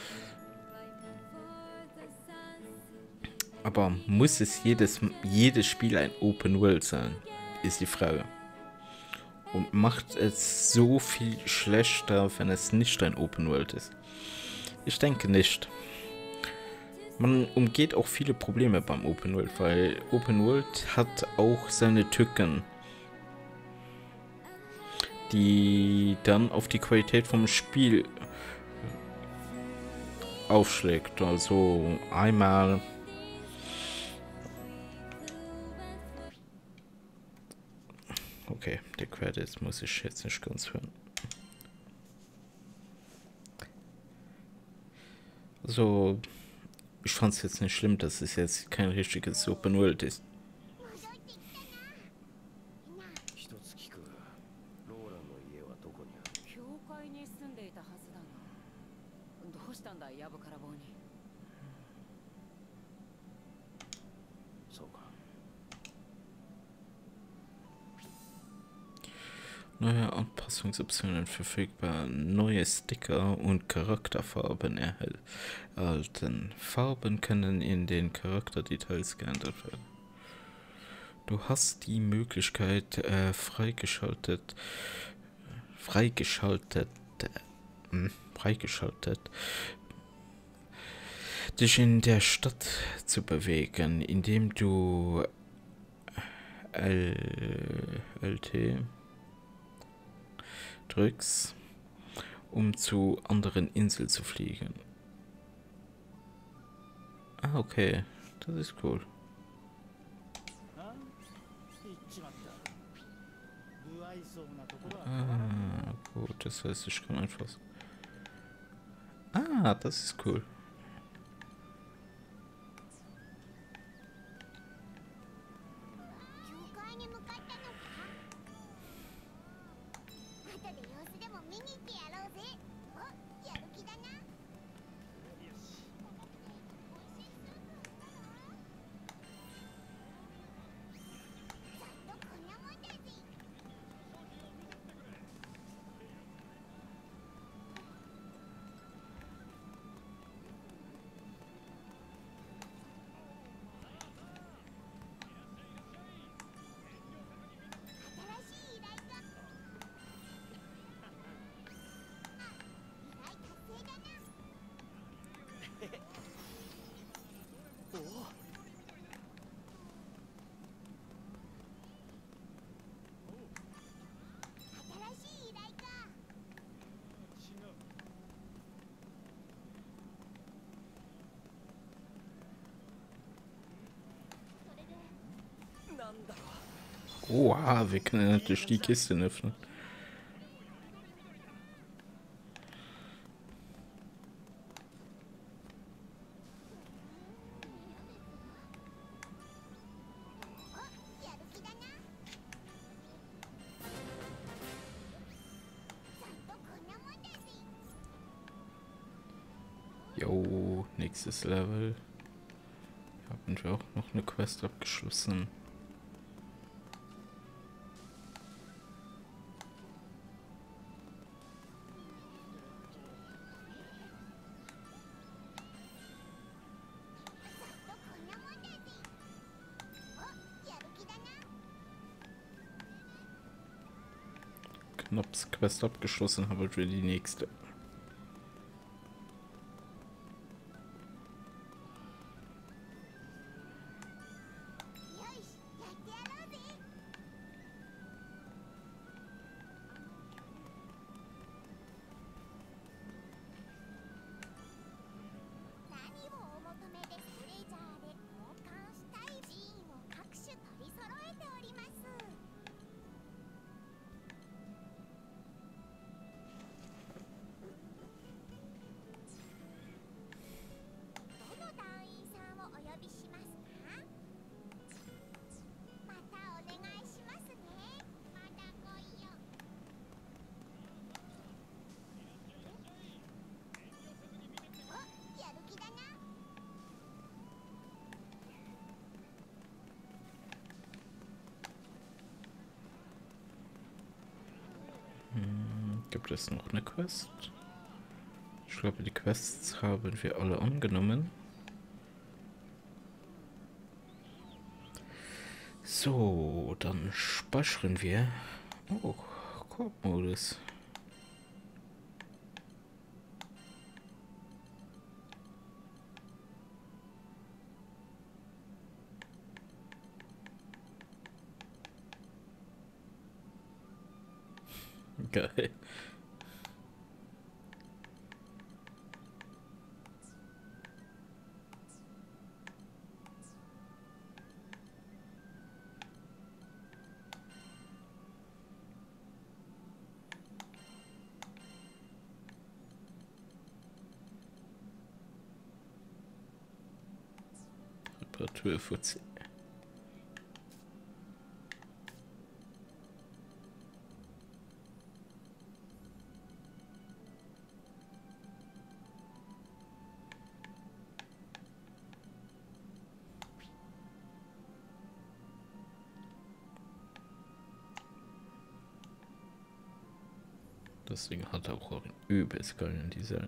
Aber muss es jedes Spiel ein Open World sein, ist die Frage. Und macht es so viel schlechter, wenn es nicht ein Open World ist? Ich denke nicht. Man umgeht auch viele Probleme beim Open World, weil Open World hat auch seine Tücken, die dann auf die Qualität vom Spiel aufschlägt. Also einmal okay, der Credits muss ich jetzt nicht ganz hören. Also ich fand es jetzt nicht schlimm, dass es jetzt kein richtiges Open World ist. Neue Anpassungsoptionen verfügbar, neue Sticker und Charakterfarben erhalten. Farben können in den Charakterdetails geändert werden. Du hast die Möglichkeit freigeschaltet, dich in der Stadt zu bewegen, indem du LT drückst, um zu anderen Inseln zu fliegen. Ah, okay. Das ist cool. Ah, gut. Das heißt, ich kann einfach... Ah, das ist cool. Oh, wir können natürlich die Kiste öffnen. Jo, nächstes Level. Haben wir auch noch eine Quest abgeschlossen. Knapp's Quest abgeschlossen, haben wir die nächste. Gibt es noch eine Quest? Ich glaube, die Quests haben wir alle angenommen. So, dann speichern wir. Oh, Koop-Modus. Geil. Reparaturfuzzi. Deswegen hat er auch einen übelst geilen Design.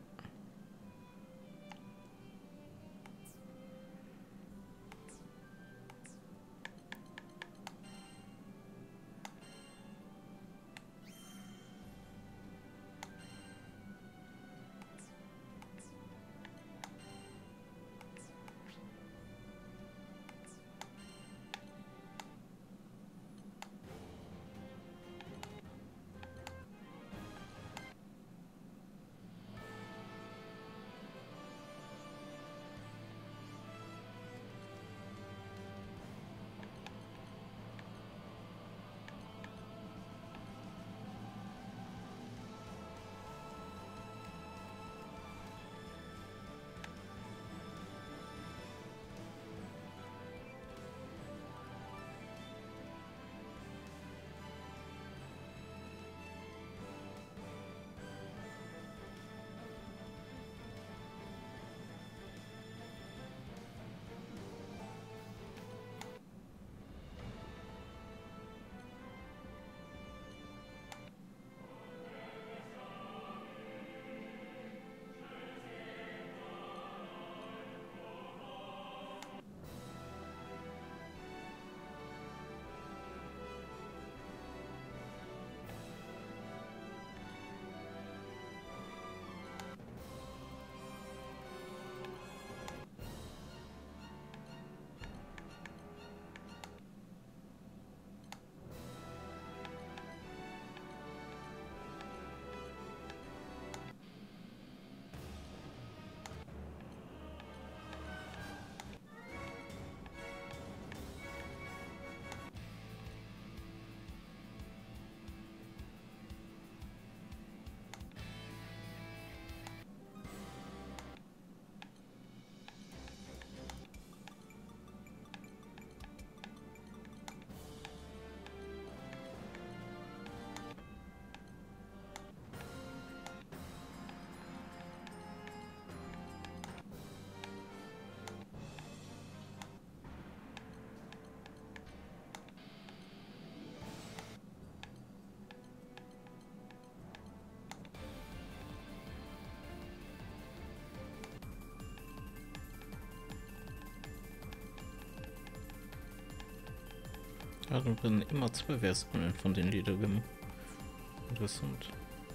drin immer zwei Versionen von den Liedern. Interessant.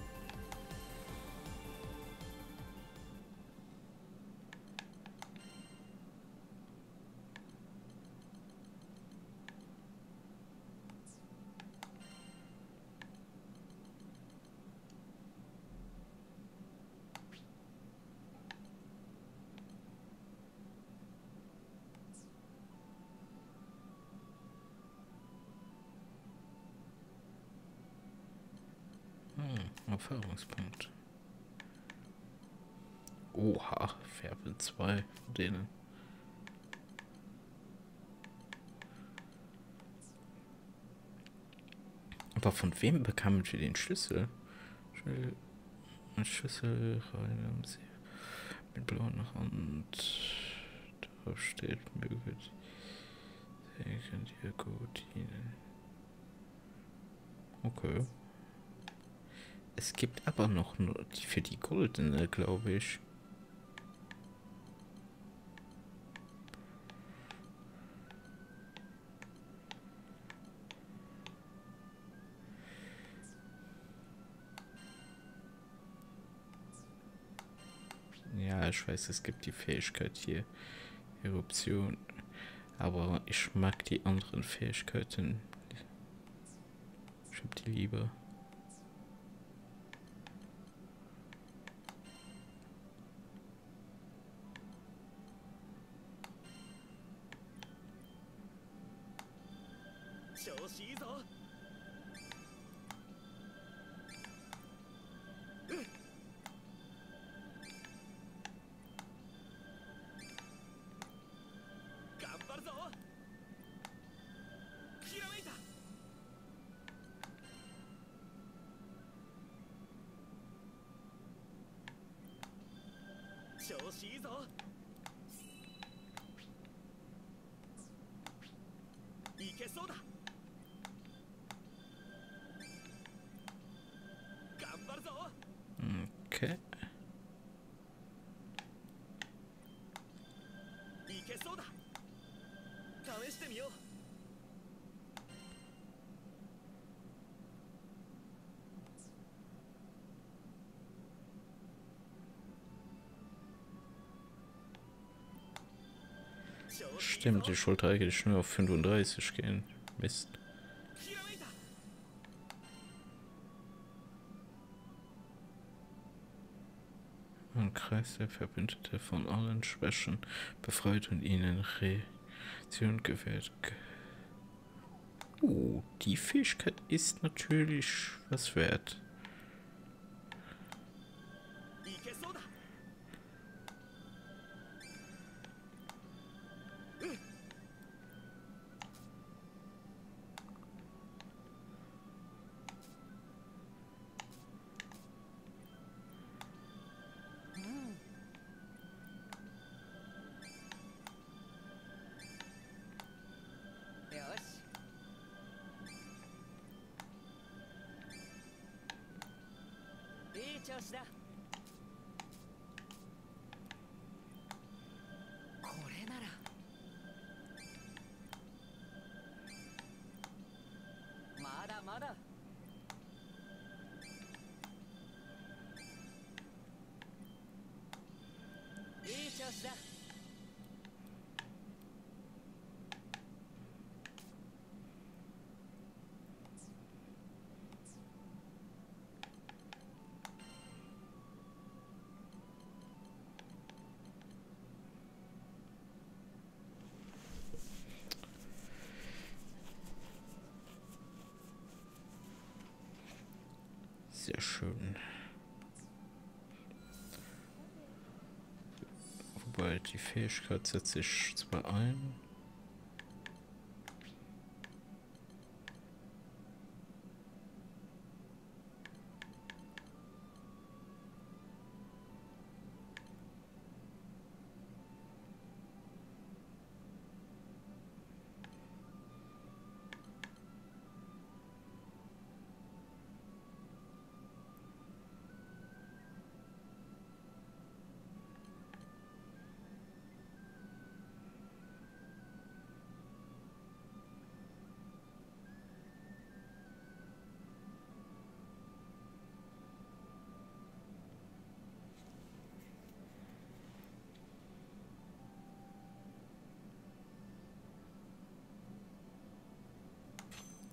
Erfahrungspunkt. Oha, Färbe 2 von denen. Aber von wem bekamen wir den Schlüssel? Schlüssel rein mit blauer Hand. Da steht, möge dir gut dienen. Okay. Es gibt aber noch nur die für die goldene, glaube ich. Ja, ich weiß, es gibt die Fähigkeit hier, Eruption, aber ich mag die anderen Fähigkeiten. Ich hab die lieber. Okay. Stimmt, ich wollte eigentlich nur auf 35 gehen. Mist. Ein Kreis der Verbündete von allen Schwächen befreit und ihnen Reaktion gewährt. Die Fähigkeit ist natürlich was wert. Sehr schön. Wobei die Fähigkeit setze ich zwar ein.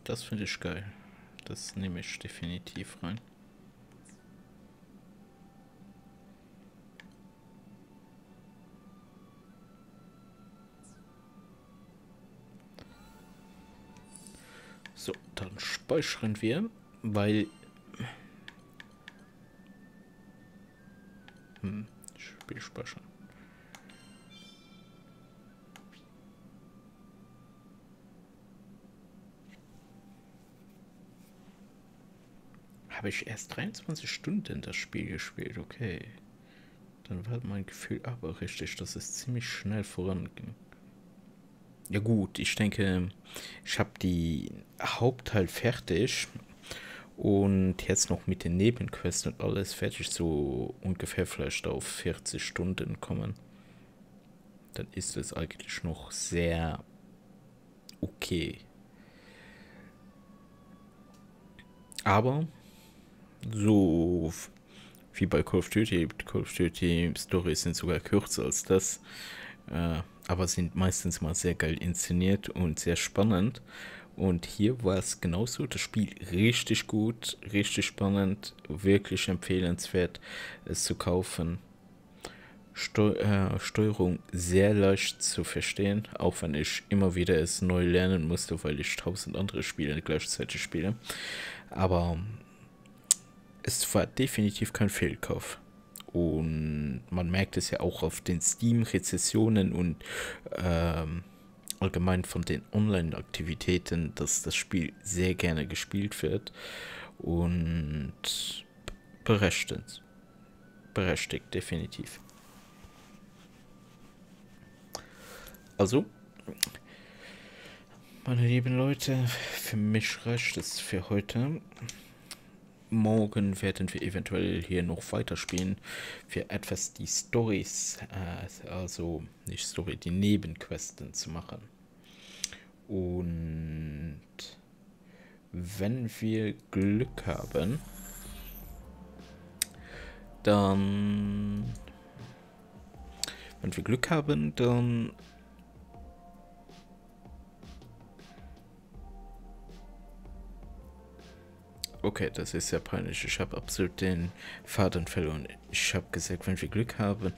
Das finde ich geil. Das nehme ich definitiv rein. So, dann speichern wir, weil... Spiel speichern. Habe ich erst 23 Stunden das Spiel gespielt, okay. Dann war mein Gefühl aber richtig, dass es ziemlich schnell voranging. Ja gut, ich denke, ich habe die Hauptteil fertig und jetzt noch mit den Nebenquests und alles fertig, so ungefähr vielleicht auf 40 Stunden kommen. Dann ist es eigentlich noch sehr okay. Aber so wie bei Call of Duty Storys sind sogar kürzer als das, aber sind meistens mal sehr geil inszeniert und sehr spannend. Und hier war es genauso, das Spiel richtig gut, richtig spannend, wirklich empfehlenswert, es zu kaufen. Steuerung sehr leicht zu verstehen, auch wenn ich immer wieder es neu lernen musste, weil ich 1000 andere Spiele gleichzeitig spiele. Aber es war definitiv kein Fehlkauf. Und man merkt es ja auch auf den Steam-Rezessionen und allgemein von den Online-Aktivitäten, dass das Spiel sehr gerne gespielt wird. Und berechtigt, definitiv. Also, meine lieben Leute, für mich reicht es für heute. Morgen werden wir eventuell hier noch weiterspielen für etwas die Storys, also nicht Story, die Nebenquesten zu machen. Und wenn wir Glück haben, dann okay, das ist sehr peinlich. Ich habe absolut den Faden verloren. Ich habe gesagt, wenn wir Glück haben.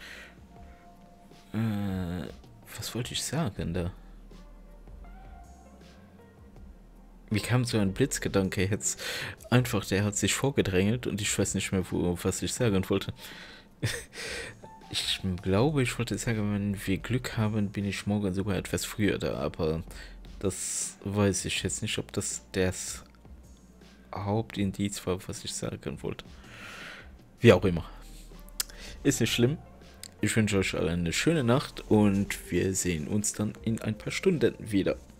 Was wollte ich sagen da? Wie kam so ein Blitzgedanke jetzt? Einfach, der hat sich vorgedrängelt und ich weiß nicht mehr, was ich sagen wollte. Ich glaube, ich wollte sagen, wenn wir Glück haben, bin ich morgen sogar etwas früher da. Aber das weiß ich jetzt nicht, ob das Hauptindiz war, was ich sagen wollte. Wie auch immer. Ist nicht schlimm. Ich wünsche euch alle eine schöne Nacht und wir sehen uns dann in ein paar Stunden wieder.